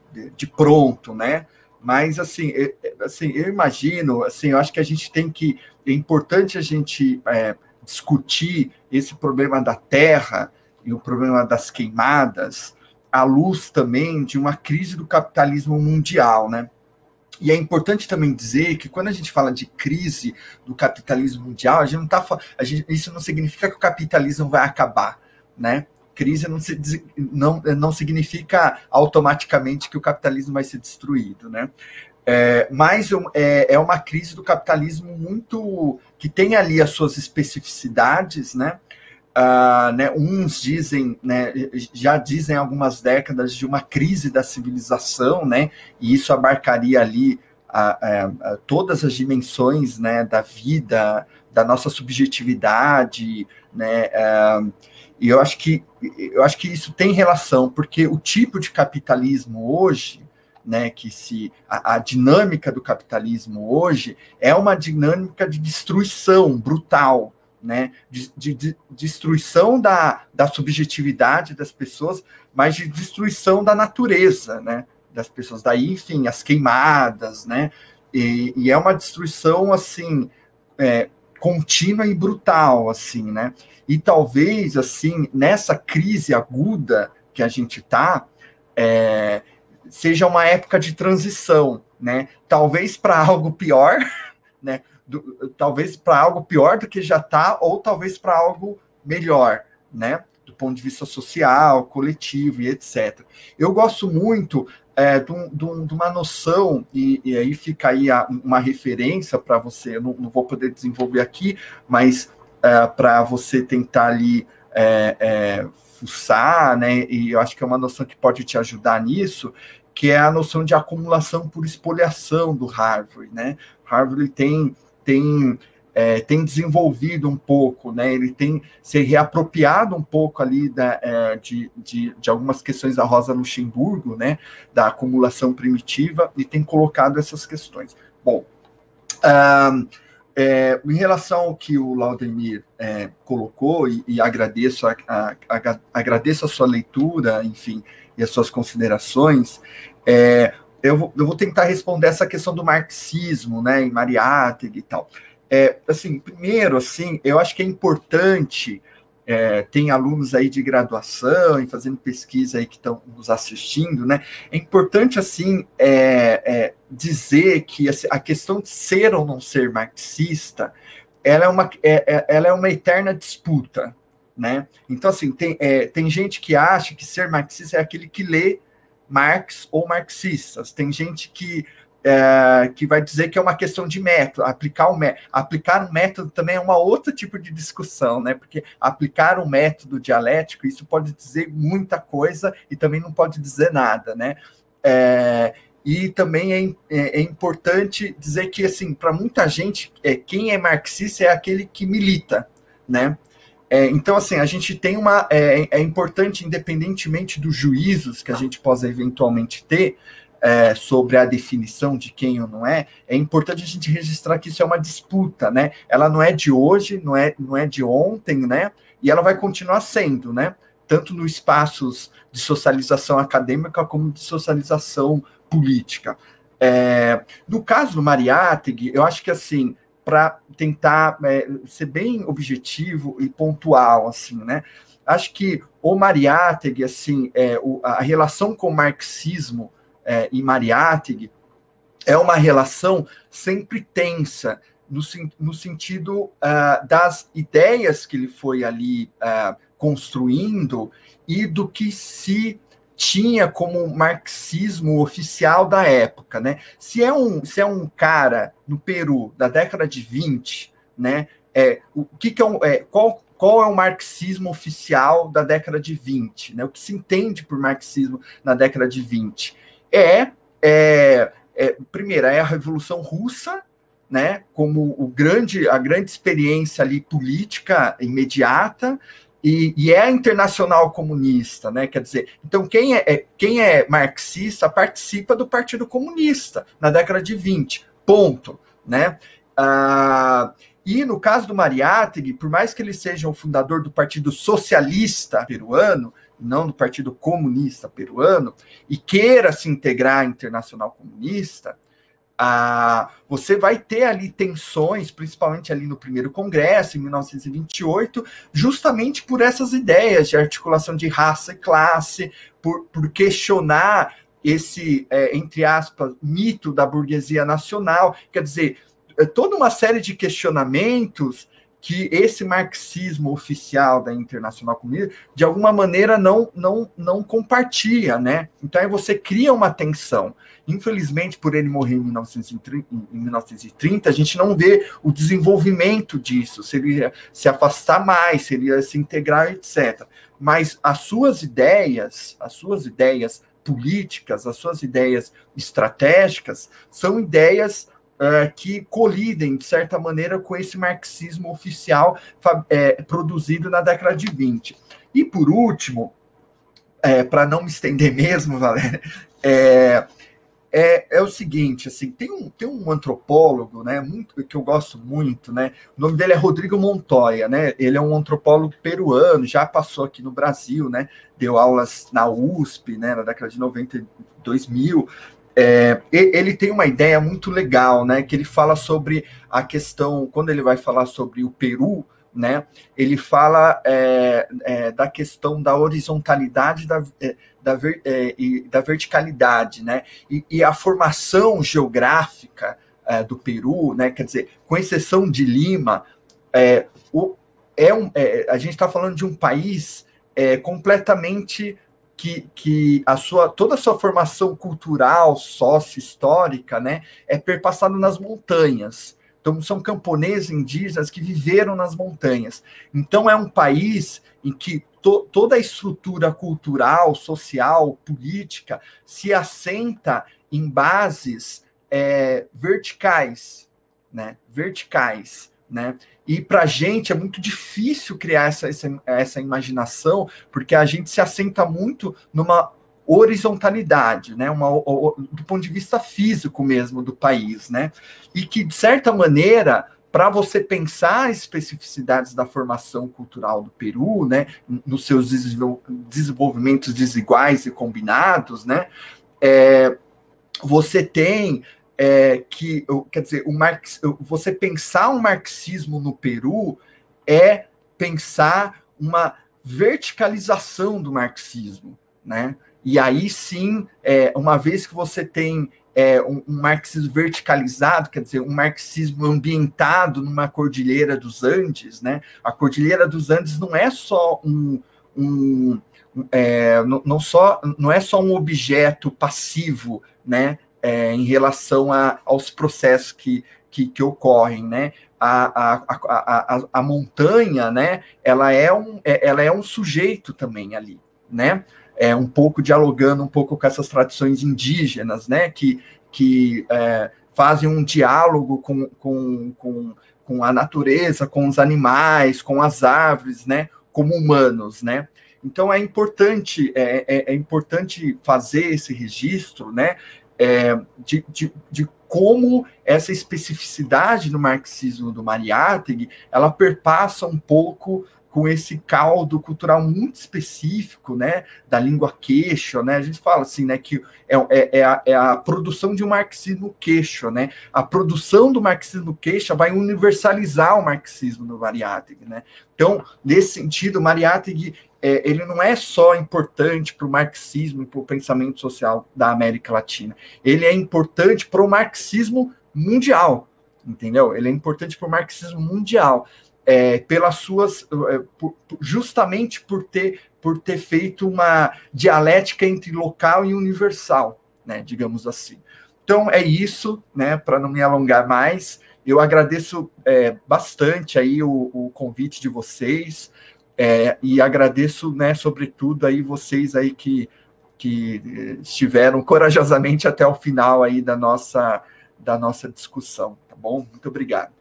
de, de pronto, né? Mas, assim, eu, assim, eu imagino, assim, eu acho que a gente tem que, é importante a gente é, discutir esse problema da terra e o problema das queimadas à luz também de uma crise do capitalismo mundial, né? E é importante também dizer que quando a gente fala de crise do capitalismo mundial, a gente não tá, a gente, isso não significa que o capitalismo vai acabar, né? Crise não, se, não, não significa automaticamente que o capitalismo vai ser destruído, né? É, mas é, é uma crise do capitalismo muito que tem ali as suas especificidades, né? Uh, né, uns dizem, né, já dizem há algumas décadas de uma crise da civilização, né, e isso abarcaria ali a, a, a, todas as dimensões, né, da vida, da nossa subjetividade, né, uh, e eu acho que eu acho que isso tem relação, porque o tipo de capitalismo hoje, né, que se a, a dinâmica do capitalismo hoje é uma dinâmica de destruição brutal, né, de, de, de destruição da, da subjetividade das pessoas, mas de destruição da natureza, né, das pessoas. Daí, enfim, as queimadas, né, e, e é uma destruição, assim, é, contínua e brutal, assim, né, e talvez, assim, nessa crise aguda que a gente está, é, seja uma época de transição, né, talvez para algo pior, né, Do, talvez para algo pior do que já está, ou talvez para algo melhor, né? Do ponto de vista social, coletivo e etcétera. Eu gosto muito é, de, um, de uma noção, e, e aí fica aí a, uma referência para você, eu não, não vou poder desenvolver aqui, mas é, para você tentar ali é, é, fuçar, né? E eu acho que é uma noção que pode te ajudar nisso, que é a noção de acumulação por espoliação do Harvard, né? Harvard tem tem, é, tem desenvolvido um pouco, né, ele tem se reapropriado um pouco ali da, é, de, de, de algumas questões da Rosa Luxemburgo, né, da acumulação primitiva, e tem colocado essas questões. Bom, um, é, em relação ao que o Laudemir é, colocou, e, e agradeço, a, a, a, agradeço a sua leitura, enfim, e as suas considerações, é, Eu vou, eu vou tentar responder essa questão do marxismo, né, em Mariátegui e tal. É, assim, primeiro, assim, eu acho que é importante, é, tem alunos aí de graduação e fazendo pesquisa aí que estão nos assistindo, né, é importante, assim, é, é, dizer que assim, a questão de ser ou não ser marxista, ela é uma, é, ela é uma eterna disputa, né, então, assim, tem, é, tem gente que acha que ser marxista é aquele que lê Marx ou marxistas. Tem gente que, é, que vai dizer que é uma questão de método, aplicar um, aplicar um método também é uma outro tipo de discussão, né? Porque aplicar um método dialético, isso pode dizer muita coisa e também não pode dizer nada, né? É, e também é, é, é importante dizer que, assim, para muita gente, é, quem é marxista é aquele que milita, né? É, então, assim, a gente tem uma... É, é importante, independentemente dos juízos que a gente possa eventualmente ter é, sobre a definição de quem ou não é, é importante a gente registrar que isso é uma disputa, né? Ela não é de hoje, não é, não é de ontem, né? E ela vai continuar sendo, né? Tanto nos espaços de socialização acadêmica como de socialização política. É, no caso do Mariátegui, eu acho que, assim, para tentar é, ser bem objetivo e pontual, assim, né? Acho que o Mariátegui, assim, é, o, a relação com o marxismo é, e Mariátegui é uma relação sempre tensa, no, no sentido uh, das ideias que ele foi ali uh, construindo e do que se tinha como marxismo oficial da época, né? Se é um, se é um cara no Peru da década de vinte, né? É, o que, que é, um, é qual, qual é o marxismo oficial da década de vinte, né? O que se entende por marxismo na década de vinte é, é, é primeiro, é a Revolução Russa, né? Como o grande, a grande experiência ali política imediata. E, e é a Internacional Comunista, né? Quer dizer, então quem é, é, quem é marxista participa do Partido Comunista na década de vinte, ponto, né? Ah, e no caso do Mariátegui, por mais que ele seja o fundador do Partido Socialista peruano, não do Partido Comunista Peruano, e queira se integrar à Internacional Comunista, ah, você vai ter ali tensões, principalmente ali no primeiro congresso, em mil novecentos e vinte e oito, justamente por essas ideias de articulação de raça e classe, por, por questionar esse, é, entre aspas, mito da burguesia nacional, quer dizer, é toda uma série de questionamentos que esse marxismo oficial da Internacional Comunista, de alguma maneira, não, não, não compartilha, né? Então, aí você cria uma tensão. Infelizmente, por ele morrer em mil novecentos e trinta, a gente não vê o desenvolvimento disso, se ele ia se afastar mais, se ele ia se integrar, etcétera. Mas as suas ideias, as suas ideias políticas, as suas ideias estratégicas, são ideias Uh, que colidem, de certa maneira, com esse marxismo oficial é, produzido na década de vinte. E, por último, é, para não me estender mesmo, Valéria, é, é, é o seguinte, assim, tem um, tem um antropólogo, né, muito, que eu gosto muito, né, o nome dele é Rodrigo Montoya, né, ele é um antropólogo peruano, já passou aqui no Brasil, né, deu aulas na U S P, né, na década de noventa e dois mil. É, ele tem uma ideia muito legal, né, que ele fala sobre a questão, quando ele vai falar sobre o Peru, né, ele fala é, é, da questão da horizontalidade da, da, é, e da verticalidade, né, e, e a formação geográfica é, do Peru, né, quer dizer, com exceção de Lima, é, o, é um, é, a gente está falando de um país é, completamente... Que, que a sua, toda a sua formação cultural, sócio-histórica, né, é perpassada nas montanhas. Então, são camponeses indígenas que viveram nas montanhas. Então, é um país em que to, toda a estrutura cultural, social, política, se assenta em bases é, verticais, né, verticais, né? E para a gente é muito difícil criar essa, essa, essa imaginação, porque a gente se assenta muito numa horizontalidade, né? Uma, do ponto de vista físico mesmo do país, né? E que, de certa maneira, para você pensar as especificidades da formação cultural do Peru, né? Nos seus desenvolvimentos desiguais e combinados, né? É, você tem... É, que, quer dizer, o marx, você pensar um marxismo no Peru é pensar uma verticalização do marxismo, né? E aí sim, é, uma vez que você tem é, um, um marxismo verticalizado, quer dizer, um marxismo ambientado numa cordilheira dos Andes, né? A cordilheira dos Andes não é só um, um é, não, não, só, não é só um objeto passivo, né? É, em relação a, aos processos que, que, que ocorrem, né? A, a, a, a, a montanha, né? Ela é, um, ela é um sujeito também ali, né? É um pouco dialogando um pouco com essas tradições indígenas, né? Que, que é, fazem um diálogo com, com, com, com a natureza, com os animais, com as árvores, né? Como humanos, né? Então é importante, é, é, é importante fazer esse registro, né? É, de, de, de como essa especificidade no marxismo do Mariátegui, ela perpassa um pouco com esse caldo cultural muito específico, né, da língua quechua, né, a gente fala assim, né, que é, é, é, a, é a produção de um marxismo quechua, né, a produção do marxismo quechua vai universalizar o marxismo do Mariátegui, né, então, nesse sentido, o Mariátegui É, ele não é só importante para o marxismo e para o pensamento social da América Latina. Ele é importante para o marxismo mundial, entendeu? Ele é importante para o marxismo mundial, é, pelas suas, é, por, justamente por ter, por ter feito uma dialética entre local e universal, né, digamos assim. Então, é isso, né, para não me alongar mais. Eu agradeço é, bastante aí o, o convite de vocês. É, e agradeço, né, sobretudo, aí vocês aí que, que estiveram corajosamente até o final aí da nossa, da nossa discussão, tá bom? Muito obrigado.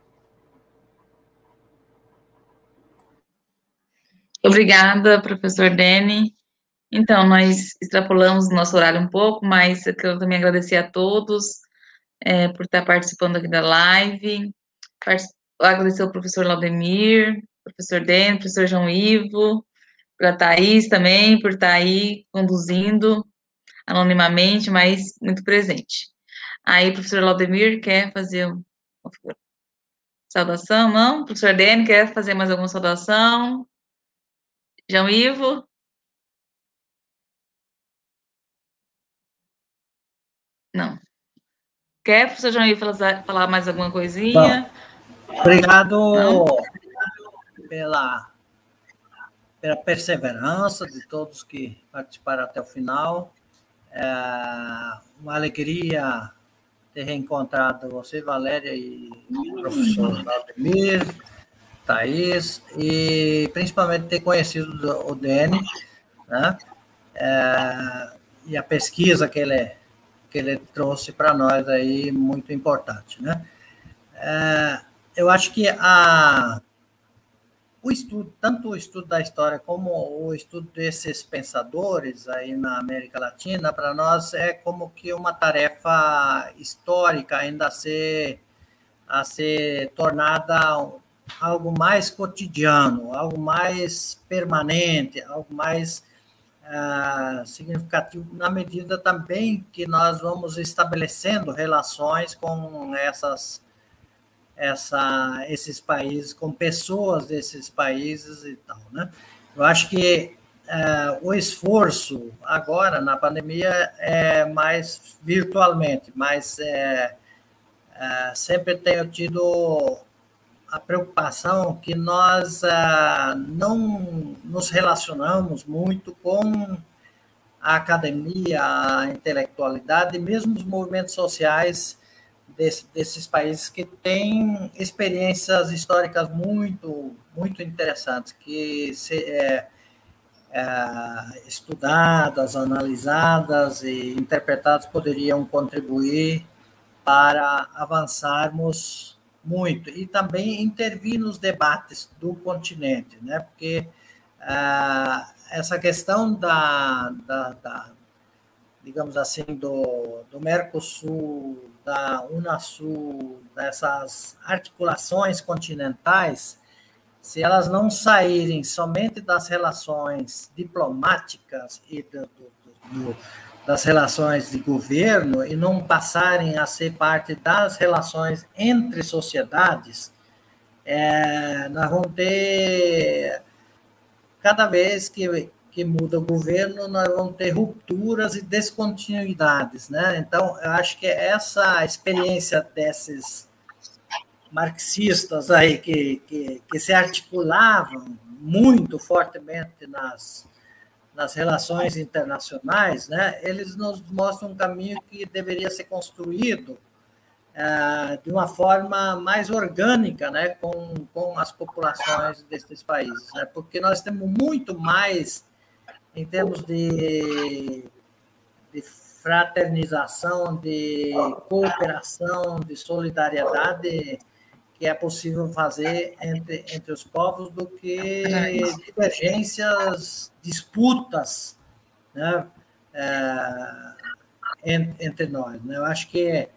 Obrigada, professor Dene. Então, nós extrapolamos o nosso horário um pouco, mas eu quero também agradecer a todos é, por estar participando aqui da live, agradecer ao professor Laudemir, professor Dene, professor João Ivo, para a Thaís também, por estar aí conduzindo anonimamente, mas muito presente. Aí, o professor Laudemir quer fazer uma saudação? Não? O professor Dene quer fazer mais alguma saudação? João Ivo? Não. Quer, professor João Ivo, falar, falar mais alguma coisinha? Bom, obrigado pela, pela perseverança de todos que participaram até o final. É uma alegria ter reencontrado você, Valéria, e o professor Valdemir, Thaís, e principalmente ter conhecido o Dene, né? É, e a pesquisa que ele, que ele trouxe para nós aí, muito importante, né? É, eu acho que a, o estudo, tanto o estudo da história como o estudo desses pensadores aí na América Latina, para nós é como que uma tarefa histórica ainda a ser, a ser tornada algo mais cotidiano, algo mais permanente, algo mais uh, significativo, na medida também que nós vamos estabelecendo relações com essas Essa, esses países, com pessoas desses países e tal, né? Eu acho que é, o esforço agora, na pandemia, é mais virtualmente, mas é, é, sempre tenho tido a preocupação que nós é, não nos relacionamos muito com a academia, a intelectualidade, mesmo os movimentos sociais Desse, desses países que têm experiências históricas muito, muito interessantes, que se, é, é, estudadas, analisadas e interpretadas poderiam contribuir para avançarmos muito e também intervir nos debates do continente, né? Porque é, essa questão da, da, da digamos assim, do, do Mercosul, da Unasul, dessas articulações continentais, se elas não saírem somente das relações diplomáticas e do, do, do, das relações de governo e não passarem a ser parte das relações entre sociedades, é, nós vamos ter, cada vez que que muda o governo, nós vamos ter rupturas e descontinuidades, né? Então, eu acho que essa experiência desses marxistas aí que, que, que se articulavam muito fortemente nas, nas relações internacionais, né? Eles nos mostram um caminho que deveria ser construído uh, de uma forma mais orgânica, né? Com, com as populações desses países, né? Porque nós temos muito mais em termos de, de fraternização, de cooperação, de solidariedade que é possível fazer entre, entre os povos do que divergências, disputas, né, é, entre nós. Né? Eu acho que é,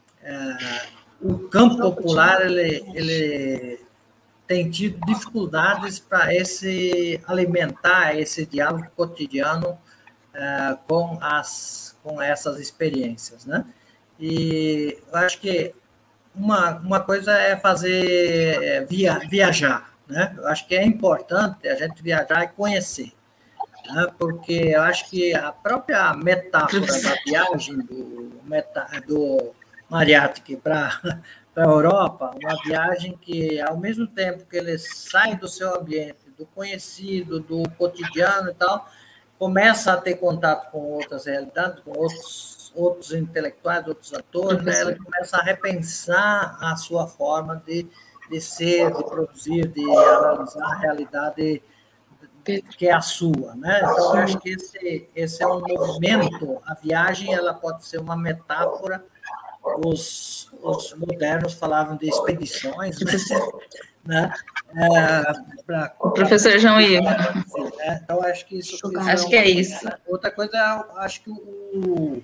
o campo popular ele, ele tem tido dificuldades para esse alimentar esse diálogo cotidiano uh, com as com essas experiências, né? E eu acho que uma, uma coisa é fazer via, viajar, né? Eu acho que é importante a gente viajar e conhecer, né? Porque eu acho que a própria metáfora da viagem do, do Mariátegui para para a Europa, uma viagem que, ao mesmo tempo que ele sai do seu ambiente, do conhecido, do cotidiano e tal, começa a ter contato com outras realidades, com outros, outros intelectuais, outros atores, né? Ele começa a repensar a sua forma de, de ser, de produzir, de analisar a realidade que é a sua, né? Então, eu acho que esse, esse é um movimento, a viagem ela pode ser uma metáfora. Os, os modernos falavam de expedições, né? É, pra, o professor João Ivo. Né? Então, acho que isso... Acho que é isso. Outra coisa, acho que o,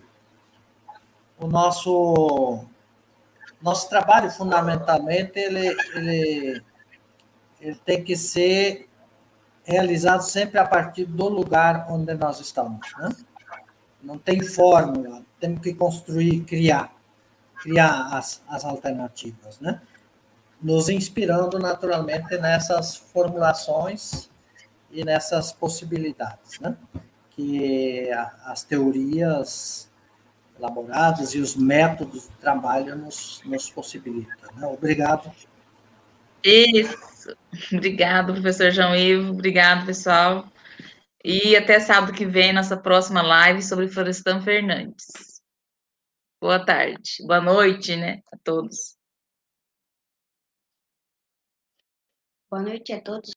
o nosso, nosso trabalho, fundamentalmente, ele, ele, ele tem que ser realizados sempre a partir do lugar onde nós estamos, né? Não tem fórmula, temos que construir, criar, criar as, as alternativas, né? Nos inspirando naturalmente nessas formulações e nessas possibilidades, né? Que as teorias elaboradas e os métodos de trabalho nos, nos possibilitam, né? Obrigado. Isso. Obrigado, professor João Ivo. Obrigado, pessoal. E até sábado que vem, nossa próxima live sobre Florestan Fernandes. Boa tarde. Boa noite, né, a todos. Boa noite a todos.